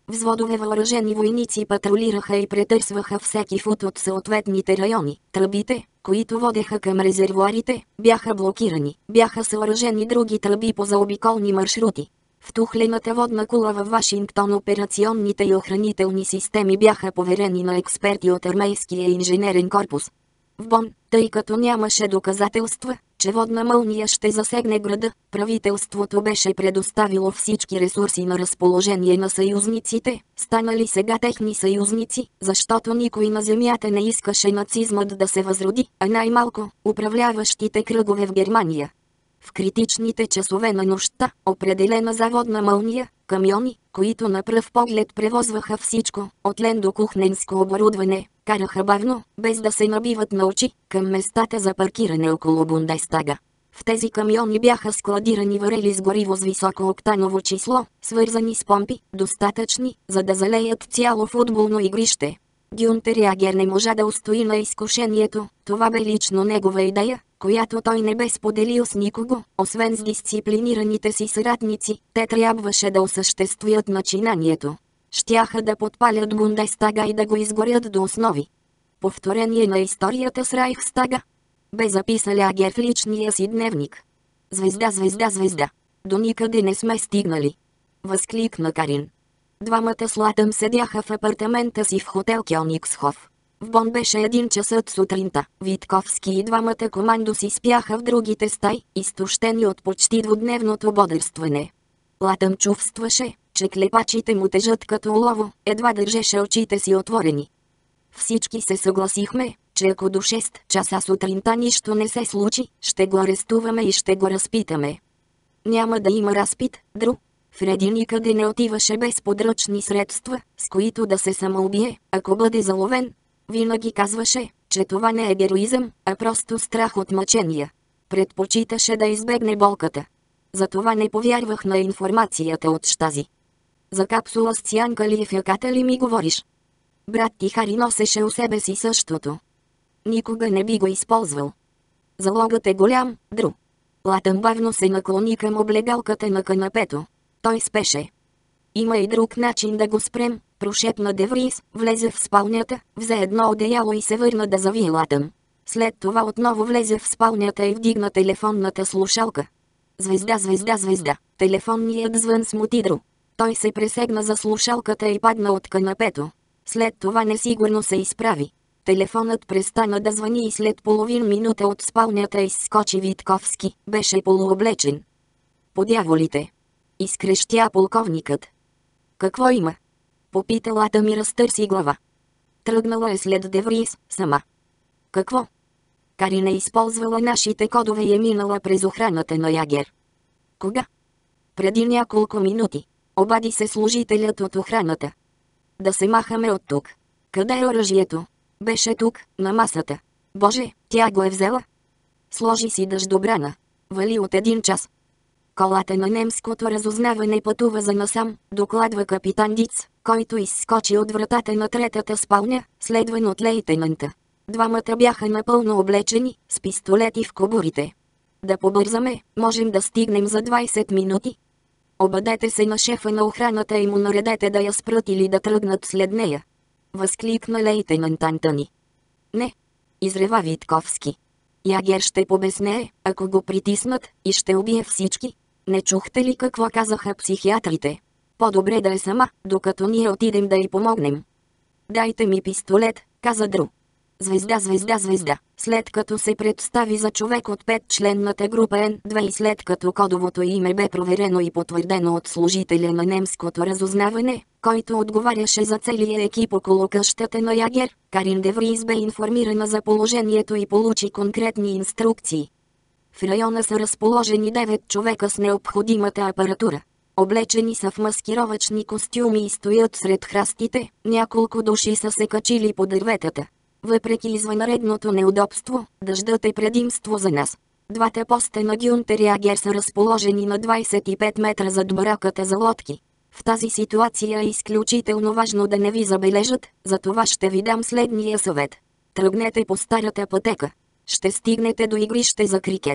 Взводове въоръжени войници патрулираха и претърсваха всеки фут от съответните райони. Тръбите, които водеха към резервоарите, бяха блокирани. Бяха съоръжени други тръби по заобиколни маршрути. В тухлената водна кула във Вашингтон операционните и охранителни системи бяха поверени на експерти от армейския инженерен корпус. В Бон, тъй като нямаше доказателства, че водна мълния ще засегне града, правителството беше предоставило всички ресурси на разположение на съюзниците, станали сега техни съюзници, защото никой на земята не искаше нацизмът да се възроди, а най-малко управляващите кръгове в Германия. В критичните часове на нощта, определена за водна мълния, камиони, които на пръв поглед превозваха всичко, от лен до кухненско оборудване, караха бавно, без да се набиват на очи, към местата за паркиране около Бундестага. В тези камиони бяха складирани варели с гориво с високо октаново число, свързани с помпи, достатъчни, за да залеят цяло футболно игрище. Гюнтер Ягер не можа да устои на изкушението, това бе лично негова идея, която той не бе споделил с никого, освен с дисциплинираните си съратници. Те трябваше да осъществят начинанието. Щяха да подпалят Бундестага и да го изгорят до основи. Повторение на историята с Райхстага. Бе записал Ягер в личния си дневник. Звезда, звезда, звезда. До никъде не сме стигнали. Възкликна Карин. Двамата с Латъм седяха в апартамента си в хотел Кьониксхоф. В Бон беше един часът сутринта. Витковски и двамата командоси спяха в другите стаи, изтощени от почти двудневното бодрстване. Латъм чувстваше, че клепачите му тежат като олово, едва държеше очите си отворени. Всички се съгласихме, че ако до шест часа сутринта нищо не се случи, ще го арестуваме и ще го разпитаме. Няма да има разпит, Дру. Фреди никъде не отиваше без подръчни средства, с които да се самоубие, ако бъде заловен. Винаги казваше, че това не е героизъм, а просто страх от мъчения. Предпочиташе да избегне болката. Затова не повярвах на информацията от Щази. За капсула с цянка ли в яката ли ми говориш? Брат ти Хари носеше у себе си същото. Никога не би го използвал. Залогът е голям, Дру. Латъм бавно се наклони към облегалката на канапето. Той спеше. Има и друг начин да го спрем, прошепна Деврис, влезе в спалнята, взе едно одеяло и се върна да завие Латъм. След това отново влезе в спалнята и вдигна телефонната слушалка. Звезда, звезда, звезда. Телефонният звън смути Дру. Той се пресегна за слушалката и падна от канапето. След това несигурно се изправи. Телефонът престана да звъни и след половин минута от спалнята изскочи Витковски, беше полуоблечен. По дяволите! Изкрещя полковникът. Какво има? Попита Латъм и разтърси глава. Тръгнала е след Деврис, сама. Какво? Карин е използвала нашите кодове и е минала през охраната на Ягер. Кога? Преди няколко минути. Обади се служителят от охраната. Да се махаме от тук. Къде е оръжието? Беше тук, на масата. Боже, тя го е взела? Сложи си дъждобрана. Вали от един час. Колата на немското разузнаване пътува за насам, докладва капитан Диц, който изскочи от вратата на третата спалня, следван от лейтенанта. Двамата бяха напълно облечени, с пистолети в кобурите. Да побързаме, можем да стигнем за двайсет минути. Обадете се на шефа на охраната и му наредете да я спрат или да тръгнат след нея. Възкликна лейтенант Антони. Не, изрева Витковски. Ягер ще побеснее, ако го притиснат, и ще убие всички. Не чухте ли какво казаха психиатрите? По-добре да е сама, докато ние отидем да й помогнем. Дайте ми пистолет, каза Дру. Звезда, звезда, звезда. След като се представи за човек от петчленната група Н две и след като кодовото име бе проверено и потвърдено от служителя на немското разузнаване, който отговаряше за целия екип около къщата на Ягер, Карин Деврис бе информирана за положението и получи конкретни инструкции. В района са разположени девет човека с необходимата апаратура. Облечени са в маскировъчни костюми и стоят сред храстите, няколко души са се качили по дърветата. Въпреки извънредното неудобство, дъждът е предимство за нас. Двата поста на Гюнтер Ягер са разположени на двайсет и пет метра зад бараката за лодки. В тази ситуация е изключително важно да не ви забележат, затова ще ви дам следния съвет. Тръгнете по старата пътека. Ще стигнете до игрище за крикет.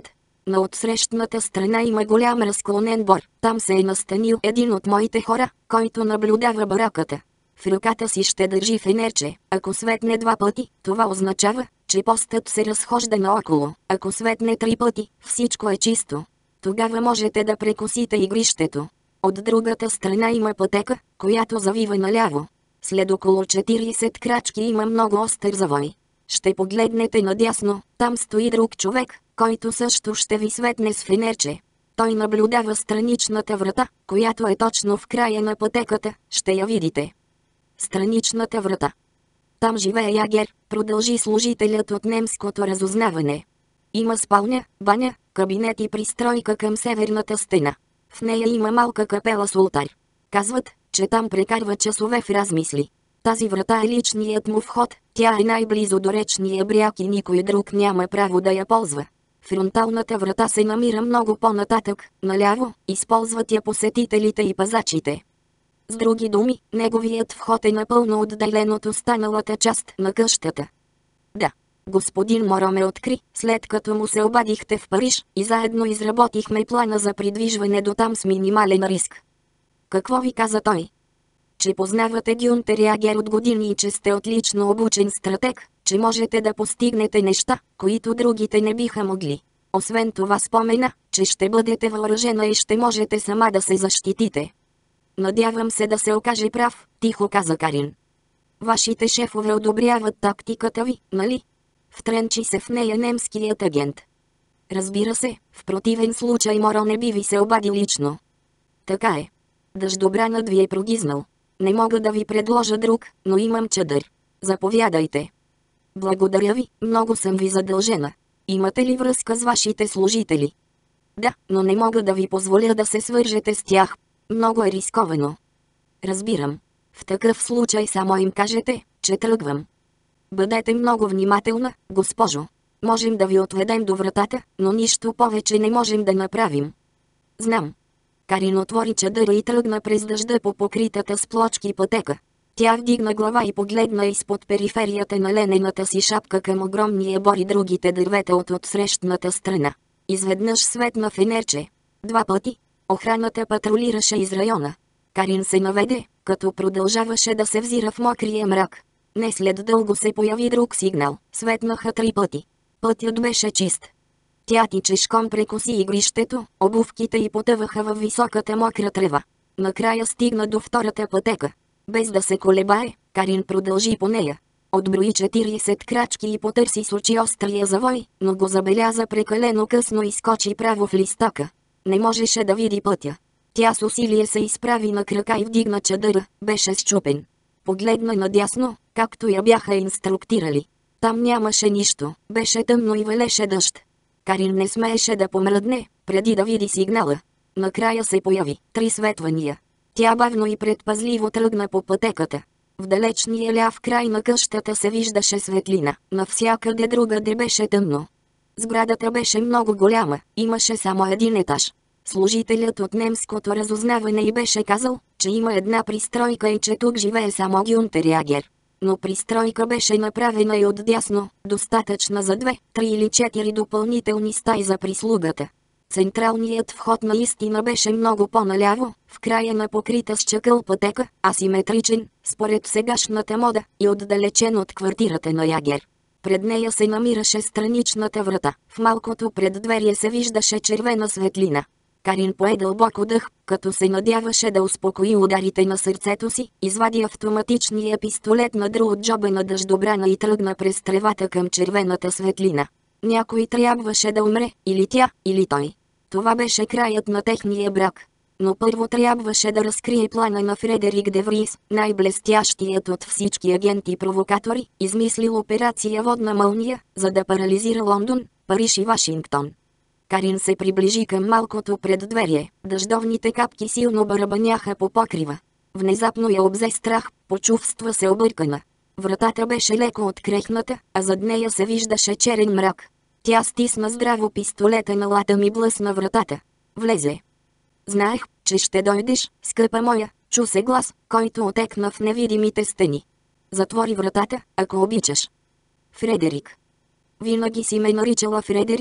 На отсрещната страна има голям разклонен бор. Там се е настанил един от моите хора, който наблюдава бараката. В ръката си ще държи фенерче. Ако светне два пъти, това означава, че постът се разхожда наоколо. Ако светне три пъти, всичко е чисто. Тогава можете да прекосите игрището. От другата страна има пътека, която завива наляво. След около четирийсет крачки има много остър завой. Ще погледнете надясно, там стои друг човек, който също ще ви светне с фенерче. Той наблюдава страничната врата, която е точно в края на пътеката, ще я видите. Страничната врата. Там живее ягер, продължи служителят от немското разузнаване. Има спалня, баня, кабинет и пристройка към северната стена. В нея има малка капела с ултар. Казват, че там прекарва часове в размисли. Тази врата е личният му вход, тя е най-близо до речния бряг и никой друг няма право да я ползва. Фронталната врата се намира много по-нататък, наляво, използват я посетителите и пазачите. С други думи, неговият вход е напълно отделен от останалата част на къщата. Да, господин Моро ме откри, след като му се обадихте в Париж, и заедно изработихме плана за придвижване до там с минимален риск. Какво ви каза той? Че познавате Гюнтер Ягер от години и че сте отлично обучен стратег, че можете да постигнете неща, които другите не биха могли. Освен това спомена, че ще бъдете въоръжена и ще можете сама да се защитите. Надявам се да се окаже прав, тихо каза Карин. Вашите шефове одобряват тактиката ви, нали? Втренчи се в нея немският агент. Разбира се, в противен случай Моро не би ви се обади лично. Така е. Дъждобранът ви е прогизнал. Не мога да ви предложа друг, но имам чадър. Заповядайте. Благодаря ви, много съм ви задължена. Имате ли връзка с вашите служители? Да, но не мога да ви позволя да се свържете с тях. Много е рисковано. Разбирам. В такъв случай само им кажете, че тръгвам. Бъдете много внимателна, госпожо. Можем да ви отведем до вратата, но нищо повече не можем да направим. Знам. Карин отвори чадъра и тръгна през дъжда по покритата с плочки пътека. Тя вдигна глава и погледна изпод периферията на ленената си шапка към огромния бор и другите дървета от отсрещната страна. Изведнъж светна фенерче. Два пъти. Охраната патрулираше из района. Карин се наведе, като продължаваше да се взира в мокрия мрак. Не след дълго се появи друг сигнал. Светнаха три пъти. Пътят беше чист. Тя тичешком прекоси игрището, обувките й потъваха във високата мокра трева. Накрая стигна до втората пътека. Без да се колебае, Карин продължи по нея. Отброи четирийсет крачки и потърси с очи острия завой, но го забеляза прекалено късно и скочи право в листока. Не можеше да види пътя. Тя с усилие се изправи на крака и вдигна чадъра, беше счупен. Погледна надясно, както я бяха инструктирали. Там нямаше нищо, беше тъмно и валеше дъжд. Карин не смееше да помръдне, преди да види сигнала. Накрая се появи три светвания. Тя бавно и предпазливо тръгна по пътеката. В далечния ляв край на къщата се виждаше светлина, навсякъде другаде беше тъмно. Сградата беше много голяма, имаше само един етаж. Служителят от немското разузнаване й беше казал, че има една пристройка и че тук живее само Гюнтер Ягер. Но пристройка беше направена и отдясно, достатъчна за две, три или четири допълнителни стаи за прислугата. Централният вход наистина беше много по-наляво, в края на покрита с чакъл пътека, асиметричен, според сегашната мода, и отдалечен от квартирата на Ягер. Пред нея се намираше страничната врата, в малкото преддверие се виждаше червена светлина. Карин пое дълбоко дъх, като се надяваше да успокои ударите на сърцето си, извади автоматичния пистолет на друг от джоба на дъждобрана и тръгна през тревата към червената светлина. Някой трябваше да умре, или тя, или той. Това беше краят на техния брак. Но първо трябваше да разкрие плана на Фредерик де Врис, най-блестящият от всички агенти-провокатори, измислил операция Водна мълния, за да парализира Лондон, Париж и Вашингтон. Карин се приближи към малкото преддверие, дъждовните капки силно барабаняха по покрива. Внезапно я обзе страх, почувства се объркана. Вратата беше леко открехната, а зад нея се виждаше черен мрак. Тя стисна здраво пистолета на лата ми, блъсна вратата. Влезе. Знаех, че ще дойдеш, скъпа моя, чу се глас, който отекна в невидимите стени. Затвори вратата, ако обичаш. Фредерик. Винаги си ме наричала Фредерик,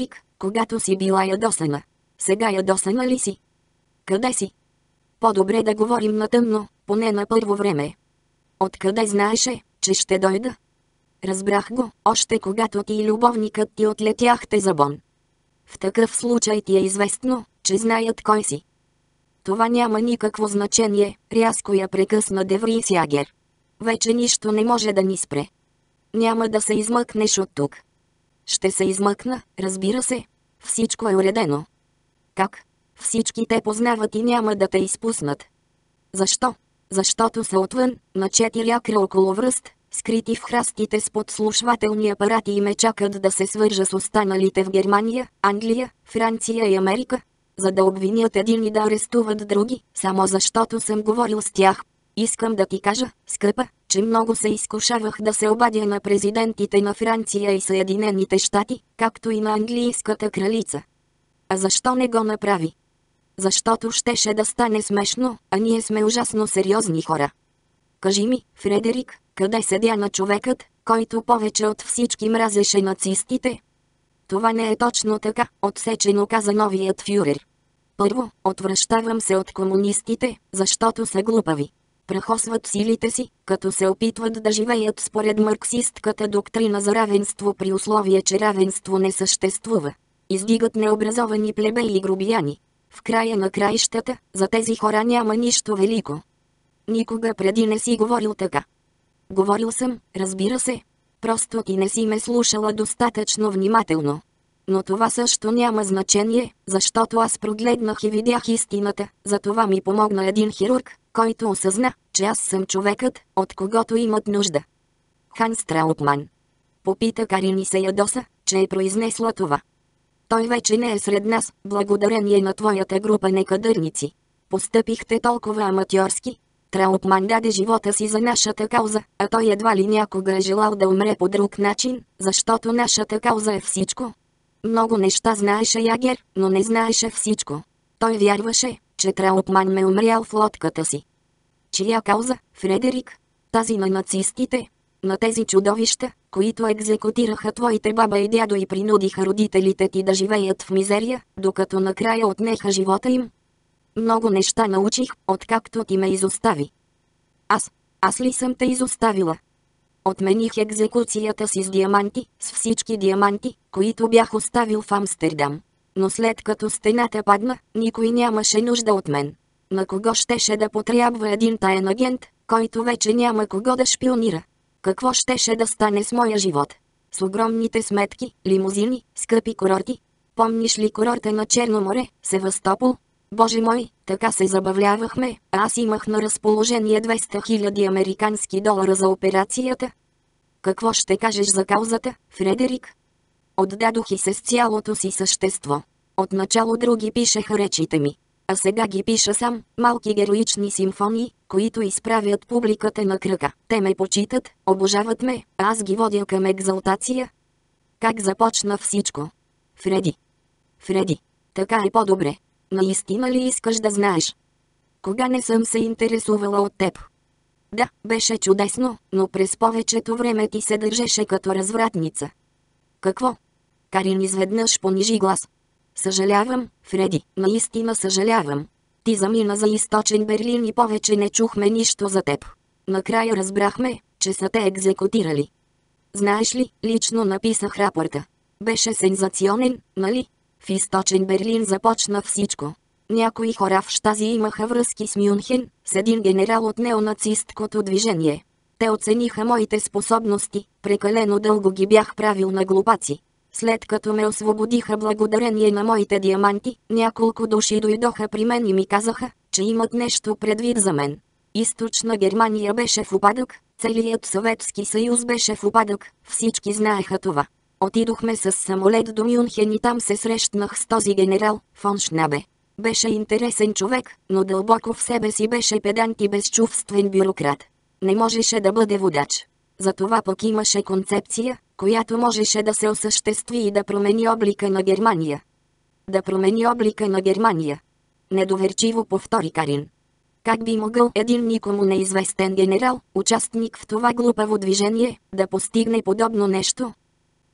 когато си била ядосана. Сега ядосана ли си? Къде си? По-добре да говорим на тъмно, поне на първо време. Откъде знаеше, че ще дойда? Разбрах го, още когато ти и любовникът ти отлетяхте за Бон. В такъв случай ти е известно, че знаят кой си. Това няма никакво значение, рязко я прекъсна Деврис Ягер. Вече нищо не може да ни спре. Няма да се измъкнеш от тук. Ще се измъкна, разбира се. Всичко е уредено. Как? Всички те познават и няма да те изпуснат. Защо? Защото са отвън, на четири акра около връст, скрити в храстите с подслушвателни апарати и ме чакат да се свържа с останалите в Германия, Англия, Франция и Америка, за да обвинят един и да арестуват други, само защото съм говорил с тях. Искам да ти кажа, скъпа, че много се изкушавах да се обадя на президентите на Франция и Съединените щати, както и на английската кралица. А защо не го направи? Защото щеше да стане смешно, а ние сме ужасно сериозни хора. Кажи ми, Фредерик, къде седя на човекът, който повече от всички мразеше нацистите? Това не е точно така, отсечено каза новият фюрер. Първо, отвръщавам се от комунистите, защото са глупави. Прахосват силите си, като се опитват да живеят според марксистката доктрина за равенство при условие, че равенство не съществува. Издигат необразовани плебеи и грубияни. В края на краищата, за тези хора няма нищо велико. Никога преди не си говорил така. Говорил съм, разбира се. Просто ти не си ме слушала достатъчно внимателно. Но това също няма значение, защото аз прогледнах и видях истината, затова ми помогна един хирург, който осъзна, че аз съм човекът, от когото имат нужда. Ханс Траутман. Попита Карин и се ядоса, че е произнесла това. Той вече не е сред нас, благодарение на твоята група некадърници. Постъпихте толкова аматьорски. Траутман даде живота си за нашата кауза, а той едва ли някога е желал да умре по друг начин, защото нашата кауза е всичко. Много неща знаеше Ягер, но не знаеше всичко. Той вярваше, че Траутман ме умрял в лодката си. Чия кауза, Фредерик? Тази на нацистите? На тези чудовища, които екзекутираха твоите баба и дядо и принудиха родителите ти да живеят в мизерия, докато накрая отнеха живота им? Много неща научих, откакто ти ме изостави. Аз, аз ли съм те изоставила? Отмених екзекуцията си с диаманти, с всички диаманти, които бях оставил в Амстердам. Но след като стената падна, никой нямаше нужда от мен. На кого щеше да потрябва един таен агент, който вече няма кого да шпионира? Какво щеше да стане с моя живот? С огромните сметки, лимузини, скъпи курорти? Помниш ли курорта на Черно море, Севастопол? Боже мой, така се забавлявахме, а аз имах на разположение двеста хиляди американски долара за операцията. Какво ще кажеш за каузата, Фредерик? Отдадох и се с цялото си същество. Отначало други пишеха речите ми. А сега ги пиша сам, малки героични симфонии, които изправят публиката на крака. Те ме почитат, обожават ме, а аз ги водя към екзалтация. Как започна всичко? Фреди. Фреди. Така е по-добре. Наистина ли искаш да знаеш? Кога не съм се интересувала от теб? Да, беше чудесно, но през повечето време ти се държеше като развратница. Какво? Карин изведнъж понижи глас. Съжалявам, Фреди, наистина съжалявам. Ти замина за източен Берлин и повече не чухме нищо за теб. Накрая разбрахме, че са те екзекутирали. Знаеш ли, лично написах рапорта. Беше сензационен, нали? В източен Берлин започна всичко. Някои хора в Щази имаха връзки с Мюнхен, с един генерал от неонацисткото движение. Те оцениха моите способности, прекалено дълго ги бях правил на глупаци. След като ме освободиха благодарение на моите диаманти, няколко души дойдоха при мен и ми казаха, че имат нещо предвид за мен. Източна Германия беше в упадък, целият Съветски съюз беше в упадък, всички знаеха това. Отидохме с самолет до Мюнхен и там се срещнах с този генерал, фон Шнабе. Беше интересен човек, но дълбоко в себе си беше педант и безчувствен бюрократ. Не можеше да бъде водач. Затова пък имаше концепция, която можеше да се осъществи и да промени облика на Германия. Да промени облика на Германия. Недоверчиво повтори Карин. Как би могъл един никому неизвестен генерал, участник в това глупаво движение, да постигне подобно нещо?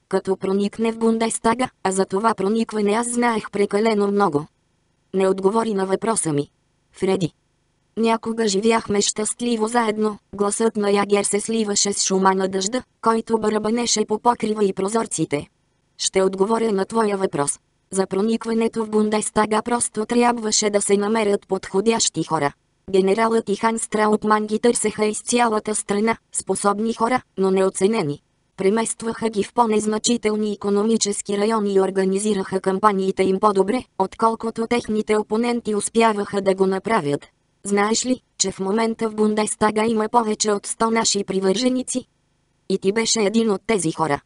като проникне в Бундестага, а за това проникване аз знаех прекалено много. Не отговори на въпроса ми. Фреди. Някога живяхме щастливо заедно, гласът на Ягер се сливаше с шума на дъжда, който барабанеше по покрива и прозорците. Ще отговоря на твоя въпрос. За проникването в Бундестага просто трябваше да се намерят подходящи хора. Генералът и Ханс Траутман ги търсеха из цялата страна, способни хора, но неоценени. Преместваха ги в по-незначителни икономически райони и организираха кампаниите им по-добре, отколкото техните опоненти успяваха да го направят. Знаеш ли, че в момента в Бундестага има повече от сто наши привърженици? И ти беше един от тези хора.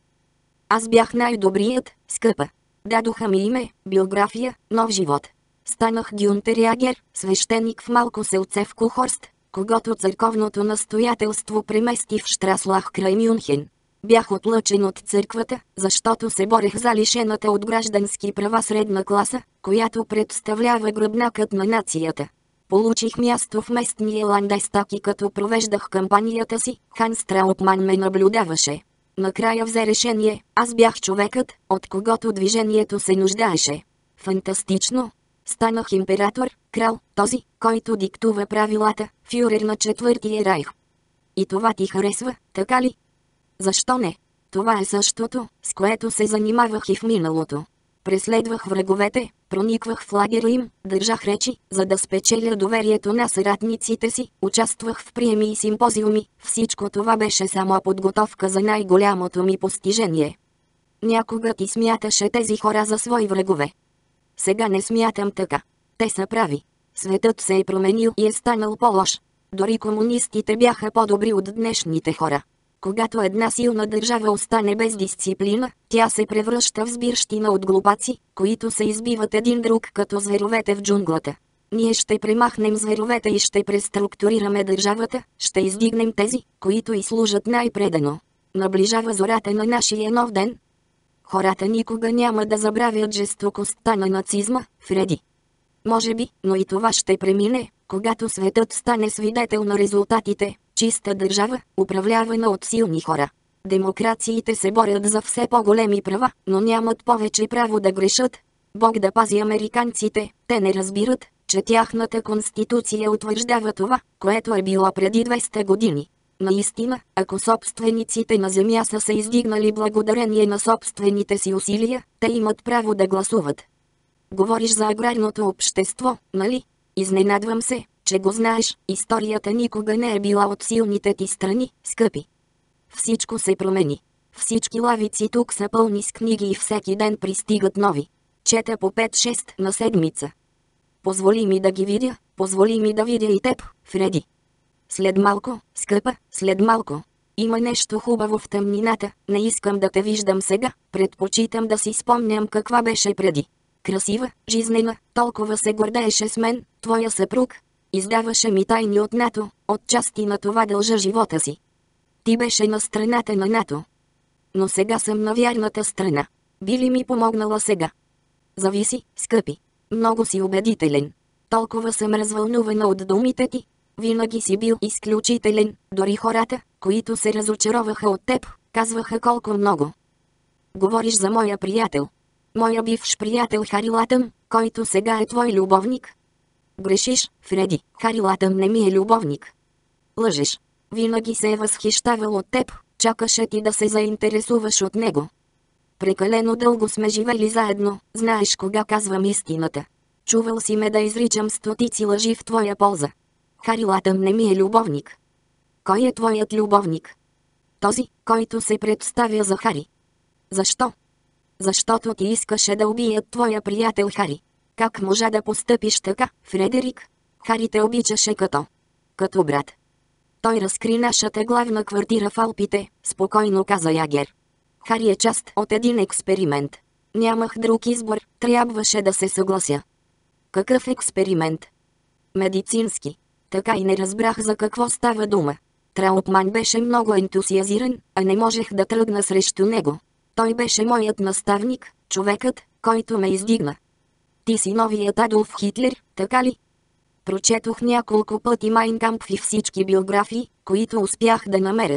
Аз бях най-добрият, скъпа. Дадоха ми име, биография, нов живот. Станах Гюнтер Ягер, свещеник в малко селце в Кухорст, когото църковното настоятелство премести в Штраслах край Мюнхен. Бях отлъчен от църквата, защото се борех за лишената от граждански права средна класа, която представлява гръбнакът на нацията. Получих място в местния Ландестаг и като провеждах кампанията си, Ханс Траутман ме наблюдаваше. Накрая взе решение, аз бях човекът, от когото движението се нуждаеше. Фантастично! Станах император, крал, този, който диктува правилата, фюрер на Четвъртия райх. И това ти харесва, така ли? Защо не? Това е същото, с което се занимавах и в миналото. Преследвах враговете, прониквах в лагера им, държах речи, за да спечеля доверието на съратниците си, участвах в приеми и симпозиуми, всичко това беше само подготовка за най-голямото ми постижение. Някога ти смяташе тези хора за свои врагове. Сега не смятам така. Те са прави. Светът се е променил и е станал по-лош. Дори комунистите бяха по-добри от днешните хора. Когато една силна държава остане без дисциплина, тя се превръща в сбирщина от глупаци, които се избиват един друг като зверовете в джунглата. Ние ще премахнем зверовете и ще преструктурираме държавата, ще издигнем тези, които й служат най-предано. Наближава зората на нашия нов ден. Хората никога няма да забравят жестокостта на нацизма, Фреди. Може би, но и това ще премине, когато светът стане свидетел на резултатите. Чиста държава, управлявана от силни хора. Демокрациите се борят за все по-големи права, но нямат повече право да грешат. Бог да пази американците, те не разбират, че тяхната конституция утвърждава това, което е било преди двеста години. Наистина, ако собствениците на земя са се издигнали благодарение на собствените си усилия, те имат право да гласуват. Говориш за аграрното общество, нали? Изненадвам се, че го знаеш, историята никога не е била от силните ти страни, скъпи. Всичко се промени. Всички лавици тук са пълни с книги и всеки ден пристигат нови. Чета по пет-шест на седмица. Позволи ми да ги видя, позволи ми да видя и теб, Фреди. След малко, скъпа, след малко. Има нещо хубаво в тъмнината, не искам да те виждам сега, предпочитам да си спомням каква беше преди. Красива, жизнена, толкова се гордееше с мен, твоя съпруг. Издаваше ми тайни от НАТО, отчасти на това дължа живота си. Ти беше на страната на НАТО. Но сега съм на вярната страна. Би ли ми помогнала сега? Зависи, скъпи. Много си убедителен. Толкова съм развълнувана от думите ти. Винаги си бил изключителен, дори хората, които се разочароваха от теб, казваха колко много. Говориш за моя приятел. Моя бивш приятел Хари Латън, който сега е твой любовник. Грешиш, Фреди, Хари Латън не ми е любовник. Лъжеш. Винаги се е възхищавал от теб, чакаше ти да се заинтересуваш от него. Прекалено дълго сме живели заедно, знаеш кога казвам истината. Чувал си ме да изричам стотици лъжи в твоя полза. Хари Латън не ми е любовник. Кой е твоят любовник? Този, който се представя за Хари. Защо? Защото ти искаше да убият твоя приятел Хари. Как можа да постъпиш така, Фредерик? Хари те обичаше като... като брат. Той разкри нашата главна квартира в Алпите, спокойно каза Ягер. Хари е част от един експеримент. Нямах друг избор, трябваше да се съглася. Какъв експеримент? Медицински. Така и не разбрах за какво става дума. Траутман беше много ентусиазиран, а не можех да тръгна срещу него. Той беше моят наставник, човекът, който ме издигна. Ти си новият Адолф Хитлер, така ли? Прочетох няколко пъти Майн Кампф и всички биографии, които успях да намеря.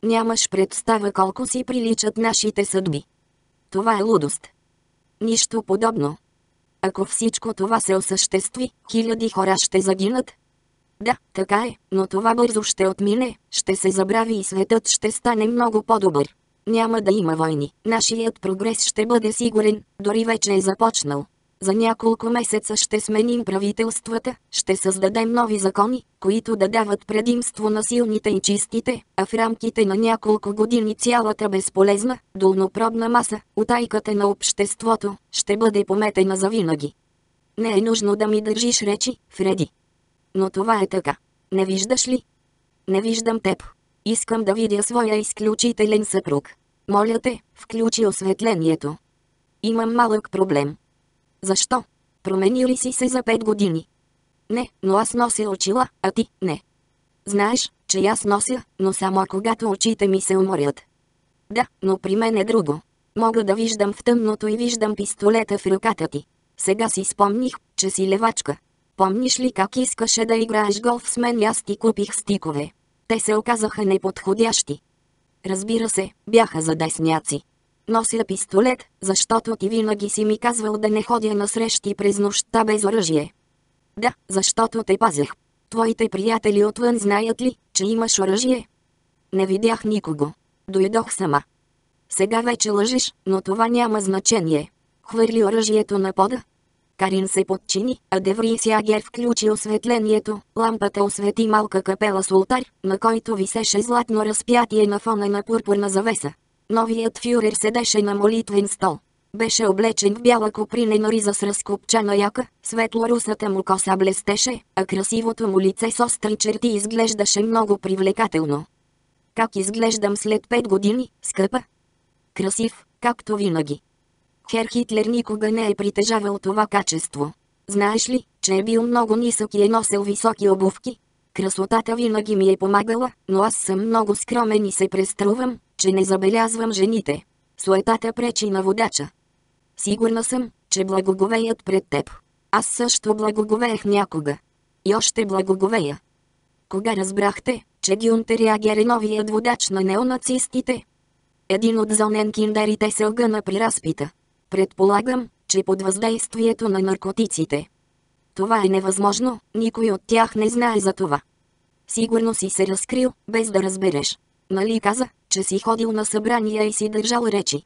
Нямаш представа колко си приличат нашите съдби. Това е лудост. Нищо подобно. Ако всичко това се осъществи, хиляди хора ще загинат. Да, така е, но това бързо ще отмине, ще се забрави и светът ще стане много по-добър. Няма да има войни, нашият прогрес ще бъде сигурен, дори вече е започнал. За няколко месеца ще сменим правителствата, ще създадем нови закони, които да дават предимство на силните и чистите, а в рамките на няколко години цялата безполезна, долнопробна маса, утайката на обществото, ще бъде пометена завинаги. Не е нужно да ми държиш речи, Фреди. Но това е така. Не виждаш ли? Не виждам теб. Искам да видя своя изключителен съпруг. Моля те, включи осветлението. Имам малък проблем. Защо? Промени ли си се за пет години? Не, но аз нося очила, а ти – не. Знаеш, че аз нося, но само когато очите ми се уморят. Да, но при мен е друго. Мога да виждам в тъмното и виждам пистолета в ръката ти. Сега си спомних, че си левачка. Помниш ли как искаше да играеш голф с мен и аз ти купих стикове? Те се оказаха неподходящи. Разбира се, бяха за десняци. Нося пистолет, защото ти винаги си ми казвал да не ходя на срещи през нощта без оръжие. Да, защото те пазех. Твоите приятели отвън знаят ли, че имаш оръжие? Не видях никого. Дойдох сама. Сега вече лъжеш, но това няма значение. Хвърли оръжието на пода. Карин се подчини, а Деври Сягер включи осветлението. Лампата освети малка капела с олтар, на който висеше златно разпятие на фона на пурпурна завеса. Новият фюрер седеше на молитвен стол. Беше облечен в бяла копринена риза с разкопчана яка, светло-русата му коса блестеше, а красивото му лице с остри черти изглеждаше много привлекателно. Как изглеждам след пет години, скъпа? Красив, както винаги. Хер Хитлер никога не е притежавал това качество. Знаеш ли, че е бил много нисък и е носил високи обувки? Красотата винаги ми е помагала, но аз съм много скромен и се преструвам, че не забелязвам жените. Суетата пречи на водача. Сигурна съм, че благоговеят пред теб. Аз също благоговеех някога. И още благоговея. Кога разбрахте, че Гюнтер Ягер е новият водач на неонацистите? Един от зоненкиндерите се огъна при разпита. Предполагам, че под въздействието на наркотиците. Това е невъзможно, никой от тях не знае за това. Сигурно си се разкрил, без да разбереш. Нали каза, че си ходил на събрания и си държал речи?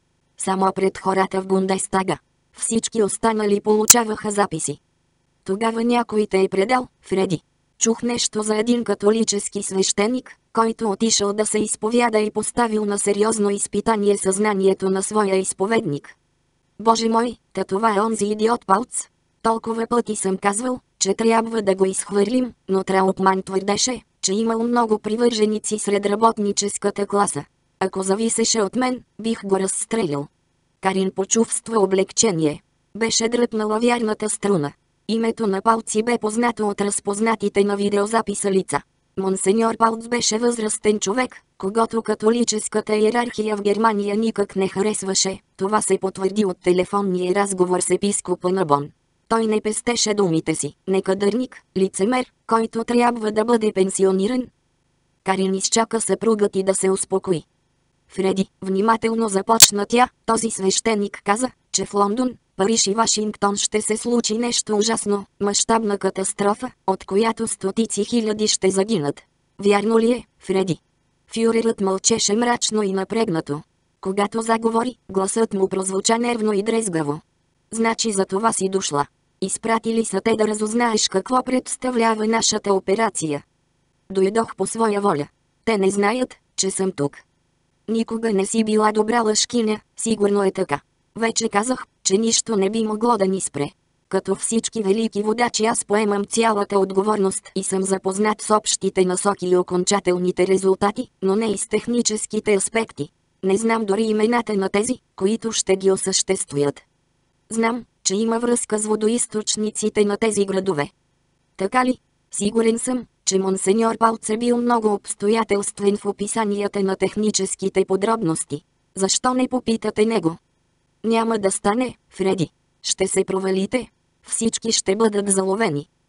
Само пред хората в Бундестага. Всички останали получаваха записи. Тогава някой те е предал, Фреди. Чух нещо за един католически свещеник, който отишъл да се изповяда и поставил на сериозно изпитание съзнанието на своя изповедник. Боже мой, та това е онзи идиот Палц. Толкова пъти съм казвал, че трябва да го изхвърлим, но Траутман твърдеше, че имал много привърженици сред работническата класа. Ако зависеше от мен, бих го разстрелял. Карин почувства облегчение. Беше дръпнала вярната струна. Името на Палци бе познато от разпознатите на видеозаписа лица. Монсеньор Палц беше възрастен човек, когото католическата иерархия в Германия никак не харесваше. Това се потвърди от телефонния разговор с епископа на Бон. Той не пестеше думите си, некадърник, лицемер, който трябва да бъде пенсиониран. Карин изчака съпругът и да се успокои. Фреди, внимателно започна тя, този свещеник каза, че в Лондон, Париж и Вашингтон ще се случи нещо ужасно, мащабна катастрофа, от която стотици хиляди ще загинат. Вярно ли е, Фреди? Фюрерът мълчеше мрачно и напрегнато. Когато заговори, гласът му прозвуча нервно и дрезгаво. Значи за това си дошла. Изпратили са те да разузнаеш какво представлява нашата операция. Дойдох по своя воля. Те не знаят, че съм тук. Никога не си била добра лъжкиня, сигурно е така. Вече казах, че нищо не би могло да ни спре. Като всички велики водачи аз поемам цялата отговорност и съм запознат с общите насоки и окончателните резултати, но не и с техническите аспекти. Не знам дори имената на тези, които ще ги осъществят. Знам, че има връзка с водоизточниците на тези градове. Така ли? Сигурен съм, че монсеньор Палц е бил много обстоятелствен в описанията на техническите подробности. Защо не попитате него? Няма да стане, Фреди. Ще се провалите. Всички ще бъдат заловени.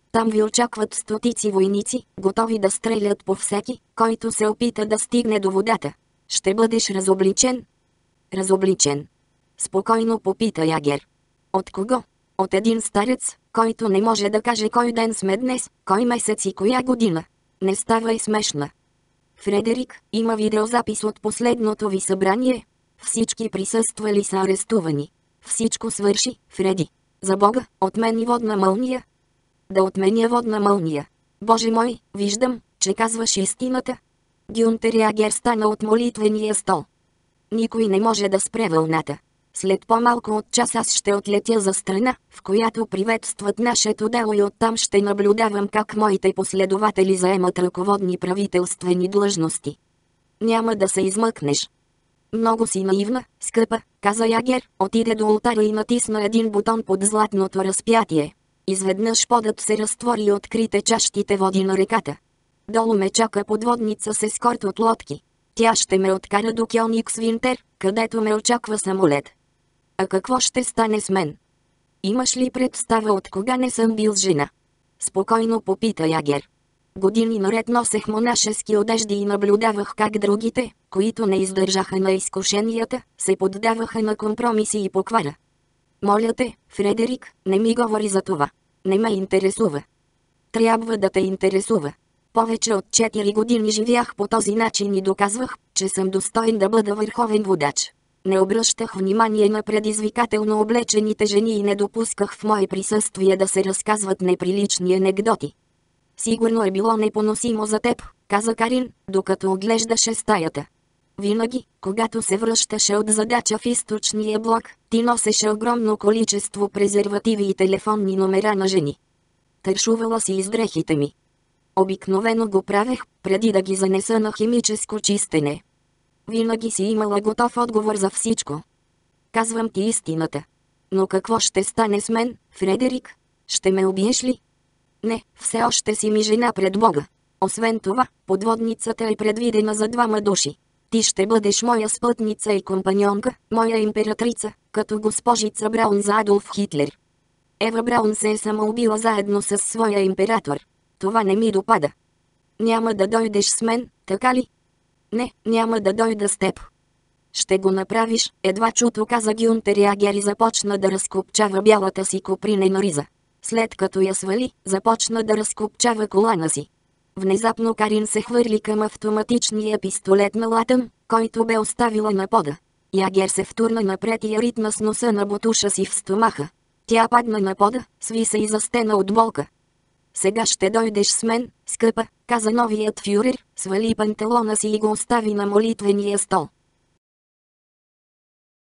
Там ви очакват стотици войници, готови да стрелят по всеки, който се опита да стигне до водата. Ще бъдеш разобличен. Разобличен? Спокойно попита Ягер. От кого? От един старец, който не може да каже кой ден сме днес, кой месец и коя година. Не ставай смешна. Фредерик, има видеозапис от последното ви събрание. Всички присъствали са арестувани. Всичко свърши, Фреди. За Бога, отмени водна мълния. Да отменя водна мълния. Боже мой, виждам, че казваш истината. Гюнтер Ягер стана от молитвения стол. Никой не може да спре вълната. След по-малко от час аз ще отлетя за страна, в която приветстват нашето дело, и оттам ще наблюдавам как моите последователи заемат ръководни правителствени длъжности. Няма да се измъкнеш. Много си наивна, скъпа, каза Ягер, отиде до ултара и натисна един бутон под златното разпятие. Изведнъж подът се разтвори и открите чащите води на реката. Долу ме чака подводница с ескорт от лодки. Тя ще ме откара до Кьониксвинтер, където ме очаква самолет. А какво ще стане с мен? Имаш ли представа от кога не съм бил с жена? Спокойно попита Ягер. Години наред носех монашески одежди и наблюдавах как другите, които не издържаха на изкушенията, се поддаваха на компромиси и поквара. Моля те, Фредерик, не ми говори за това. Не ме интересува. Трябва да те интересува. Повече от четири години живях по този начин и доказвах, че съм достоен да бъда върховен водач. Не обръщах внимание на предизвикателно облечените жени и не допусках в мое присъствие да се разказват неприлични анекдоти. Сигурно е било непоносимо за теб, каза Карин, докато оглеждаше стаята. Винаги, когато се връщаше от задача в източния блок, ти носеше огромно количество презервативи и телефонни номера на жени. Тършувала си из дрехите ми. Обикновено го правех, преди да ги занеса на химическо чистене. Винаги си имала готов отговор за всичко. Казвам ти истината. Но какво ще стане с мен, Фредерик? Ще ме убиеш ли? Не, все още си ми жена пред Бога. Освен това, подводницата е предвидена за двама души. Ти ще бъдеш моя спътница и компаньонка, моя императрица, като госпожица Браун за Адолф Хитлер. Ева Браун се е самоубила заедно с своя император. Това не ми допада. Няма да дойдеш с мен, така ли? Не, няма да дойда с теб. Ще го направиш, едва чуто каза Гюнтер Ягер и започна да разкопчава бялата си копринена риза. След като я свали, започна да разкопчава колана си. Внезапно Карин се хвърли към автоматичния пистолет на латън, който бе оставила на пода. Ягер се втурна напред и я ритна с носа на ботуша си в стомаха. Тя падна на пода, сви се и застена от болка. Сега ще дойдеш с мен, скъпа, каза новият фюрер, свали панталона си и го остави на молитвения стол.